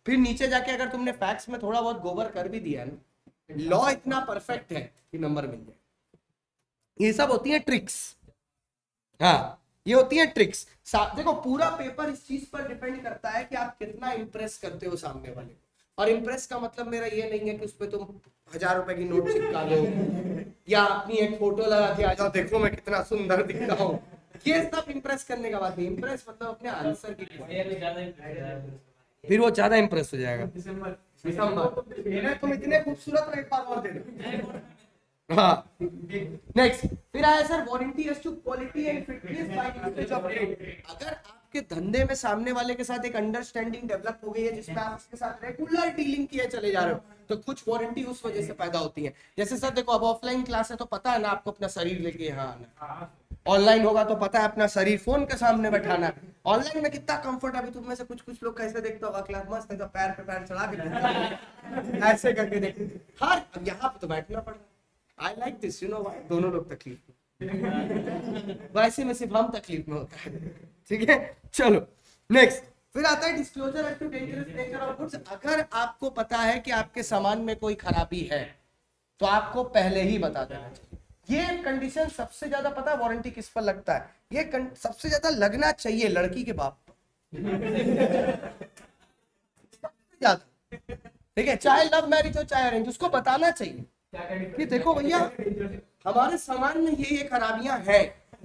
फिर नीचे जाके अगर तुमने फैक्ट्स में थोड़ा बहुत गोबर कर भी दिया ना, लॉ इतना परफेक्ट है कि नंबर मिल जाए। ये सब होती है ट्रिक्स। हाँ, ये होती है ट्रिक्स। देखो पूरा पेपर इस चीज पर डिपेंड करता है कि आप कितना इंप्रेस करते हो सामने वाले को। और इंप्रेस का मतलब मेरा ये नहीं है कि उस पर तुम 1000 रुपए की नोट चिपका दो या अपनी एक फोटो लगा के आ जाओ, देखो मैं कितना सुंदर दिख रहा हूँ। ये सब इंप्रेस करने का बात नहीं। इंप्रेस मतलब अपने आंसर की, फिर वो ज्यादा इंप्रेस हो जाएगा। दिसंबर तुम इतने खूबसूरत हो, एक बार और दे दो। हाँ, नेक्स्ट फिर आया sir warranty as to quality and fitness by usage of date. अगर आपके धंधे में सामने वाले के साथ एक अंडरस्टैंडिंग डेवलप हो गई है जिसमें आप उसके साथ रेगुलर डीलिंग किए चले जा रहे हो, तो कुछ वारंटी उस वजह से पैदा होती है। जैसे सर देखो, अब ऑफलाइन क्लास है तो पता है ना आपको अपना शरीर लेके यहाँ आना, ऑनलाइन होगा तो पता है अपना शरीर फोन के सामने बैठाना। ऑनलाइन में कितना कंफर्ट है। अभी तुम में से कुछ लोग कैसे देखते होगा, क्लास मस्त है तो पैर पे पैर चढ़ा के ऐसे करके देखते। हाँ, अब यहाँ पे तो बैठना पड़ता। I like this, you know why? दोनों लोग तकलीफ में, वैसे में सिर्फ हम तकलीफ में होता है। ठीक है, चलो नेक्स्ट फिर आता है disclosure as to dangerous nature of goods. अगर आपको पता है कि आपके सामान में कोई खराबी है तो आपको पहले ही बता देना चाहिए। ये कंडीशन सबसे ज्यादा पता है वारंटी किस पर लगता है? ये सबसे ज्यादा लगना चाहिए लड़की के बाप पर। ठीक है, चाहे लव मैरिज हो चाहे अरेंज, उसको बताना चाहिए कि देखो भैया हमारे सामान में ये खराबियां हैं।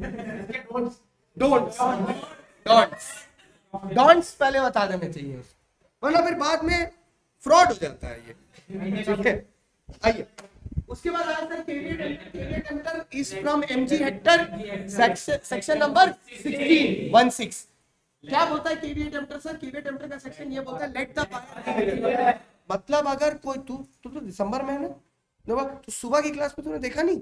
डोंट्स पहले बता देने चाहिए, वरना फिर बाद में फ्रॉड हो जाता है ये। ठीक है, आइए उसके बाद आया sir caveat emptor is from MG Hector section number 16 क्या बोलता है caveat emptor sir? Caveat emptor का सेक्शन ये बोलता है लेट द बायर, मतलब अगर कोई तू तो दिसंबर में है ना, तो सुबह की क्लास में तूने देखा नहीं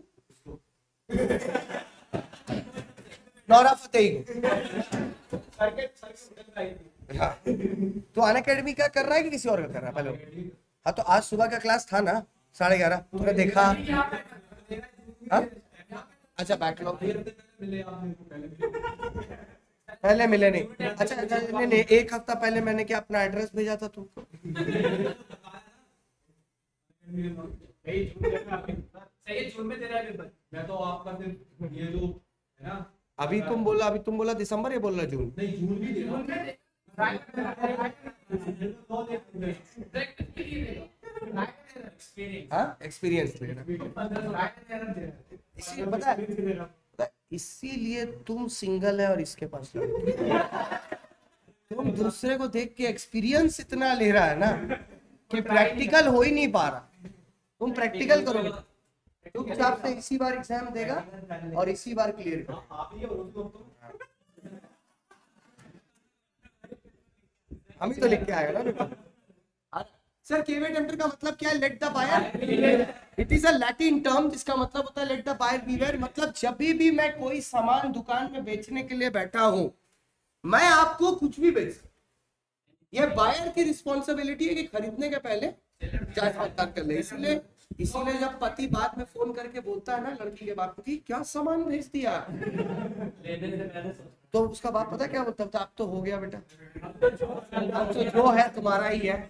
नौरा फतेही को? हाँ, तो अनअकैडमी का कर रहा है कि किसी और का कर रहा है पहले? हाँ, तो आज सुबह का क्लास था ना 11:30, तूने देखा? हाँ? अच्छा, बैकलॉग पहले मिले नहीं। अच्छा नहीं, एक हफ्ता पहले मैंने क्या अपना एड्रेस भेजा था तुमको? जून में दे रहा है पेपर। मैं तो आपका सिर्फ ये जो है ना, अभी तुम बोला दिसंबर, ये बोल रहा जून। नहीं, जून भी दे रहा हाँ, एक्सपीरियंस ले रहा। इसीलिए पता है, इसीलिए तुम सिंगल है और इसके पास तुम दूसरे को देख के एक्सपीरियंस इतना ले रहा है ना कि प्रैक्टिकल हो ही नहीं पा रहा। तुम प्रैक्टिकल करोगे, चुपचाप से इसी बार एग्जाम देगा और इसी बार क्लियर करेगा। हम ही तो लिख के आएगा ना पेपर। सर केवीएट एंटर का मतलब क्या है? Let the buyer, it is a Latin term जिसका मतलब होता है लेट द बायर बीवेयर। मतलब जब भी मैं कोई सामान दुकान में बेचने के लिए बैठा हूं, मैं आपको कुछ भी बेच, ये बायर की रिस्पॉन्सिबिलिटी है कि खरीदने के पहले जांच पड़ताल कर ले। इसीलिए जब पति बाद में फोन करके बोलता है ना लड़की के बाप को कि क्या सामान भेज दिया, तो उसका बाप पता क्या बोलता है? अब तो हो गया बेटा, अब तो जो है तुम्हारा ही है,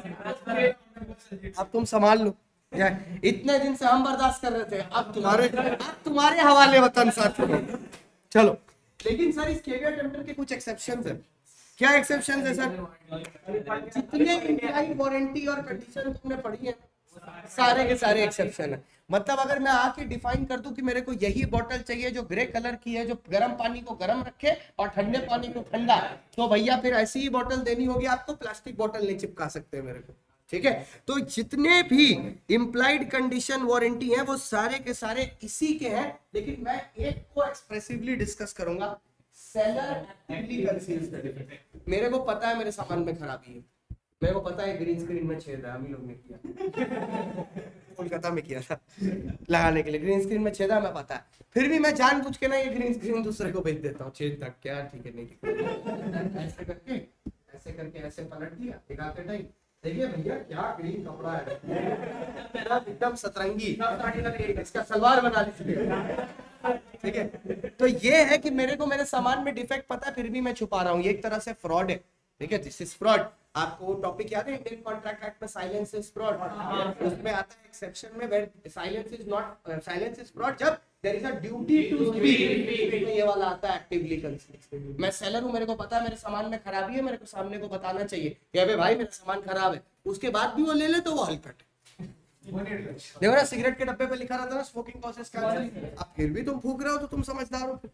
अब तुम संभाल लो। इतने दिन से हम बर्दाश्त कर रहे थे, अब तुम्हारे हवाले वतन साथियों। चलो, लेकिन सर इस केवीएट एंटर के कुछ एक्सेप्शंस है। क्या एक्सेप्शंस है सर? जितने इंप्लाइड वारंटी और कंडीशन तुमने पढ़ी है, सारे के सारे एक्सेप्शन है। मतलब अगर मैं आके डिफाइन कर दूं कि मेरे को यही बोतल चाहिए जो ग्रे कलर की है, जो गर्म पानी को गर्म रखे और ठंडे पानी को ठंडा, तो भैया फिर ऐसी ही बोतल देनी होगी आपको, प्लास्टिक बोतल नहीं चिपका सकते मेरे को। ठीक है, तो जितने भी इम्प्लाइड कंडीशन वारंटी है वो सारे के सारे इसी के हैं। लेकिन मैं एक को एक्सप्रेसिवली डिस्कस करूंगा, seller actively conceals the defect. मेरे को पता है मेरे सामान में खराबी है, मेरे को पता है ग्रीन स्क्रीन में छेद है, हम ही लोग ने किया कोलकाता में किया था लगाने के लिए, ग्रीन स्क्रीन में छेद है हमें पता है, फिर भी मैं जानबूझ के ना ये ग्रीन स्क्रीन दूसरे को भेज देता हूँ छेद तक। क्या ठीक है, नहीं ऐसे करके ऐसे पलट दिया दिखाते टाइम, देखिए भैया क्या ग्रीन कपड़ा है, एकदम सतरंगी, इसका सलवार बना लीजिए। ठीक है, तो ये है कि मेरे को मेरे सामान में डिफेक्ट पता है फिर भी मैं छुपा रहा हूँ, ये एक तरह से फ्रॉड है। ठीक है, दिस इज फ्रॉड। आपको टॉपिक याद है इंडियन कॉन्ट्रैक्ट एक्ट में साइलेंस इज फ्रॉड, उसमें आता है एक्सेप्शन में वेयर साइलेंस इज फ्रॉड जब there is a duty to speak, ये वाला आता है एक्टिवली कंसेंट। मैं सेलर हूं, मेरे को पता है मेरे सामान में खराबी है, मेरे को सामने को बताना चाहिए कि अबे भाई मेरा सामान खराब है, उसके बाद भी वो ले ले तो वो हलकट। देखो ना सिगरेट के डब्बे पे लिखा रहता है ना स्मोकिंग कॉजेस कैंसर, अब फिर भी तुम फूक रहे हो तो तुम समझदार हो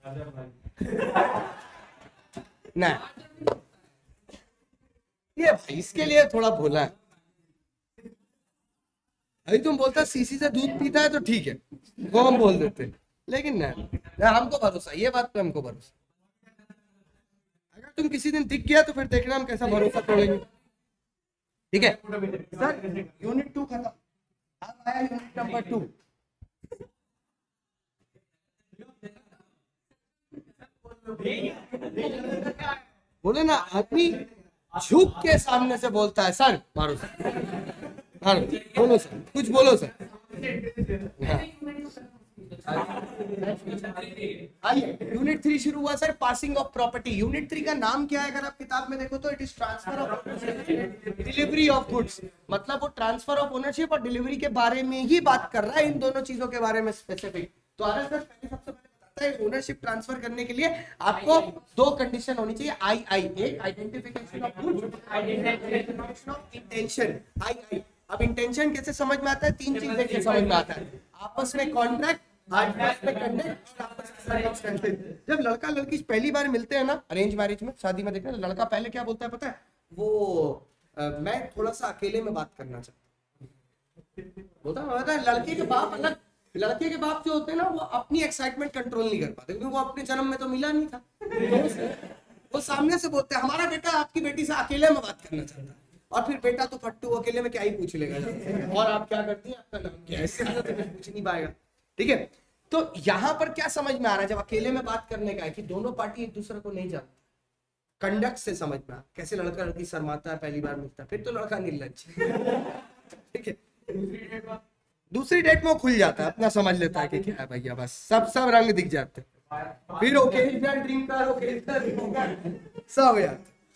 ना। ये भाई इसके लिए थोड़ा भोला है। अभी तुम बोलता सीसी से दूध पीता है तो ठीक है, वो हम बोल देते हैं, लेकिन ना हमको भरोसा, ये बात पे हमको भरोसा। अगर तुम किसी दिन दिख गया तो फिर देखना हम कैसा भरोसा तोड़ेंगे। ठीक है सर, यूनिट 2 खत्म, अब आया यूनिट नंबर 2। बोले ना आदमी झुक के सामने से बोलता है सर मारो सर, मारो बोलो सर, कुछ बोलो सर। आइए यूनिट 3 शुरू हुआ sir, passing of property. Unit 3 का नाम क्या है अगर आप किताब में देखो तो it is transfer of delivery of goods, मतलब वो ट्रांसफर ऑफ ओनरशिप और डिलीवरी के बारे में ही बात कर रहा है, इन दोनों चीजों के बारे में स्पेसिफिक। तो आर सर पहले सबसे पहले ओनरशिप ट्रांसफर करने के लिए आपको 2 कंडीशन होनी चाहिए, आई एक identification of goods, identification of intention. आई अब इंटेंशन कैसे समझ में आता है, 3 चीज देखिए समझ में आता है, आपस में कॉन्ट्रैक्ट, आपस में कंडक्ट, आपस में सर्कमस्टेंसेस। जब लड़का लड़की पहली बार मिलते हैं ना अरेंज मैरिज में, शादी में देखना, लड़का पहले क्या बोलता है पता है, वो मैं थोड़ा सा अकेले में बात करना चाहता हूँ, बोलता है। लड़के के बाप अलग, लड़के के बाप जो होते हैं ना वो अपनी एक्साइटमेंट कंट्रोल नहीं कर पाते क्योंकि वो अपने जन्म में तो मिला नहीं था, वो सामने से बोलते हैं हमारा बेटा आपकी बेटी से अकेले में बात करना चाहता है, और फिर बेटा तो फट्टू अकेले में क्या ही पूछ लेगा और आप क्या करती हैं, आपका नाम क्या है, इससे ज्यादा तो पूछ नहीं पाएगा। ठीक है, तो यहाँ पर क्या समझ में आ रहा है जब अकेले में बात करने का है कि दोनों पार्टी एक दूसरे को नहीं जानती, कंडक्ट से समझ में आ कैसे लड़का लड़की शर्माता है पहली बार मिलता है, फिर तो लड़का निर्लज्ज। ठीक है, दूसरी डेट में वो खुल जाता है, अपना समझ लेता है कि क्या है भैया, बस सब रंग दिख जाते हैं, फिर ओकेजनल ड्रिंकर, ओकेजनल ड्रिंकर सब यार।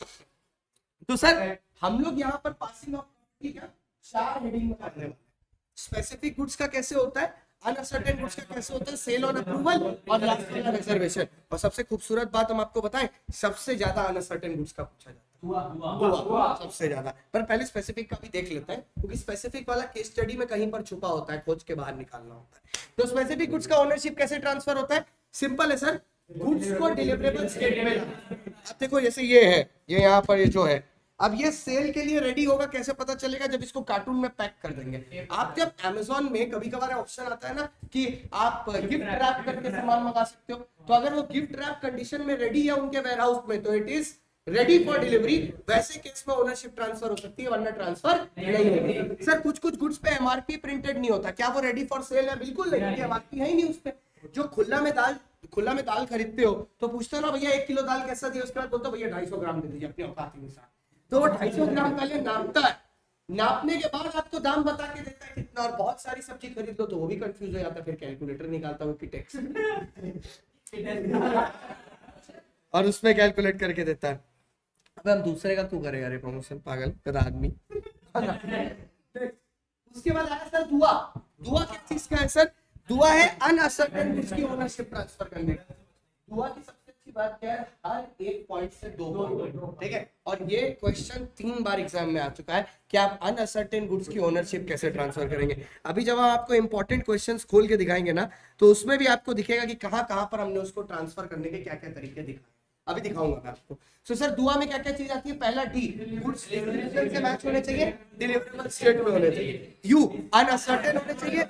तो सर हम लोग यहाँ पर पासिंग ऑफ ठीक है 4 हेडिंग में करने वाले। स्पेसिफिक गुड्स का कैसे होता है, अनसर्टेन गुड्स का कैसे होता है, सेल ऑन अप्रूवल और लास्ट वाला रिजर्वेशन। और सबसे खूबसूरत बात हम आपको बताएं, सबसे ज्यादा अनसर्टेन गुड्स का पूछा जाता है, हुआ सबसे ज्यादा। पर पहले स्पेसिफिक का भी देख लेते हैं क्योंकि स्पेसिफिक वाला केस स्टडी में कहीं पर छुपा होता है, खोज के बाहर निकालना होता है। तो स्पेसिफिक गुड्स का ओनरशिप कैसे ट्रांसफर होता है, सिंपल है सर, गुड्स को डिलीवरेबल स्टेट में। अब देखो जैसे ये है, ये यहाँ पर ये जो है, अब ये सेल के लिए रेडी होगा, कैसे पता चलेगा, जब इसको कार्टून में पैक कर देंगे। आप जब अमेज़न में कभी कभार ऑप्शन आता है ना कि आप गिफ्ट रैप करके सामान मंगा सकते हो, तो अगर वो गिफ्ट रैप कंडीशन में रेडी है उनके वेयरहाउस में तो it is ready for delivery. वैसे केस में ओनरशिप ट्रांसफर हो सकती है, वरना ट्रांसफर नहीं होगी। सर कुछ गुड्स पे एमआरपी प्रिंटेड नहीं होता, क्या वो रेडी फॉर सेल है? बिल्कुल नहीं, एमआरपी है ही नहीं उस पे। जो खुला में दाल खरीदते हो तो पूछते हो ना भैया 1 किलो दाल कैसा दिया, उसके बाद बोलते हो भैया 250 ग्राम दे दीजिए अपने औकात के अनुसार। तो वो 250 ग्राम पहले नापता है, नापने के बाद आपको दाम बता के देता है कितना। और बहुत सारी सब्जी खरीद लो तो वो भी कंफ्यूज हो जाता है, फिर कैलकुलेटर निकालता है टैक्स और उसमें कैलकुलेट करके देता है। अब हम दूसरे का क्यों करेगा रे प्रमोशन, पागल गधा आदमी। उसके बाद आया सर दुआ। दुआ किस चीज का है सर? दुआ है अनअसर्टेन गुड्स की ओनरशिप ट्रांसफर करने का। दुआ की सबसे अच्छी बात क्या है, हर एक पॉइंट से 2 पॉइंट, ठीक है। और ये क्वेश्चन 3 बार एग्जाम में आ चुका है कि आप अनअसर्टेन गुड्स की ओनरशिप कैसे ट्रांसफर करेंगे। अभी जब हम आपको इंपॉर्टेंट क्वेश्चंस खोल के दिखाएंगे ना तो उसमें भी आपको दिखेगा कि कहां पर हमने उसको ट्रांसफर करने के क्या क्या तरीके दिखाए, अभी दिखाऊंगा मैं आपको। सो सर दुआ में क्या क्या चीज आती है? पहला डी, गुड्स डिलीवरेबल से मैच होने चाहिए, डिलीवरेबल स्टेट में होने चाहिए। यू अनअसर्टेन होने चाहिए,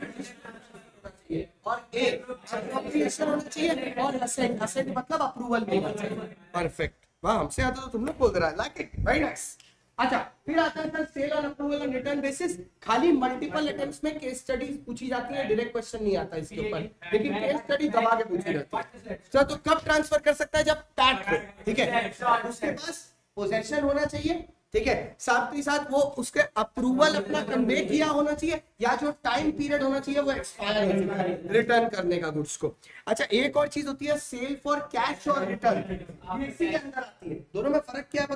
और ए अप्रोप्रिएशन होना चाहिए, और असेट मतलब अप्रूवल भी होना चाहिए। परफेक्ट, वाह हमसे आता तो तुम लोग बोल रहा है, लाइक इट, वेरी नाइस। अच्छा फिर आता है sir sale on approval on return basis. खाली मल्टीपल अटेम्प्ट्स में केस स्टडीज पूछी जाती है, डायरेक्ट क्वेश्चन नहीं आता इसके ऊपर, लेकिन केस स्टडी दबा के पूछी जाती है। सर तो कब ट्रांसफर कर सकता है? जब पैट हो, ठीक है, उसके पास पोजेशन होना चाहिए, ठीक है, साथ ही साथ वो उसके अप्रूवल अपना कन्वे किया होना चाहिए, या जो टाइम पीरियड होना चाहिए वो एक्सपायर हो चुका है रिटर्न करने का गुड्स को। अच्छा एक और चीज होती है सेल फॉर कैश और रिटर्न, इसी के अंदर आती है। दोनों में फर्क क्या है पता है?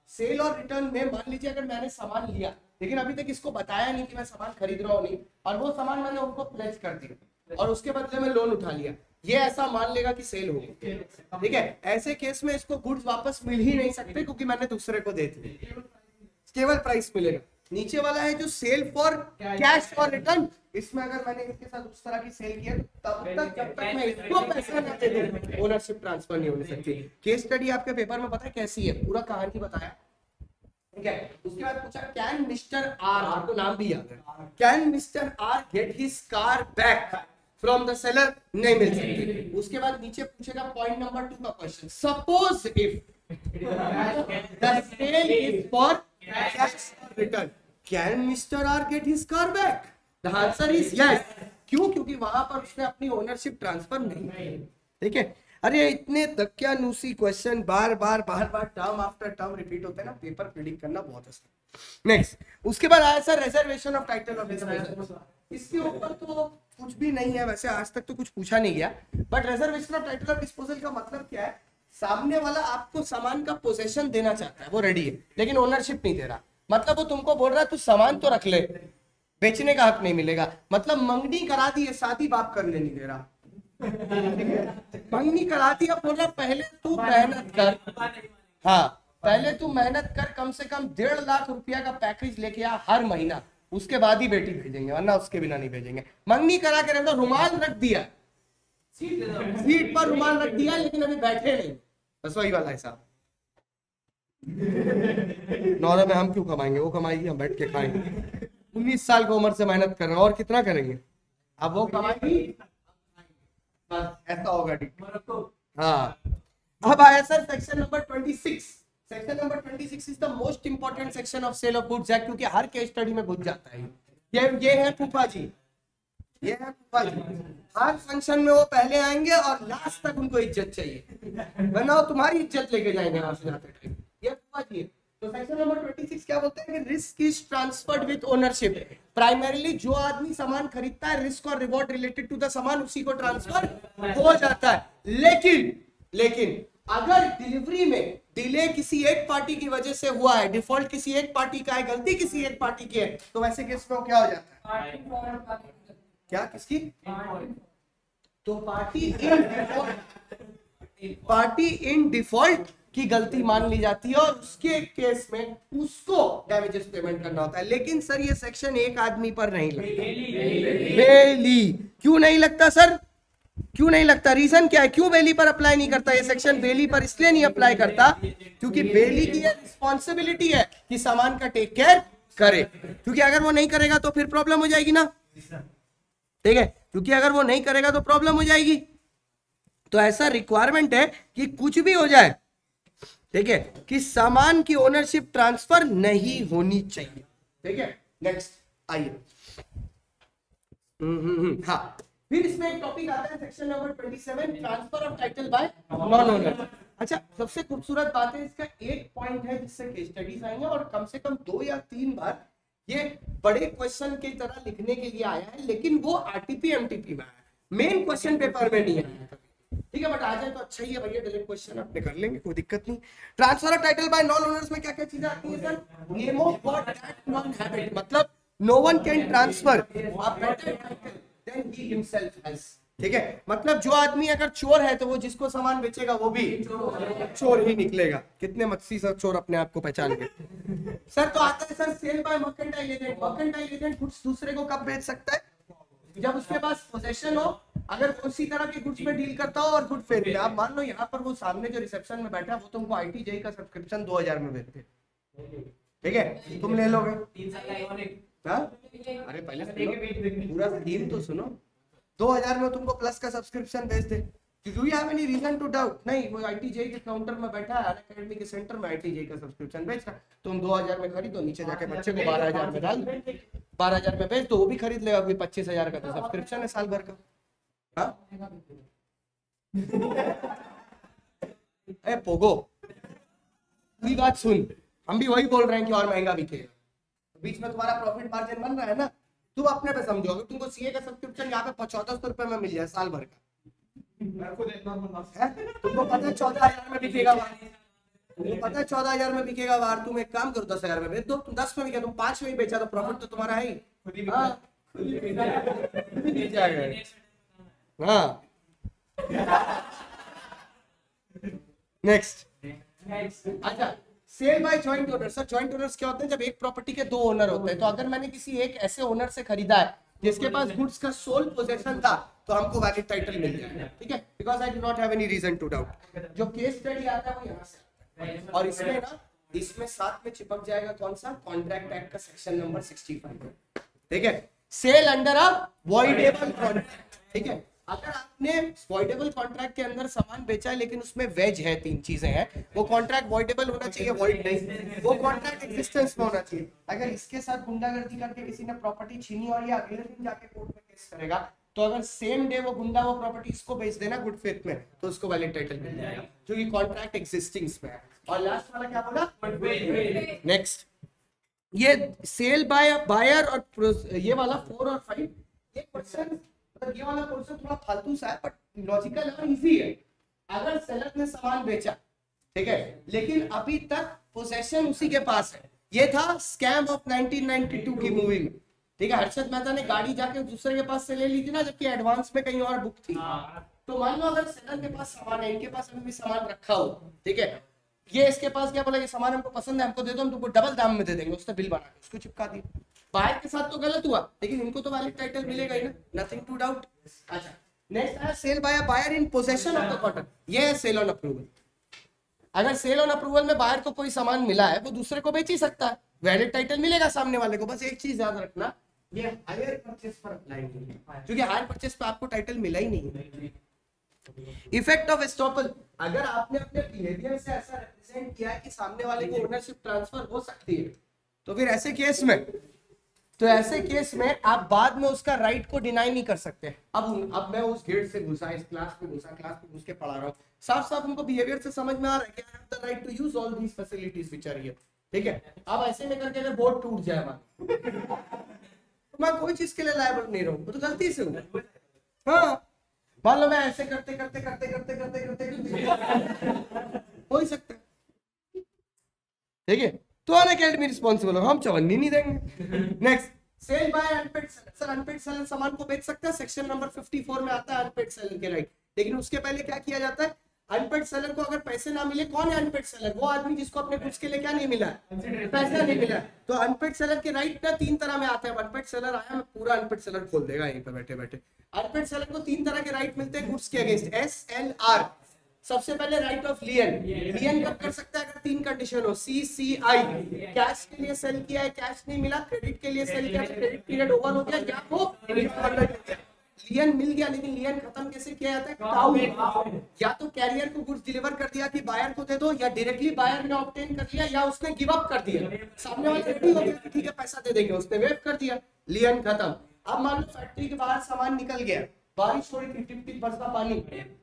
सेल और रिटर्न में मान लीजिए अगर मैंने सामान लिया लेकिन अभी तक इसको बताया नहीं कि मैं सामान खरीद रहा हूँ नहीं, और वो सामान मैंने उनको प्लेस कर दिया और उसके बदले में लोन उठा लिया, ये ऐसा मान लेगा कि सेल हो गई, ठीक है। ऐसे केस में इसको गुड्स वापस मिल ही नहीं सकते क्योंकि मैंने दूसरे को दे दिए, केवल प्राइस मिलेगा। नीचे वाला है जो sale for cash for return, इसमें अगर मैंने इसके साथ उस तरह की सेल किया तब तक जब तक मैं इसको पैसा ना दे दूं ओनरशिप ट्रांसफर नहीं हो सकती। केस स्टडी आपके पेपर में पता है कैसी है, पूरा कहानी बताया, ठीक है। उसके बाद पूछा कैन मिस्टर आर, आपको नाम भी याद है, can mister R get his car back from the seller, नहीं मिल सकती। उसके बाद नीचे पूछेगा पॉइंट नंबर 2 का question, suppose if the sale is for cash return, can mister R get his car back? The answer is yes. क्यों? क्योंकि वहां पर उसने अपनी ओनरशिप ट्रांसफर नहीं की, ठीक है। अरे इतने दक्यानूसी क्वेश्चन बार बार टर्म आफ्टर टर्म रिपीट होते हैं ना, पेपर प्रेडिक्ट करना बहुत आसान। नेक्स्ट, उसके बाद आया sir reservation of title of disposal. इसके ऊपर तो कुछ भी नहीं है वैसे, आज तक तो कुछ पूछा नहीं गया, but reservation of title of disposal का मतलब क्या है? सामने वाला आपको सामान का पोजेशन देना चाहता है, वो रेडी है लेकिन ओनरशिप नहीं दे रहा, मतलब वो तुमको बोल रहा है तू सामान तो रख ले, बेचने का हक नहीं मिलेगा, मतलब मंगनी करा दी है, शादी बाप करने नहीं दे रहा, मंगनी करा दिया, बोल रहा पहले तू मेहनत कर, हाँ पहले तू मेहनत कर, कम से कम 1.5 लाख रुपया का पैकेज लेके आ हर महीना, उसके बाद ही बेटी भेजेंगे वरना उसके बिना नहीं भेजेंगे। मंगनी करा के अंदर रुमाल रख दिया, सीट पर रुमाल रख दिया लेकिन अभी बैठे नहीं, बस वही वाला हिसाब। नौरा में हम क्यों कमाएंगे, वो कमाएगी हम बैठ के खाएंगे। 19 साल की उम्र से मेहनत कर रहे हैं और कितना करेंगे, अब वो कमाएगी बस ऐसा होगा, ठीक। हाँ, अब आया sir section number 26। Section number 26 is the most important section of sale of goods act, क्योंकि हर केस स्टडी में घुस जाता है। ये है फूफा जी, ये है फूफा जी, हर फंक्शन में वो पहले आएंगे और लास्ट तक उनको इज्जत चाहिए, वरना वो तुम्हारी इज्जत लेके जाएंगे वहां से जाते टाइम। ये फूफा जी है। तो सेक्शन नंबर 26 क्या बोलते हैं कि risk is transferred with ownership. Primarily जो आदमी सामान खरीदता है, रिस्क और रिवॉर्ड रिलेटेड टू द सामान उसी को ट्रांसफर हो जाता है। लेकिन अगर डिलीवरी में डिले किसी एक पार्टी की वजह से हुआ है, डिफॉल्ट किसी एक पार्टी का है, गलती किसी एक पार्टी की है, तो वैसे केस में क्या हो जाता है? क्या किसकी? तो पार्टी इन डिफॉल्ट की गलती मान ली जाती है और उसके केस में उसको डैमेजेस पेमेंट करना होता है। लेकिन सर ये सेक्शन एक आदमी पर नहीं लगता, बेली। क्यों नहीं लगता सर, क्यों नहीं लगता? रीजन क्या है, क्यों बेली पर अप्लाई नहीं करता? ये सेक्शन बेली पर इसलिए नहीं अप्लाई करता क्योंकि बेली की रिस्पॉन्सिबिलिटी है कि सामान का टेक केयर करे, क्योंकि अगर वो नहीं करेगा तो फिर प्रॉब्लम हो जाएगी ना, ठीक है, क्योंकि अगर वो नहीं करेगा तो प्रॉब्लम हो जाएगी। तो ऐसा रिक्वायरमेंट है कि कुछ भी हो जाए, ठीक है, कि सामान की ओनरशिप ट्रांसफर नहीं होनी चाहिए, ठीक है। नेक्स्ट आइए, हाँ, फिर इसमें एक टॉपिक आता है section number 27, transfer of title by non owner. अच्छा, सबसे खूबसूरत बात है इसका एक पॉइंट है जिससे केस स्टडीज आएंगे और कम से कम 2 या 3 बार ये बड़े क्वेश्चन की तरह लिखने के लिए आया है, लेकिन वो आरटीपी एमटीपी में आया, मेन क्वेश्चन पेपर में नहीं आया, ठीक है। बट आ जाए तो अच्छा ही है भैया, डायरेक्ट क्वेश्चन अपने कर लेंगे, कोई दिक्कत नहीं। Transfer of title by non owners में क्या क्या चीजें आती है sir? Name of god that one habit, मतलब no one can transfer a better title than he himself has, ठीक है। मतलब जो आदमी अगर चोर है तो वो जिसको सामान बेचेगा वो भी चोर ही निकलेगा। कितने मत्सी सर चोर अपने आप को पहचान गए। सर तो आता है sir sale by mercantile agent. Mercantile agent goods दूसरे को कब बेच सकता है? जब उसके पास पोजेशन हो, अगर उसी तरह के गुड्स में डील करता हो और गुड फेयर में। आप मान लो यहाँ पर वो सामने जो रिसेप्शन में बैठा है वो तुमको ITJ का सब्सक्रिप्शन 2000 में देते, ठीक है, तुम ले लोगे। 3 साल का, अरे पहले पूरा स्कीम तो सुनो। 2000 में तुमको प्लस का सब्सक्रिप्शन भेज दे, do you have any reason to doubt? नहीं, वो ITJ के काउंटर में बैठा है, अकेडमी के सेंटर में ITJ का सब्सक्रिप्शन बेच रहा, तुम 2000 में खरीदो, नीचे जाके बच्चे को 12000 में डाल दो, 12000 में बेच दो, वो भी खरीद लेगा, अभी 25000 का तो सब्सक्रिप्शन है साल भर का। हाँ ए पोगो, पूरी बात सुन, हम भी वही बोल रहे हैं कि और महंगा बिकेगा, बीच में तुम्हारा प्रॉफिट मार्जिन बन रहा है ना, तुम अपने पे समझो। अगर तुमको CA का सब्सक्रिप्शन यहाँ पे 1400 रुपए में मिल जाए साल भर का, तुमको पता है 14000 में बिकेगा, तुमको पता है 14,000 में बिकेगा बाहर, तुम एक काम करो 10,000 में बेच दो, तुम 10 में बिका, तुम 5 में ही बेचा तो प्रॉफिट तो तुम्हारा है ही। हाँ, खुद ही बिक जाएगा। हाँ, नेक्स्ट। अच्छा, sale by joint owner. Sir joint owners क्या होते हैं? जब एक प्रॉपर्टी के दो ओनर होते हैं, तो अगर मैंने किसी एक ऐसे ओनर से खरीदा है जिसके पास गुड्स का सोल पोजेशन था, तो हमको वैलिड टाइटल मिल जाएगा, ठीक है, because I do not have any reason to doubt. जो केस स्टडी आता है वो यहाँ से आता है, और इसमें ना, इसमें साथ में चिपक जाएगा कौन सा? कॉन्ट्रैक्ट एक्ट का सेक्शन नंबर 65, ठीक है, sale under a voidable contract, ठीक है। अगर आपने वॉइडेबल कॉन्ट्रैक्ट के अंदर सामान बेचा है लेकिन उसमें वेज है, 3 चीजें हैं, वो कॉन्ट्रैक्ट वॉइडेबल होना चाहिए, वॉइड नहीं, वो कॉन्ट्रैक्ट एग्जिस्टेंस में होना चाहिए। अगर इसके साथ गुंडागर्दी करके किसी ने प्रॉपर्टी छीनी और ये अगले दिन जाके कोर्ट में केस करेगा, तो अगर सेम डे वो गुंडा वो प्रॉपर्टी इसको बेच देना गुड फेथ में, तो उसको वैलिड टाइटल मिल जाएगा, क्योंकि कॉन्ट्रैक्ट एग्जिस्टिंग में है। और लास्ट वाला क्या बोला? नेक्स्ट, ये सेल बाय बायर और ये वाला 4 और 5, ये क्वेश्चन, ये वाला पोर्शन थोड़ा फालतू सा है, बट लॉजिकल और इजी है। अगर सेलर ने सामान बेचा, ठीक है, लेकिन अभी तक पोजेशन उसी के पास है, ये था स्कैम ऑफ 1992 की मूवी में, ठीक है, हर्षद मेहता ने गाड़ी जाके दूसरे के पास से ले ली थी ना, जबकि एडवांस में कहीं और बुक थी। तो मान लो अगर सेलर के पास सामान है, इनके पास अभी भी सामान रखा हो, ठीक है, ये इसके पास क्या बोला, ये सामान हमको पसंद है, हमको दे दो, हम तुमको डबल दाम में दे देंगे, उसने बिल बना के उसको चिपका दिया। बायर के साथ तो गलत हुआ, लेकिन इनको तो वैलिड टाइटल मिलेगा ही ना, नथिंग टू डाउट। अच्छा, नेक्स्ट है sale by buyer in possession of the contract, ये है सेल ऑन अप्रूवल। अगर सेल ऑन अप्रूवल में बायर को कोई सामान मिला है, वो दूसरे को बेच ही सकता है, वैलिड टाइटल मिलेगा सामने वाले को। बस एक चीज याद रखना, ये हायर परचेस पर अप्लाई नहीं है, क्योंकि हायर परचेस पे आपको टाइटल मिला ही नहीं है। इफेक्ट ऑफ एस्टॉपल, अगर आपने अपने बिहेवियर से ऐसा रिप्रेजेंट किया है कि सामने वाले को ओनरशिप ट्रांसफर हो सकती है, तो फिर ऐसे केस में आप बाद में उसका राइट को डिनाई नहीं कर सकते। अब मैं उस गेट से घुसा, इस क्लास पे घुस के पढ़ा रहा हूँ, साफ साफ उनको बिहेवियर से समझ में आ रहा है कि I have the right to use all these facilities which are here, ठीक है। अब ऐसे में करके अगर बोर्ड टूट जाए तो मैं कोई चीज के लिए लायबल नहीं रहूं, वो तो गलती से हुआ। हाँ, मान लो मैं ऐसे करते हो ही सकता है, ठीक है, तो अन अकेडमी रिस्पॉन्सिबल हो, हम चवन्नी नहीं देंगे। Next, sale by unpaid seller. Sir unpaid seller सामान को बेच सकता है, सेक्शन नंबर 54 में आता है अनपेड सेलर के राइट, लेकिन उसके पहले क्या किया जाता है? अनपेड सेलर को अगर पैसे ना मिले, कौन है अनपेड सेलर? वो आदमी जिसको अपने गुड्स के लिए क्या नहीं मिला, पैसा नहीं मिला। तो अनपेड सेलर के राइट ना 3 तरह में आते हैं। अनपेड सेलर आया, मैं पूरा अनपेड सेलर खोल देगा यहीं पे बैठे बैठे। अनपेड सेलर को 3 तरह के राइट मिलते हैं गुड्स के अगेंस्ट, SLR। सबसे पहले राइट ऑफ लियन कब कर सकता है? अगर 3 कंडीशन हो, CCI, कैश के लिए सेल किया है, कैश नहीं मिला, क्रेडिट के लिए सेल किया, क्रेडिट पीरियड ओवर हो गया, या वो लियन मिल गया, लेकिन लियन खत्म कैसे किया जाता है? काउ, या तो कैरियर को गुड्स डिलीवर कर दिया कि बायर को दे दो, या डायरेक्टली बायर ने ऑब्टेन कर लिया, या उसने गिव अप कर दिया, सामने वाला रेडी हो गया कि ठीक है पैसा दे देंगे, उसने वेव कर दिया, लियन खत्म। अब मान लो फैक्ट्री के बाहर सामान निकल गया, बारिश हो रही थी, टिप टिप बरसा पानी,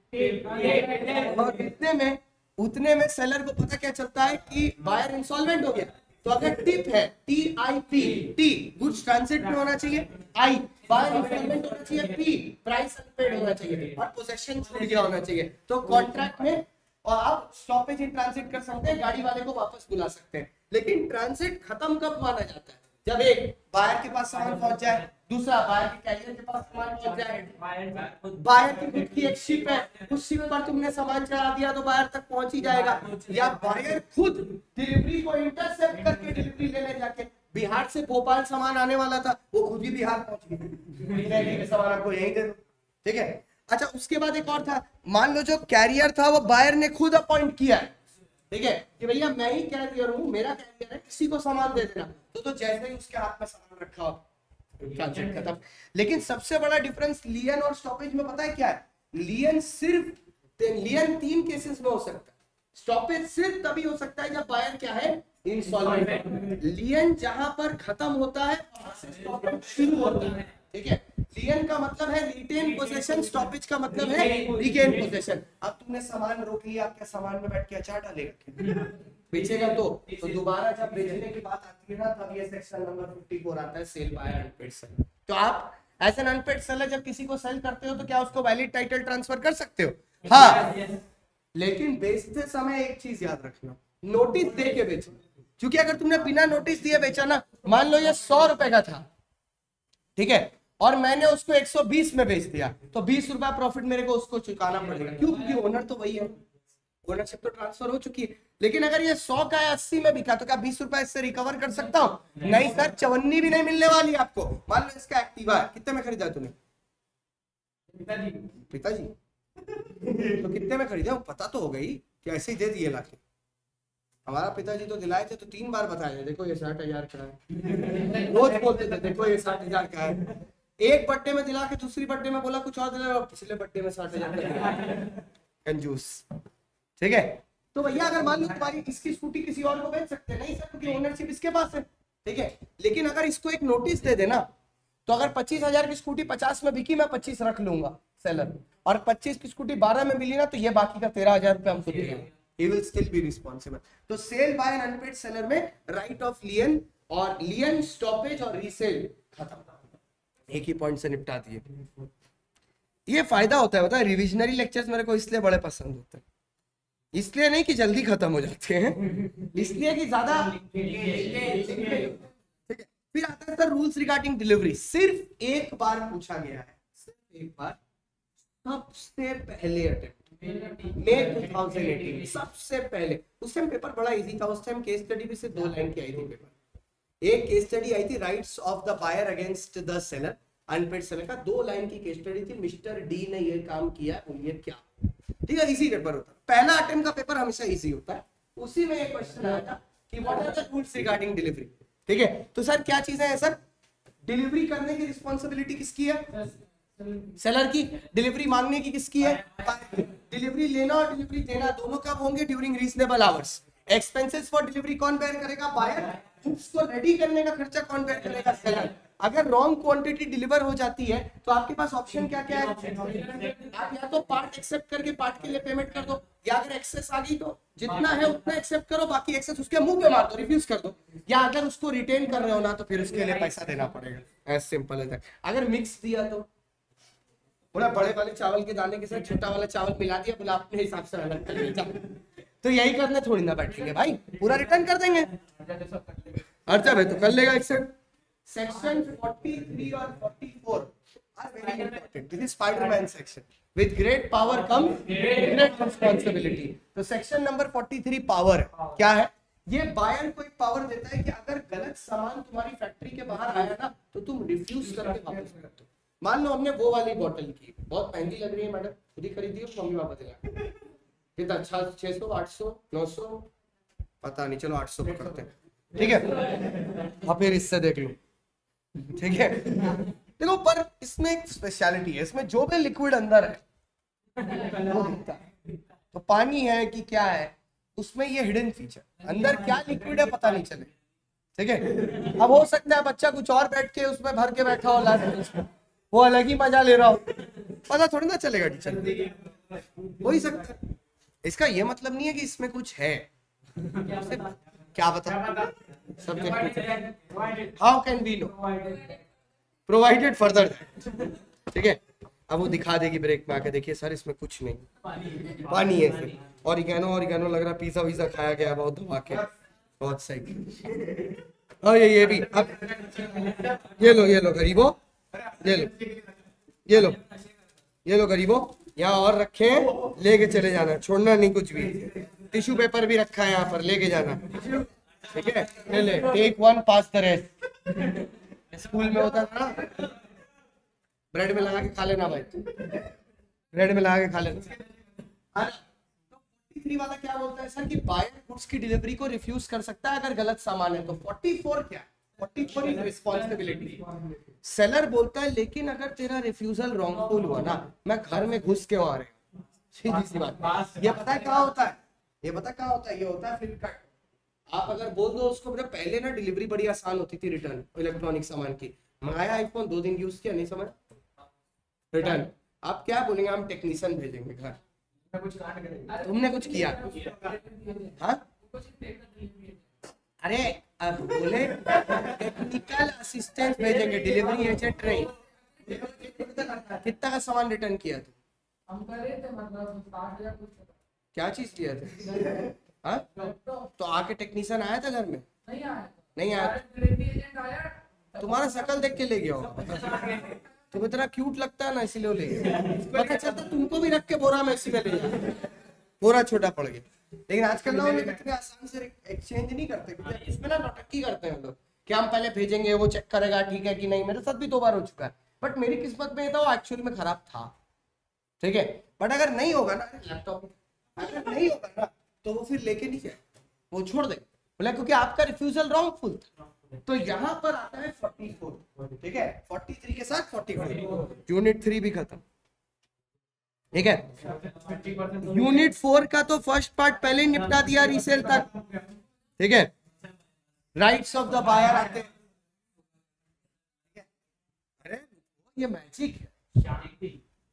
और उतने में सेलर को पता क्या चलता है कि बायर इंसॉल्वेंट हो गया। तो अगर टिप है, TIP, T गुड्स ट्रांजिट में होना चाहिए, I बायर इंसॉल्वेंट होना चाहिए, P प्राइस अनपेड होना चाहिए, और पोजेशन छूट गया होना चाहिए। तो कॉन्ट्रैक्ट में और आप स्टॉपेज इन ट्रांजिट कर सकते हैं, गाड़ी वाले को वापस बुला सकते हैं। लेकिन ट्रांजिट खत्म कब माना जाता है? जब एक बायर के पास सामान पहुंच जाए, दूसरा बायर के कैरियर के पास सामान पहुंच जाए, बायर की खुद की एक शिप है, उस शिप पर तुमने सामान चढ़ा दिया तो बायर तक पहुंच ही जाएगा, या बायर खुद डिलीवरी को इंटरसेप्ट करके डिलीवरी लेने जाके, बिहार से भोपाल सामान आने वाला था, वो खुद ही बिहार पहुंच गया, सामान आपको यहीं दे दो, ठीक है। अच्छा, उसके बाद एक और था, मान लो जो कैरियर था वो बायर ने खुद अपॉइंट किया है, ठीक है, कि भैया मैं ही कैरियर हूँ, मेरा कैरियर है, किसी को सामान दे देना, तो जैसे ही उसके हाथ में सामान रखा हो, ट्रांजिट खत्म। लेकिन सबसे बड़ा डिफरेंस लियन और स्टॉपेज में पता है क्या है? लियन 3 केसेस में हो सकता है, स्टॉपेज सिर्फ तभी हो सकता है जब बायर क्या है? इंसॉल्वेंट। लियन जहां पर खत्म होता है वहां से स्टॉपेज शुरू होता है, ठीक है। लियन का मतलब है रिटेन पोजेशन, स्टॉपेज का मतलब है रिगेन पोजेशन। अब तुमने सामान रोक लिया, आपके सामान में बैठ के अचार डालेगा, बेचेगा तो दोबारा जब बेचने की बात आती है ना, तब ये सेक्शन नंबर 54 आता है, सेल बाय अनपेड सेलर। तो आप एज एन अनपेड सेलर जब किसी को सेल करते हो तो क्या उसको वैलिड टाइटल ट्रांसफर कर सकते हो? हाँ, लेकिन बेचते समय एक चीज याद रखना, नोटिस दे के बेचो, क्योंकि अगर तुमने बिना नोटिस दिए बेचा ना, मान लो ये 100 रुपए का था, ठीक है, और मैंने उसको 120 में बेच दिया, तो 20 रुपया प्रॉफिट मेरे को उसको चुकाना पड़ेगा। क्यों? क्योंकि ओनर तो वही है, ओनरशिप तो ट्रांसफर हो चुकी है। लेकिन अगर ये 100 का है 80 में बिका, तो क्या 20 रुपए इससे रिकवर कर सकता हूँ? नहीं सर, 54 भी नहीं मिलने वाली आपको। मान लो इसका एक्टिवा है, कितने में खरीदा तूने? पिताजी तो कितने में खरीदा? पता तो हो गई कि ऐसे ही दे दिए लाके। हमारा पिताजी तो दिलाए थे तो 3 बार बताए, देखो ये 60,000 का है, रोज बोलते थे देखो ये 60,000 का है। एक बर्थडे में दिला के दूसरी बर्थडे में बोला कुछ और दिला, पिछले बर्थडे में 60,000 का दिला, कंजूस। ठीक है, तो भैया अगर मान लो तुम्हारी इसकी स्कूटी किसी और को बेच सकते हैं, नहीं सर क्योंकि ओनरशिप इसके पास है, ठीक है। लेकिन अगर इसको एक नोटिस दे देना, तो अगर 25,000 की स्कूटी 50 में बिकी, मैं 25 रख लूंगा सेलर, और 25 की स्कूटी 12 में मिली ना, तो ये बाकी का 13,000 रुपए हमको देगा, he will still be responsible। तो sale by an unpaid seller में राइट ऑफ लियन और लियन स्टॉपेज और रीसेल खत्म, एक ही पॉइंट से निपटा दिए। ये फायदा होता है, पता है, रिविजनरी लेक्चर्स मेरे को इसलिए बड़े पसंद होते हैं, इसलिए नहीं कि जल्दी खत्म हो जाते हैं, इसलिए कि ज्यादा। फिर आता है सर रूल्स रिगार्डिंग डिलीवरी। सिर्फ एक बार पूछा गया है, सिर्फ एक बार, सबसे पहले अटेम्प्ट मई 2018, सबसे पहले। उस टाइम पेपर बड़ा इजी था, उस टाइम केस स्टडी भी सिर्फ 2 लाइन की आई थी पेपर। एक केस स्टडी आई थी rights of the buyer against the seller, unpaid seller का 2 लाइन की केस स्टडी थी। मिस्टर डी ने ये काम किया, बोलिए क्या? ठीक है, इजी पेपर होता है, पहला अटेम्प्ट का पेपर हमेशा इजी होता है। उसी में एक क्वेश्चन आया था कि what are the rules regarding delivery. ठीक है, तो सर क्या चीजें हैं सर? डिलीवरी करने की रिस्पॉन्सिबिलिटी किसकी है? सेलर की। डिलीवरी मांगने की किसकी है? डिलीवरी लेना और डिलीवरी देना दोनों कब होंगे? During reasonable hours. Expenses for delivery कौन बेयर करेगा? बायर। उसको रेडी करने का खर्चा कौन बेयर करेगा? सेलर। अगर रॉन्ग क्वांटिटी डिलीवर हो जाती है तो आपके पास ऑप्शन क्या क्या है? आप या तो पार्ट एक्सेप्ट करके पार्ट के लिए पेमेंट कर दो, या अगर एक्सेस आ गई तो जितना है उतना एक्सेप्ट करो, बाकी एक्सेस उसके मुंह पे मार दो, रिफ्यूज कर दो। या अगर उसको रिटेन कर रहे हो ना, तो फिर उसके लिए पैसा देना पड़ेगा, एज सिंपल एज दैट। अगर मिक्स दिया तो बोला बड़े वाले चावल के दाने के साथ छोटा वाला चावल मिला दिया, बोला अपने हिसाब से अलग कर लीजिए, तो यही करने थोड़ी ना बैठेंगे भाई, पूरा रिटर्न कर देंगे। अच्छा भाई तो कर लेगा एक्सेप्ट। सेक्शन 43 और 44 are very important. This is Spider-Man section. With great power comes great responsibility. तो सेक्शन नंबर 43 पावर क्या है? ये बायर को एक पावर देता है कि अगर गलत सामान तुम्हारी फैक्ट्री के बाहर आया ना, तो तुम रिफ्यूज करके वापस कर दो। मान लो हमने वो वाली बोतल की, बहुत महंगी लग रही है मैडम, खुद ही खरीदी हो, मम्मी पापा दिला, कितना? 600, 800, 900, पता नहीं, चलो 800 करते हैं, ठीक है। और फिर इससे देख लो, ठीक है। देखो पर इसमें एक स्पेशलिटी है, इसमें जो भी लिक्विड अंदर है वो दिखता है। तो पानी है कि क्या है, उसमें ये हिडन फीचर, अंदर क्या लिक्विड है पता नहीं चले, ठीक है। अब हो सकता है बच्चा कुछ और बैठ के उसमें भर के बैठा हो लास्ट में, वो अलग ही मजा ले रहा हो, पता थोड़ी ना चलेगा टीचर, हो ही सकता है। इसका ये मतलब नहीं है कि इसमें कुछ है, क्या बता subject, how can we know, provided further, ठीक है। अब वो दिखा देगी ब्रेक में आके, देखिए सर इसमें कुछ नहीं, पानी है सर, ऑरिगेनो लग रहा, पिज्जा विज़ा खाया गया बहुत दबा के, बहुत सही। और ये भी अब ये लो गरीबों, ये लो गरीबों, यहाँ और रखे हैं, लेके चले जाना, छोड़ना नहीं कुछ भी। टिश्यू पेपर भी रखा है यहाँ पर, लेके जाना, ठीक है। Let take 1 pass the rest. School में होता था ना, ब्रेड में लगा के खा लेना भाई, ब्रेड में लगा के खा लेना। तो 43 वाला क्या बोलता है सर कि बायर गुड्स की डिलीवरी को रिफ्यूज कर सकता है अगर गलत सामान है। तो 44 क्या है? 44 इज रिस्पांसिबिलिटी। सेलर बोलता है लेकिन अगर तेरा रिफ्यूजल रॉन्गफुल हुआ ना, मैं घर में घुस के आ रहा हूँ, सीधी सी बात। ये पता है कहाँ होता है? ये होता है फ्लिपकार्ट। आप अगर बोल दो उसको, मतलब पहले ना डिलीवरी बड़ी आसान होती थी, रिटर्न इलेक्ट्रॉनिक सामान की, मंगाया आईफोन 2 दिन यूज किया, नहीं समझ, रिटर्न। आप क्या बोलेंगे? हम टेक्नीशियन भेजेंगे घर, तुमने कुछ किया? हाँ अरे अब बोले टेक्निकल असिस्टेंट भेजेंगे, डिलीवरी एजेंट नहीं। कितना का सामान रिटर्न किया तू? हम कर रहे थे, मतलब 60,000 कुछ। क्या चीज किया था? हाँ तो आके टेक्नीशियन आया था घर में? नहीं आया। नहीं आया। डिलीवरी एजेंट आया। तुम्हारा शक्ल देख के ले गया होगा, तुम इतना क्यूट लगता है ना इसीलिए वो ले गया। पता चलता तुमको भी रख के बोरा में इसी में ले जाए, बोरा छोटा पड़ गया। लेकिन आजकल ना उन्हें इतने आसान से एक्सचेंज नहीं करते, क्योंकि इसमें ना नौटंकी करते हैं लोग कि हम पहले भेजेंगे, वो चेक करेगा ठीक है कि नहीं। मेरे साथ भी 2 बार हो चुका है, बट मेरी किस्मत में ये था वो एक्चुअली में खराब था, ठीक है। बट अगर नहीं होगा ना लैपटॉप, अगर नहीं होगा ना तो वो फिर लेके नहीं जाए, वो छोड़ दे, बोला क्योंकि आपका रिफ्यूजल रॉन्गफुल था। तो यहाँ पर आता है 44, ठीक है, 43 के साथ 44, यूनिट 3 भी खत्म, ठीक है। यूनिट 4 का तो फर्स्ट पार्ट पहले ही निपटा दिया रीसेल तक, ठीक है। राइट्स ऑफ द बायर आते हैं। अरे ये मैजिक है।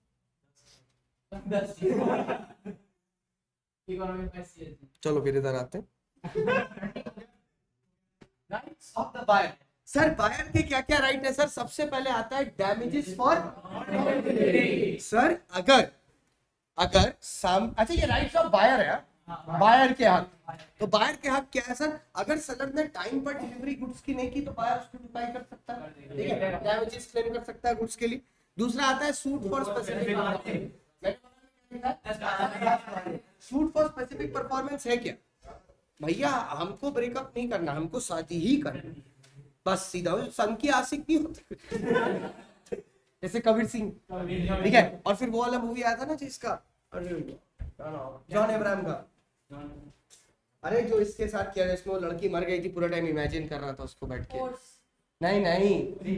चलो फिर इधर आते हैं। Rights of the buyer. Sir buyer के क्या क्या राइट है सर? सबसे पहले आता है डैमेजेस फॉर सर, अगर अच्छा ये राइट्स ऑफ बायर है, बायर के हक। तो बायर के हक क्या है सर? अगर सेलर ने टाइम पर डिलीवरी गुड्स की नहीं की तो बायर उसको डिपाई कर सकता है, ठीक है, डैमेजेस क्लेम कर सकता है गुड्स के लिए। दूसरा आता है suit for specific, suit for specific performance है क्या? भैया हमको ब्रेकअप नहीं करना, हमको शादी ही करना, बस सीधा। सन की आशिक नहीं होती जैसे कबीर सिंह, ठीक है। और फिर वो वाला मूवी आया था ना जिसका जॉन अब्राहम का, अरे जो इसके साथ किया जिसमें वो लड़की मर गई थी, पूरा टाइम इमेजिन कर रहा था उसको बैठ के। नहीं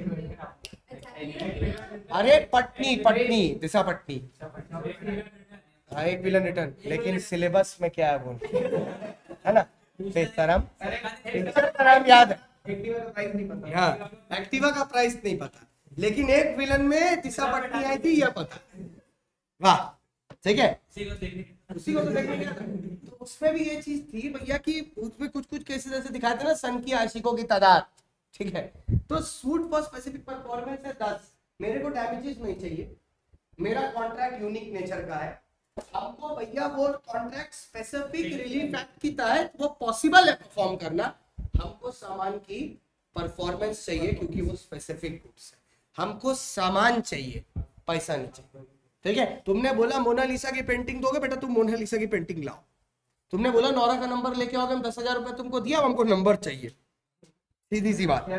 अरे पटनी दिशा पटनी, हाँ एक विलन रिटर्न। लेकिन सिलेबस में क्या है वो, है ना, बेशरम याद है, हाँ एक्टिवा का प्राइस नहीं पता, लेकिन एक विलन में दिशा पटनी आई थी यह पता। वाह, ठीक है, उसी को तो देखने गया था। तो उसमें भी ये चीज थी भैया कि उसमें कुछ केसेस ऐसे दिखाते ना, सन की आशिकों की तादाद, ठीक है। तो सूट फॉर स्पेसिफिक परफॉर्मेंस है 10, मेरे को डैमेजेस नहीं चाहिए, मेरा कॉन्ट्रैक्ट यूनिक नेचर का है, हमको भैया वो कॉन्ट्रैक्ट स्पेसिफिक रिलीफ एक्ट की तहत वो पॉसिबल है परफॉर्म करना। हमको सामान की परफॉर्मेंस चाहिए क्योंकि वो स्पेसिफिक गुड्स है, हमको सामान चाहिए, पैसा नहीं चाहिए, ठीक है। तुमने बोला मोनालिसा की पेंटिंग दोगे, बेटा तुम मोनालिसा की पेंटिंग लाओ। तुमने बोला नौरा का नंबर लेके आओगे, हम 10,000 रुपए तुमको दिया, हमको नंबर चाहिए, सीधी सी बात।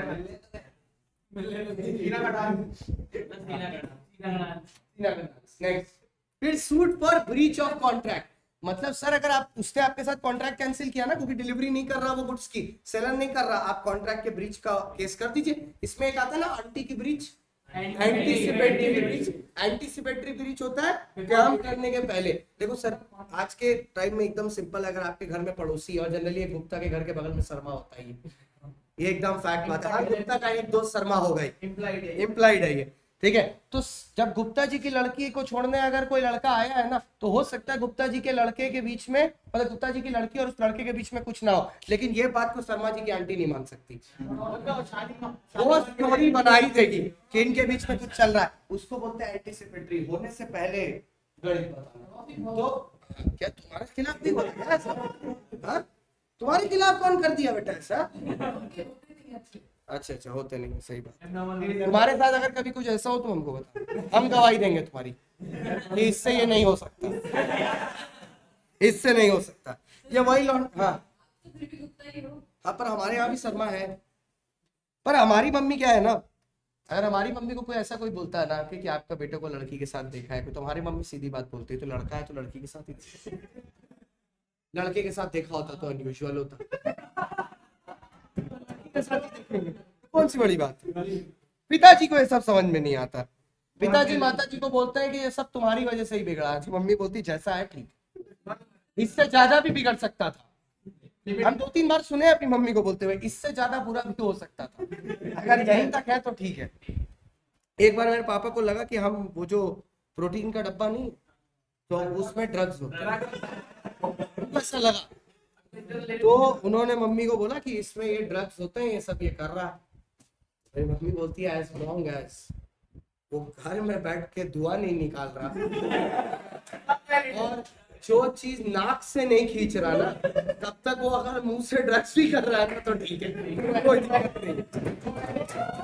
नेक्स्ट, फिर suit for breach of contract, मतलब सर अगर आप उसने आपके साथ कॉन्ट्रैक्ट कैंसिल किया ना, क्योंकि डिलीवरी नहीं कर रहा वो गुड्स की, सेलर नहीं कर रहा, आप कॉन्ट्रैक्ट के ब्रीच का केस कर दीजिए। इसमें एक आता है ना आंटी की breach, anticipatory breach. Anticipatory breach होता है काम करने के पहले। देखो सर आज के टाइम में एकदम सिंपल, अगर आपके घर में पड़ोसी, और जनरली गुप्ता के घर के बगल में शर्मा होता है, ये एकदम फैक्ट बात है, गुप्ता का एक दोस्त शर्मा हो गए, इम्प्लाइड है ये, ठीक है। तो जब गुप्ता जी की लड़की को छोड़ने अगर कोई लड़का आया है ना, तो हो सकता है गुप्ता जी के लड़के के बीच में, मतलब गुप्ता जी की लड़की और उस लड़के के बीच में कुछ ना हो, लेकिन ये बात को शर्मा जी की आंटी नहीं मान सकती, वो स्टोरी बनाई देगी कि इनके बीच में कुछ चल रहा है, उसको बोलते हैं एंटीसिपेटरी, होने से पहले गणित बताना। तो क्या तुम्हारे खिलाफ नहीं बोला ऐसा? तुम्हारे खिलाफ कौन कर दिया बेटा ऐसा? अच्छा होते नहीं, सही बात। तुम्हारे साथ अगर कभी कुछ ऐसा हो तो हमको बता, हम गवाही देंगे तुम्हारी कि इससे ये नहीं हो सकता, इससे नहीं हो सकता, ये वही लौंड। हाँ पर हमारे यहाँ भी शर्मा है, पर हमारी मम्मी क्या है ना, अगर हमारी मम्मी को कोई ऐसा कोई बोलता है ना कि आपका बेटे को लड़की के साथ देखा है, तो हमारी मम्मी सीधी बात बोलती है, तो लड़का है तो लड़की के साथ ही, लड़के के साथ देखा होता तो अनयूजुअल होता, कौन सी बड़ी बात। पिताजी को ये सब समझ में नहीं आता, पिताजी माता जी को बोलते हैं कि ये सब तुम्हारी वजह से ही बिगड़ा है, मम्मी बोलती जैसा है ठीक, इससे ज्यादा भी बिगड़ सकता था। हम 2-3 बार सुने अपनी मम्मी को बोलते हुए, इससे ज्यादा बुरा भी हो सकता था, अगर यहीं तक है तो ठीक है। एक बार मेरे पापा को लगा कि हम वो जो प्रोटीन का डब्बा नहीं, तो उसमें ड्रग्स होते हैं, ऐसा लगा, तो उन्होंने मम्मी को बोला कि इसमें ये ड्रग्स होते हैं, ये सब ये कर रहा है। मेरी मम्मी बोलती है as long as वो घर में बैठ के दुआ नहीं निकाल रहा और जो चीज नाक से नहीं खींच रहा ना, तब तक वो अगर मुंह से ड्रग्स भी कर रहा है ना तो ठीक है, कोई दिक्कत नहीं।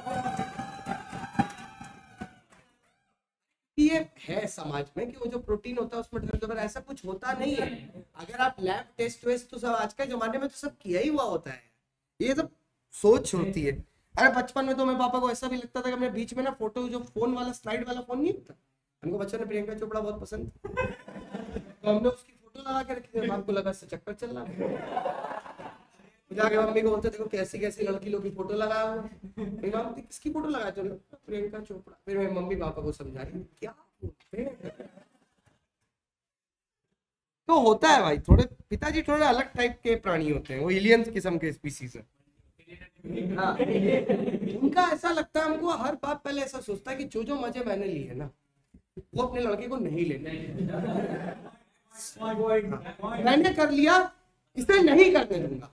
ये है समाज में कि वो जो प्रोटीन होता है उसमें ड्रग्स, ऐसा कुछ होता नहीं है। अगर आप लैब टेस्ट वेस्ट तो सब आज के जमाने में तो सब किया ही हुआ होता है, ये सब सोच होती है। अरे बचपन में तो मेरे पापा को ऐसा भी लगता था कि हमने बीच में ना फोटो, जो फोन वाला स्लाइड वाला फोन नहीं था, हमको बच्चों ने प्रियंका चोपड़ा बहुत पसंद, तो हमने उसकी फोटो लगा के रखी थी। आपको लगा इससे चक्कर चल रहा है, जाके मम्मी को बोलते देखो कैसी कैसी लड़की लोग की फोटो लगाया हुआ है। मेरी मम्मी किसकी फोटो लगाया तुमने? प्रियंका चोपड़ा। फिर मेरी मम्मी पापा को समझा रही क्या बोलते हैं। तो होता है भाई, थोड़े पिताजी थोड़े अलग टाइप के प्राणी होते हैं, वो एलियन किस्म के स्पीसीज है। हाँ, उनका ऐसा लगता है, हमको हर बात पहले ऐसा सोचता है कि जो जो मजे मैंने लिए ना वो अपने लड़के को नहीं लेने, मैंने कर लिया इसे नहीं करने दूंगा।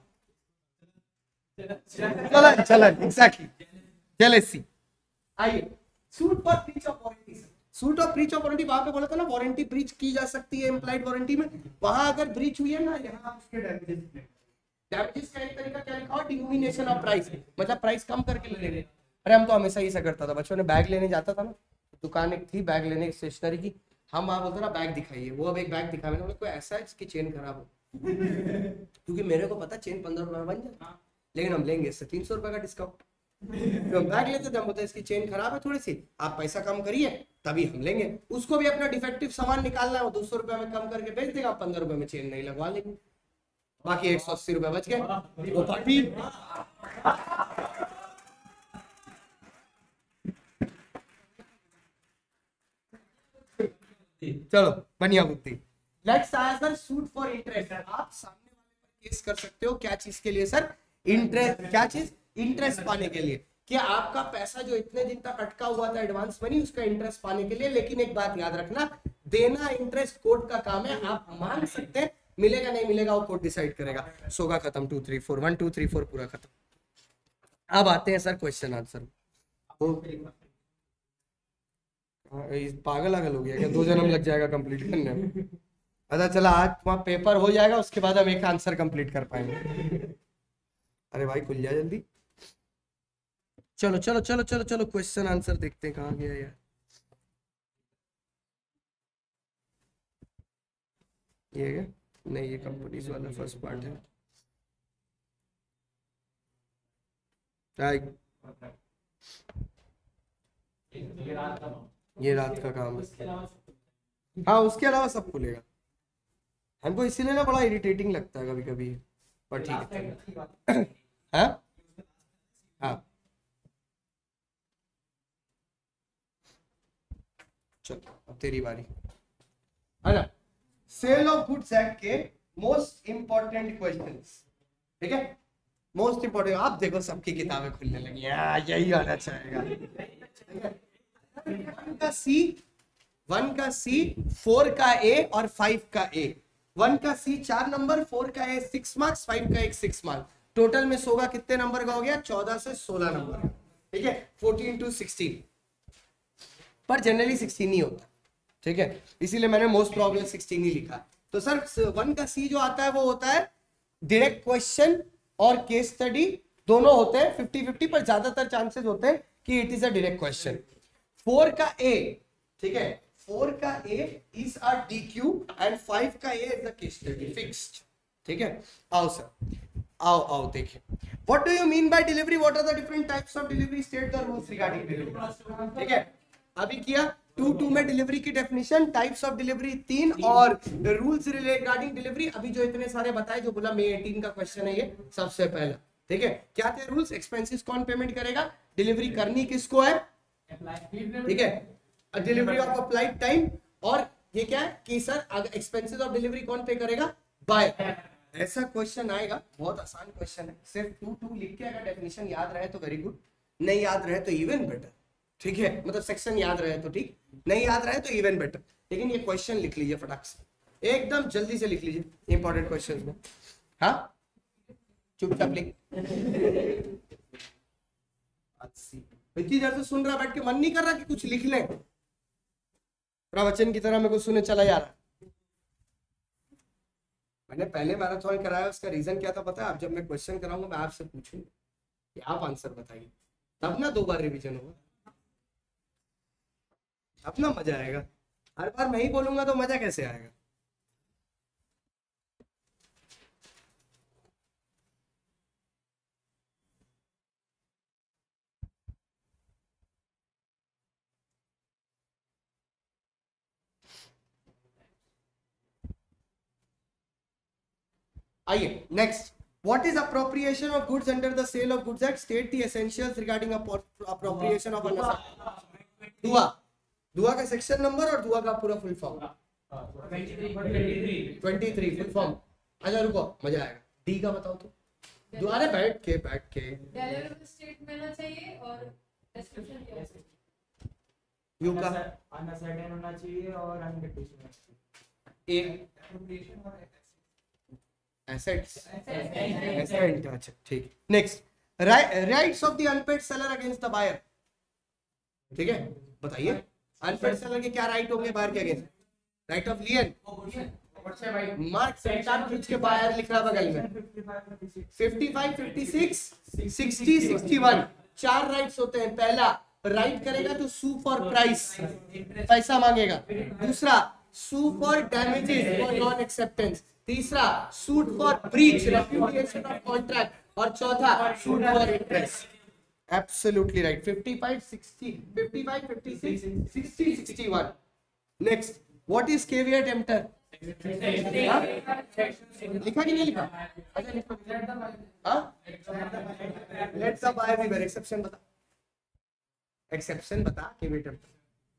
चला एग्जैक्टली। चले सी आइए, सूट पर breach of warranty. Suit of breach of warranty, वहां पे बोला था ना वारंटी ब्रीच की जा सकती है इम्प्लाइड वारंटी में, वहां अगर ब्रीच हुई है ना, यहाँ उसके डैमेजेस का एक तरीका क्या लिखा, डिनोमिनेशन ऑफ प्राइस, मतलब प्राइस कम करके ले लेंगे। अरे हम तो हमेशा ही ऐसा करता था, बच्चों ने बैग लेने जाता था ना, दुकान एक थी बैग लेने स्टेशनरी की, हम वहां बोलते ना बैग दिखाइए, वो अब एक बैग दिखा, मैंने बोला कोई ऐसा है जिसकी चेन खराब हो, क्योंकि मेरे को पता चेन 15 रुपए में बन जाए, लेकिन हम लेंगे इससे 300 रुपए का डिस्काउंट। तो हम बैग लेते थे, हम बोलते इसकी चेन खराब है थोड़ी सी, आप पैसा कम करिए तभी हम लेंगे। उसको भी अपना डिफेक्टिव सामान निकालना है, वो 200 रुपए में कम करके बेच देगा, 15 रुपए में चेन नहीं लगवा लेंगे, बाकी 180 रुपए बच गए, वो पार्टी। चलो बढ़िया बुद्धि। Let's sir suit for interest, आप सामने वाले पर केस कर सकते हो, क्या चीज के लिए सर? इंटरेस्ट। क्या चीज? इंटरेस्ट पाने के लिए, कि आपका पैसा जो इतने दिन तक अटका हुआ था एडवांस मनी, उसका इंटरेस्ट पाने के लिए। लेकिन एक बात याद रखना, देना इंटरेस्ट कोर्ट का काम है, आप मांग सकते हैं, मिलेगा नहीं मिलेगा वो कोर्ट डिसाइड करेगा। सोगा खत्म, 2 3 4 1 2 3 4 पूरा खत्म। अब आते हैं सर क्वेश्चन आंसर। पागल आगल हो गया क्या? 2 जन्म लग जाएगा कंप्लीट करने में। अच्छा चला, आज वहाँ पेपर हो जाएगा, उसके बाद हम एक आंसर कंप्लीट कर पाएंगे। अरे भाई खुल जा जल्दी। चलो चलो चलो चलो चलो क्वेश्चन आंसर देखते हैं कहाँ गया यार। ये क्या? नहीं, ये कंपनीज वाला फर्स्ट पार्ट है। ये रात का काम है। हाँ, उसके अलावा सब खुलेगा। हमको इसीलिए ना बड़ा इरिटेटिंग लगता है कभी कभी, पर ठीक है। हाँ हाँ चल अब तेरी बारी है ना। सेल ऑफ गुड्स एक्ट के मोस्ट इंपॉर्टेंट क्वेश्चंस, ठीक है, मोस्ट इंपॉर्टेंट। आप देखो सबकी किताबें खुलने लगी, यही होना चाहेगा। 1 का सी, 1 का सी, 4 का ए और 5 का ए। 1 का सी 4 नंबर, 4 का ए 6 मार्क्स, 5 का एक 6 मार्क्स। टोटल में सोगा कितने नंबर का हो गया? 14 से 16 नंबर, ठीक है, 14 to 16, पर जनरली 16 ही होता, ठीक है, इसीलिए मैंने मोस्ट प्रॉब्लम 16 ही लिखा। तो सर 1 का सी जो आता है वो होता है डायरेक्ट क्वेश्चन और केस स्टडी, दोनों होते हैं 50-50, पर ज्यादातर चांसेस होते हैं कि it is a direct question. 4 का ए, ठीक है, 4 का A is a DQ and 5 का A is a case study fixed, ठीक है। आओ सर, आओ देखिए, what do you mean by delivery, what are the different types of delivery, state the rules regarding delivery, ठीक है। अभी किया 2 में डिलीवरी की डेफिनेशन, टाइप्स ऑफ डिलीवरी 3 और रूल्स रिगार्डिंग डिलीवरी अभी जो इतने सारे बताए, जो बोला May 18 का क्वेश्चन है ये सबसे पहला, ठीक है। क्या थे रूल्स? एक्सपेंसेस कौन पेमेंट करेगा, डिलीवरी करनी किसको है, ठीक है, डिलीवरी ऑफ अप्लाइड टाइम, और ये क्या है कि सर एक्सपेंसेस ऑफ डिलीवरी कौन पे करेगा, बाय। ऐसा क्वेश्चन आएगा, बहुत आसान क्वेश्चन है, सिर्फ 2 लिख के अगर डेफिनेशन याद रहे तो वेरी गुड, नहीं याद रहे तो इवन बेटर, ठीक है, मतलब सेक्शन याद रहे तो ठीक, नहीं याद रहे तो इवन बेटर, लेकिन ये क्वेश्चन लिख लीजिए फटाक से, एकदम जल्दी से लिख लीजिए इंपॉर्टेंट क्वेश्चंस में। हाँ चुपचाप लिख, इतनी देर से सुन रहा बैठ के, मन नहीं कर रहा कि कुछ लिख लें, प्रवचन की तरह मेरे को सुने चला जा रहा। मैंने पहले मैराथन कराया, उसका रीजन क्या था पता है? अब जब मैं क्वेश्चन कराऊंगा मैं आपसे पूछूंगा कि आप आंसर बताइए, तब ना 2 बार रिवीजन होगा, अपना मजा आएगा। हर बार मैं ही बोलूंगा तो मजा कैसे आएगा? आइए next, what is appropriation of goods under the sale of goods act? State the essentials regarding appropriation of दुआ। दुआ का सेक्शन नंबर और दुआ का पूरा फुल फॉर्म 23 फुल फॉर्म। अच्छा रुको, मजा आएगा। डी का बताओ तो। दुआरे बैठ के स्टेट मिलना चाहिए और डिस्क्रिप्शन क्या है? यू का अनसर्टेन होना चाहिए और अनकंडीशनल होना चाहिए। A assets asset. अच्छा ठीक। Next, rights of the unpaid seller against the buyer. ठीक है, बताइए अनपेड सेलर के क्या राइट होंगे बायर के अगेंस्ट? राइट ऑफ लियन, मार्क सेंटार खींच के बायर लिख रहा बगल में। 55, 56, 60, 61 4 राइट्स होते हैं। पहला राइट करेगा तो सू फॉर प्राइस, पैसा मांगेगा। दूसरा sue for damages for non acceptance. तीसरा suit for breach, repudiation of contract. और चौथा suit for interest. Absolutely right. 55, 60, 55, 56, 60, 61। Next, what is caveat emptor? लिखा कि नहीं लिखा? अच्छा लिखा। हाँ, let the buyer beware. Exception बता, एक्सेप्शन बता caveat emptor.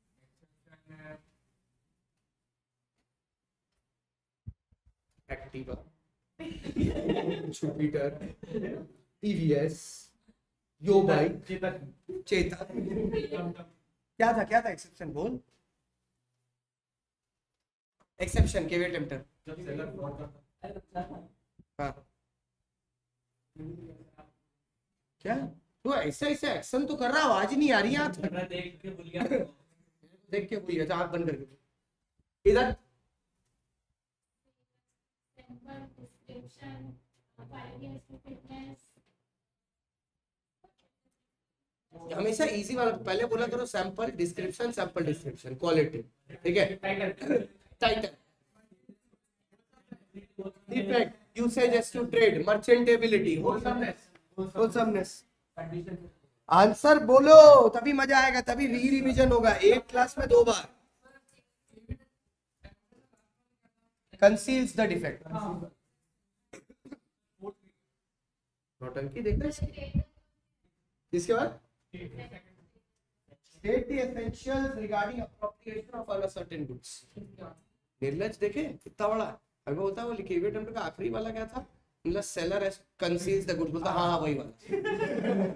Activa, Jupiter, TVS, yo bike, Chetak. क्या था एक्सेप्शन? बोल एक्सेप्शन केवियट एम्प्टर। हाँ क्या तू ऐसे एक्शन तो कर रहा, आवाज नहीं आ रही है। देख के भूल गया, आंख बंद करके। इधर हमेशा इजी वाला पहले बोला करो। Sample description, sample description, quality. ठीक है, title, defect, usage as to trade, merchantability, wholesomeness. Answer बोलो तभी मजा आएगा, तभी री रिवीजन होगा। एक क्लास में 2 बार। Conceals the defect. नौटंकी देख रहे हैं। इसके बाद state the essentials regarding appropriation of uncertain goods। निर्लज देखे कितना बड़ा अगर होता है। वो केवियट एम्प्टर का आखिरी वाला क्या था? मतलब सेलर कंसील्स द गुड्स, बोलता हाँ वही वाला।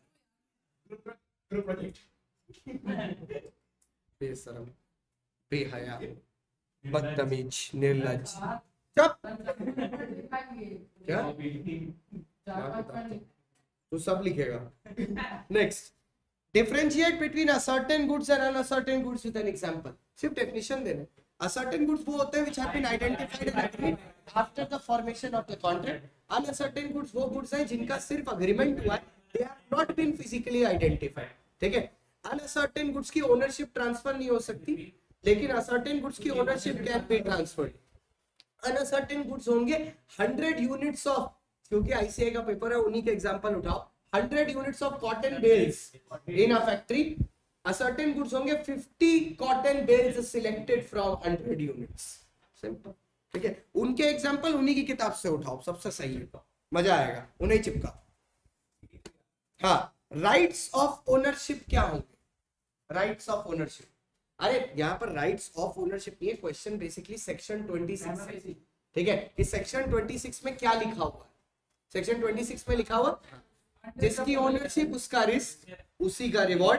बेशरम, बेहया, बदतमीज, निर्लज। चुप। क्या तो सब लिखेगा। Next, differentiate between ascertained goods and unascertained goods with an example. सिर्फ डेफिनेशन देना। असर्टेन गुड्स वो होते हैं which have been identified and agreed after the formation of the contract। Unascertained goods वो गुड्स हैं जिनका सिर्फ अग्रीमेंट हुआ है, they have not been physically identified। ठीक है, अनअसर्टेन गुड्स की ओनरशिप ट्रांसफर नहीं हो सकती, लेकिन असर्टेन गुड्स की ownership can be transferred. Unascertained goods होंगे 100 यूनिट्स ऑफ, क्योंकि आईसीआई का पेपर है उन्हीं के एग्जांपल उठाओ। 100 units of cotton bales in a factory. Ascertained goods होंगे 50 cotton bales selected from 100 units. Simple. ठीक है, उनके एग्जांपल उन्हीं की किताब से उठाओ, सबसे सही है, मजा आएगा, उन्हें चिपका। हाँ, राइट्स ऑफ ओनरशिप क्या होंगे? राइट्स ऑफ ओनरशिप, अरे यहाँ पर राइट्स ऑफ ओनरशिप नहीं है, क्वेश्चन बेसिकली सेक्शन 26 है। ठीक है, इस सेक्शन 26 में क्या लिखा हुआ है? सेक्शन 26 में लिखा हुआ जिसकी ओनरशिप उसका रिस्क, उसी का रिवॉर्ड,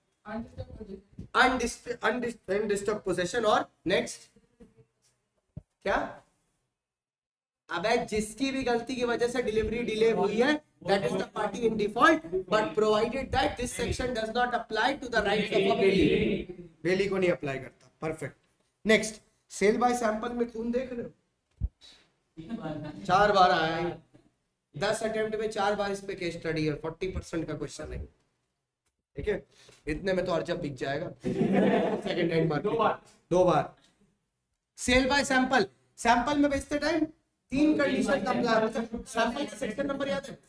अनडिस्टर्ब पोजेशन। और नेक्स्ट क्या? अबे जिसकी भी गलती की वजह से डिलीवरी डिले हुई है, that is the party in default, but provided that this section does not apply to the rights of a bailey। बेली को नहीं अप्लाई करता। Perfect. Next, sale by sample में खून देख रहे हो? 4 बार आया है, 10 अटेम्प्ट में 4 बार इस पे केस स्टडी है, 40% का क्वेश्चन है, ठीक है। इतने में तो अर्जब बिक जाएगा। सेकंड हैंड मार्केट 2 बार। सेल बाय सैंपल, सैंपल में बेचते टाइम 3 कंडीशन का अप्लाई होता है। सैंपल का सेक्शन नंबर याद है?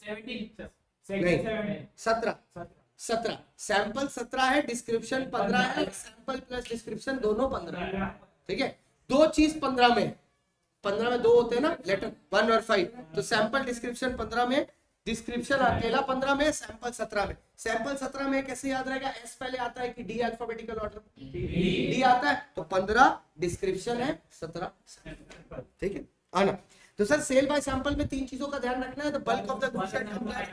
17 सैंपल 17 है, डिस्क्रिप्शन 15 है, सैंपल प्लस डिस्क्रिप्शन दोनों 15 है, ठीक है। 2 चीज 15 में, 15 में 2 होते हैं ना, लेटर 1 और 5, तो सैंपल डिस्क्रिप्शन 15 में, डिस्क्रिप्शन अकेला 15 में, सैंपल 17 में। सैंपल 17 में कैसे याद रहेगा? एस पहले आता है कि डी अल्फाबेटिकल ऑर्डर? डी आता है, तो 15 डिस्क्रिप्शन है, 17 ठीक है आना। तो सर सेल बाय सैंपल में 3 चीजों का ध्यान रखना है, तो bulk of the goods at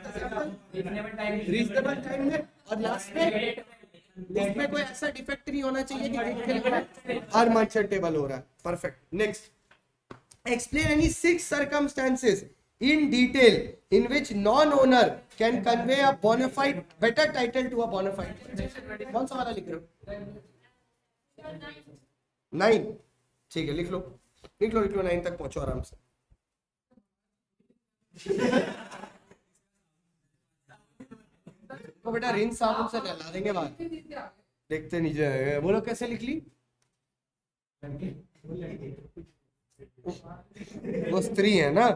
reasonable time में, और लास्ट में इसमें कोई ऐसा डिफेक्ट नहीं होना चाहिए कि देख के लगता है अनमर्चेंटेबल हो रहा है। Perfect. Next, explain any 6 circumstances in detail in which non-owner can convey a bona fide better title to a bona fide। कौन सा वाला लिख रहे हो? 9, ठीक है, लिख लो 9 तक पहुंचो आराम से। तो बेटा रिंस साबुन से नहला देंगे बाहर, देखते नहीं जाएगा। बोलो कैसे लिख ली? वो स्त्री है ना,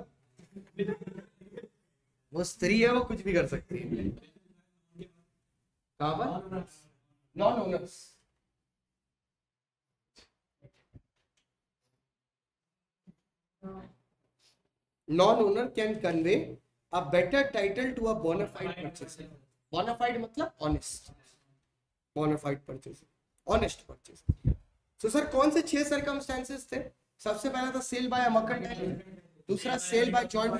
वो स्त्री है, वो कुछ भी कर सकती है। कहां पर? Non owners. Non owner can convey a better title to a bona fide purchaser. Bona fide मतलब honest, bona fide purchaser, honest purchaser. तो सर कौन से 6 सर्कमस्टेंसेस थे? सबसे पहला था सेल बाय मर्केंटाइल, दूसरा sale by joint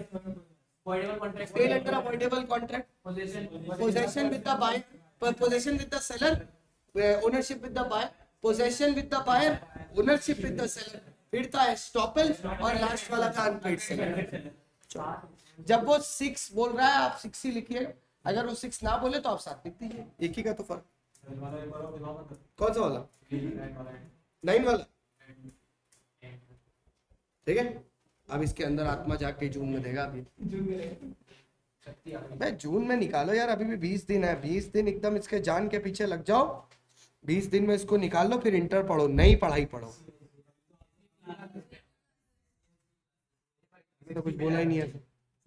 sale under avoidable contract, possession with the buyer, possession with the seller, ownership with the buyer, possession with the buyer, ownership with the seller, फिर था एस्टॉपल, और लास्ट वाला था अनपेड सेलर। जब वो 6 बोल रहा है आप 6 ही लिखिए, अगर वो 6 ना बोले तो आप 7 लिख दीजिए, एक ही का तो फर्क। कौन सा वाला? 9 वाला, ठीक है। अब इसके अंदर आत्मा जाके जून में देगा। अभी मैं जून में निकालो यार, अभी भी 20 दिन है, 20 दिन एकदम इसके जान के पीछे लग जाओ, 20 दिन में इसको निकाल लो, फिर इंटर पढ़ो, नई पढ़ाई पढ़ो। तो कुछ बोला ही नहीं है,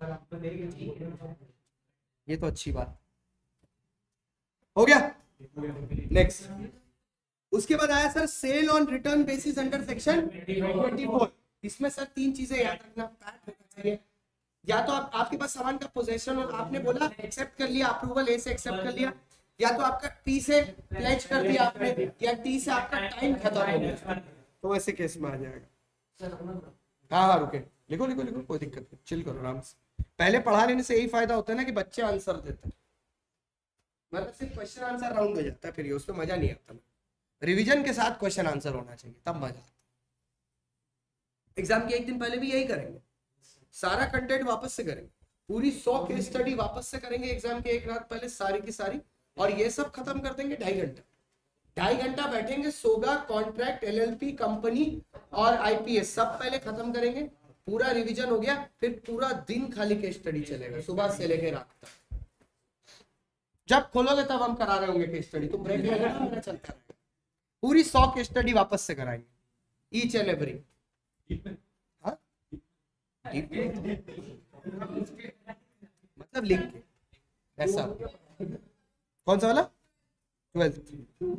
ये तो अच्छी बात हो गया। नेक्स्ट, उसके बाद आया sir sale on return basis under section 24। इसमें सर 3 चीजें याद रखना, पैक होना चाहिए। या तो आपके पास सामान का पोजेशन और आपने बोला एक्सेप्ट कर लिया, अप्रूवल ए से एक्सेप्ट कर लिया, या तो आपका पी से प्लेज कर दिया आपने, या टी से आपका टाइम खत्म हो गया, तो वैसे केस में आ जाएगा। हाँ रुके, लिखो लिखो लिखो, कोई दिक्कत नहीं, चिल करो आराम से। पहले पढ़ा लेने से यही फायदा होता है ना कि बच्चे आंसर देते हैं, मतलब सिर्फ क्वेश्चन आंसर राउंड हो जाता है, फिर उसमें मजा नहीं आता। रिवीजन के साथ क्वेश्चन आंसर होना चाहिए, तब मजा आता है। एग्जाम के एक दिन पहले भी यही करेंगे, सारा कंटेंट वापस से करेंगे, पूरी 100 केस स्टडी वापस से करेंगे एग्जाम के एक रात पहले सारी की सारी, और ये सब खत्म कर देंगे 2.5 घंटा। 2.5 घंटा बैठेंगे, सोगा, कॉन्ट्रैक्ट, LLP, कंपनी और IPS सब पहले खत्म करेंगे, पूरा रिवीजन हो गया, फिर पूरा दिन खाली केस स्टडी चलेगा, सुबह से लेकर रात तक। जब खोलोगे तब हम करा रहे होंगे केस स्टडी, तो ब्रेक लगेगा, मेरा चलता रहेगा। पूरी 100 केस स्टडी वापस से कराएंगे, ईच एंड एवरी। मतलब लिख के ऐसा। कौन सा वाला? 12th,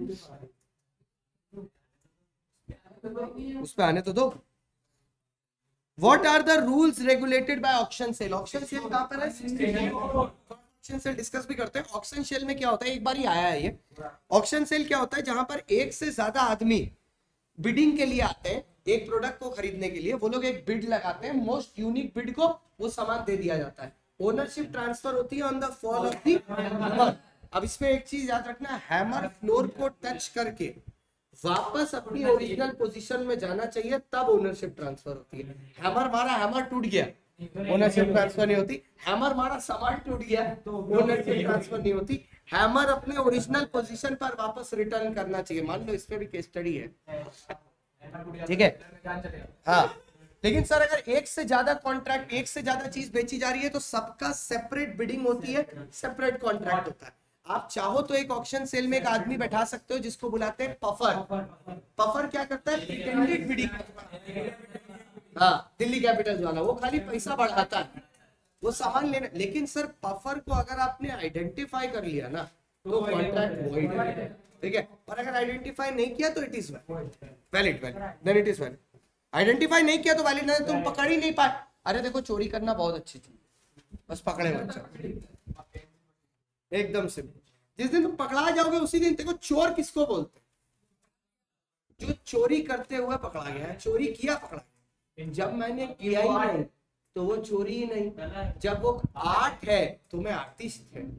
उस पे आने तो दो। What are the rules regulated by auction sale? Auction sale कहाँ पर है? ऑक्शन सेल डिस्कस भी करते हैं। ऑक्शन सेल में क्या होता है, एक बार ही आया है ये। ऑक्शन सेल क्या होता है, जहां पर एक से ज्यादा आदमी बिडिंग के लिए आते हैं एक प्रोडक्ट को खरीदने के लिए, वो लोग एक बिड लगाते हैं, मोस्ट यूनिक बिड को वो सामान दे दिया जाता है, ओनरशिप ट्रांसफर होती है on the fall of the hammer. अब इसमें एक चीज याद रखना, हैमर फ्लोर को टच करके वापस अपनी ओरिजिनल पोजीशन में जाना चाहिए, तब ओनरशिप ट्रांसफर होती है। हैमर मारा, हैमर टूट गया, ओनरशिप ट्रांसफर नहीं होती। हैमर मारा, सामान टूट गया, तो ओनरशिप ट्रांसफर नहीं होती। हैमर अपने ओरिजिनल पोजीशन पर वापस रिटर्न करना चाहिए। मान लो इस पे भी केस स्टडी है, ठीक है। हाँ, लेकिन सर अगर एक से ज्यादा कॉन्ट्रैक्ट, एक से ज्यादा चीज बेची जा रही है तो सबका सेपरेट बिडिंग होती है, सेपरेट कॉन्ट्रैक्ट होता है। आप चाहो तो एक ऑक्शन सेल में एक आदमी बैठा सकते हो जिसको बुलाते हैं पफर। पफर क्या करता है? Pretended bidding. हाँ, दिल्ली कैपिटल्स वाला, वो खाली पैसा बढ़ाता है, वो सामान लेना। लेकिन सर पफर को अगर आपने आइडेंटिफाई कर लिया ना तो कॉन्ट्रैक्ट वॉइड है, ठीक है। और अगर आइडेंटिफाई नहीं किया तो it is valid, then it is valid. Identify नहीं किया तो वैलिड नहीं, तुम पकड़ ही नहीं पाए। अरे देखो चोरी करना बहुत अच्छी चीज, बस पकड़े मत जाओ, एकदम सिंपल। जिस दिन तुम पकड़ा जाओगे उसी दिन देखो चोर किसको बोलते हैं? जो चोरी करते हुए पकड़ा गया है, चोरी किया पकड़ा गया। जब मैंने किया ही नहीं तो वो चोरी ही नहीं, जब वो आर्ट है तो मैं आर्टिस्ट है,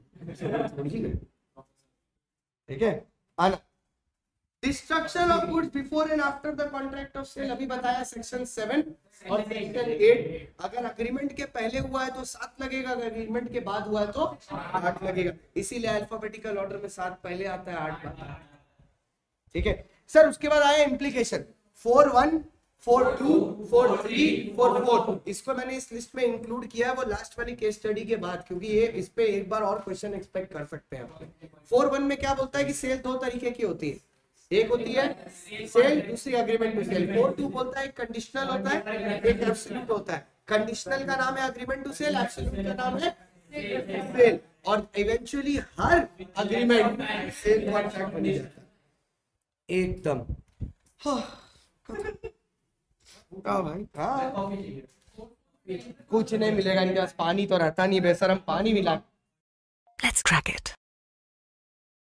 ठीक है। आना destruction of goods before and after the contract of sale, अभी बताया सेक्शन 7 और सेक्शन 8। अगर अग्रीमेंट के पहले हुआ है तो 7 लगेगा, अगर अग्रीमेंट के बाद हुआ है तो 8 लगेगा। इसीलिए अल्फाबेटिकल ऑर्डर में 7 पहले आता है, 8 बाद आता है, ठीक है सर। उसके बाद आया इम्प्लीकेशन 4(1), 4(2), 4(3), 4(4). इसको मैंने इस लिस्ट में इंक्लूड किया है वो लास्ट वाली केस स्टडी के बाद, क्योंकि ये इस पे एक बार और क्वेश्चन एक्सपेक्ट कर सकते हैं आप। 4(1) में क्या बोलता है कि सेल 2 तरीके की होती है, एक होती है सेल, दूसरी एग्रीमेंट टू सेल। 4(2) बोलता है कंडीशनल होता है, एक एब्सोल्यूट होता है। कंडीशनल का नाम है एग्रीमेंट टू सेल, एब्सोल्यूट का नाम है सेल। और इवेंचुअली हर एग्रीमेंट सेल कॉन्ट्रैक्ट बन जाता है एकदम। हाँ भाई, हाँ कुछ नहीं मिलेगा इनके पास, पानी तो रहता नहीं, बेशरम पानी मिला। Let's crack it.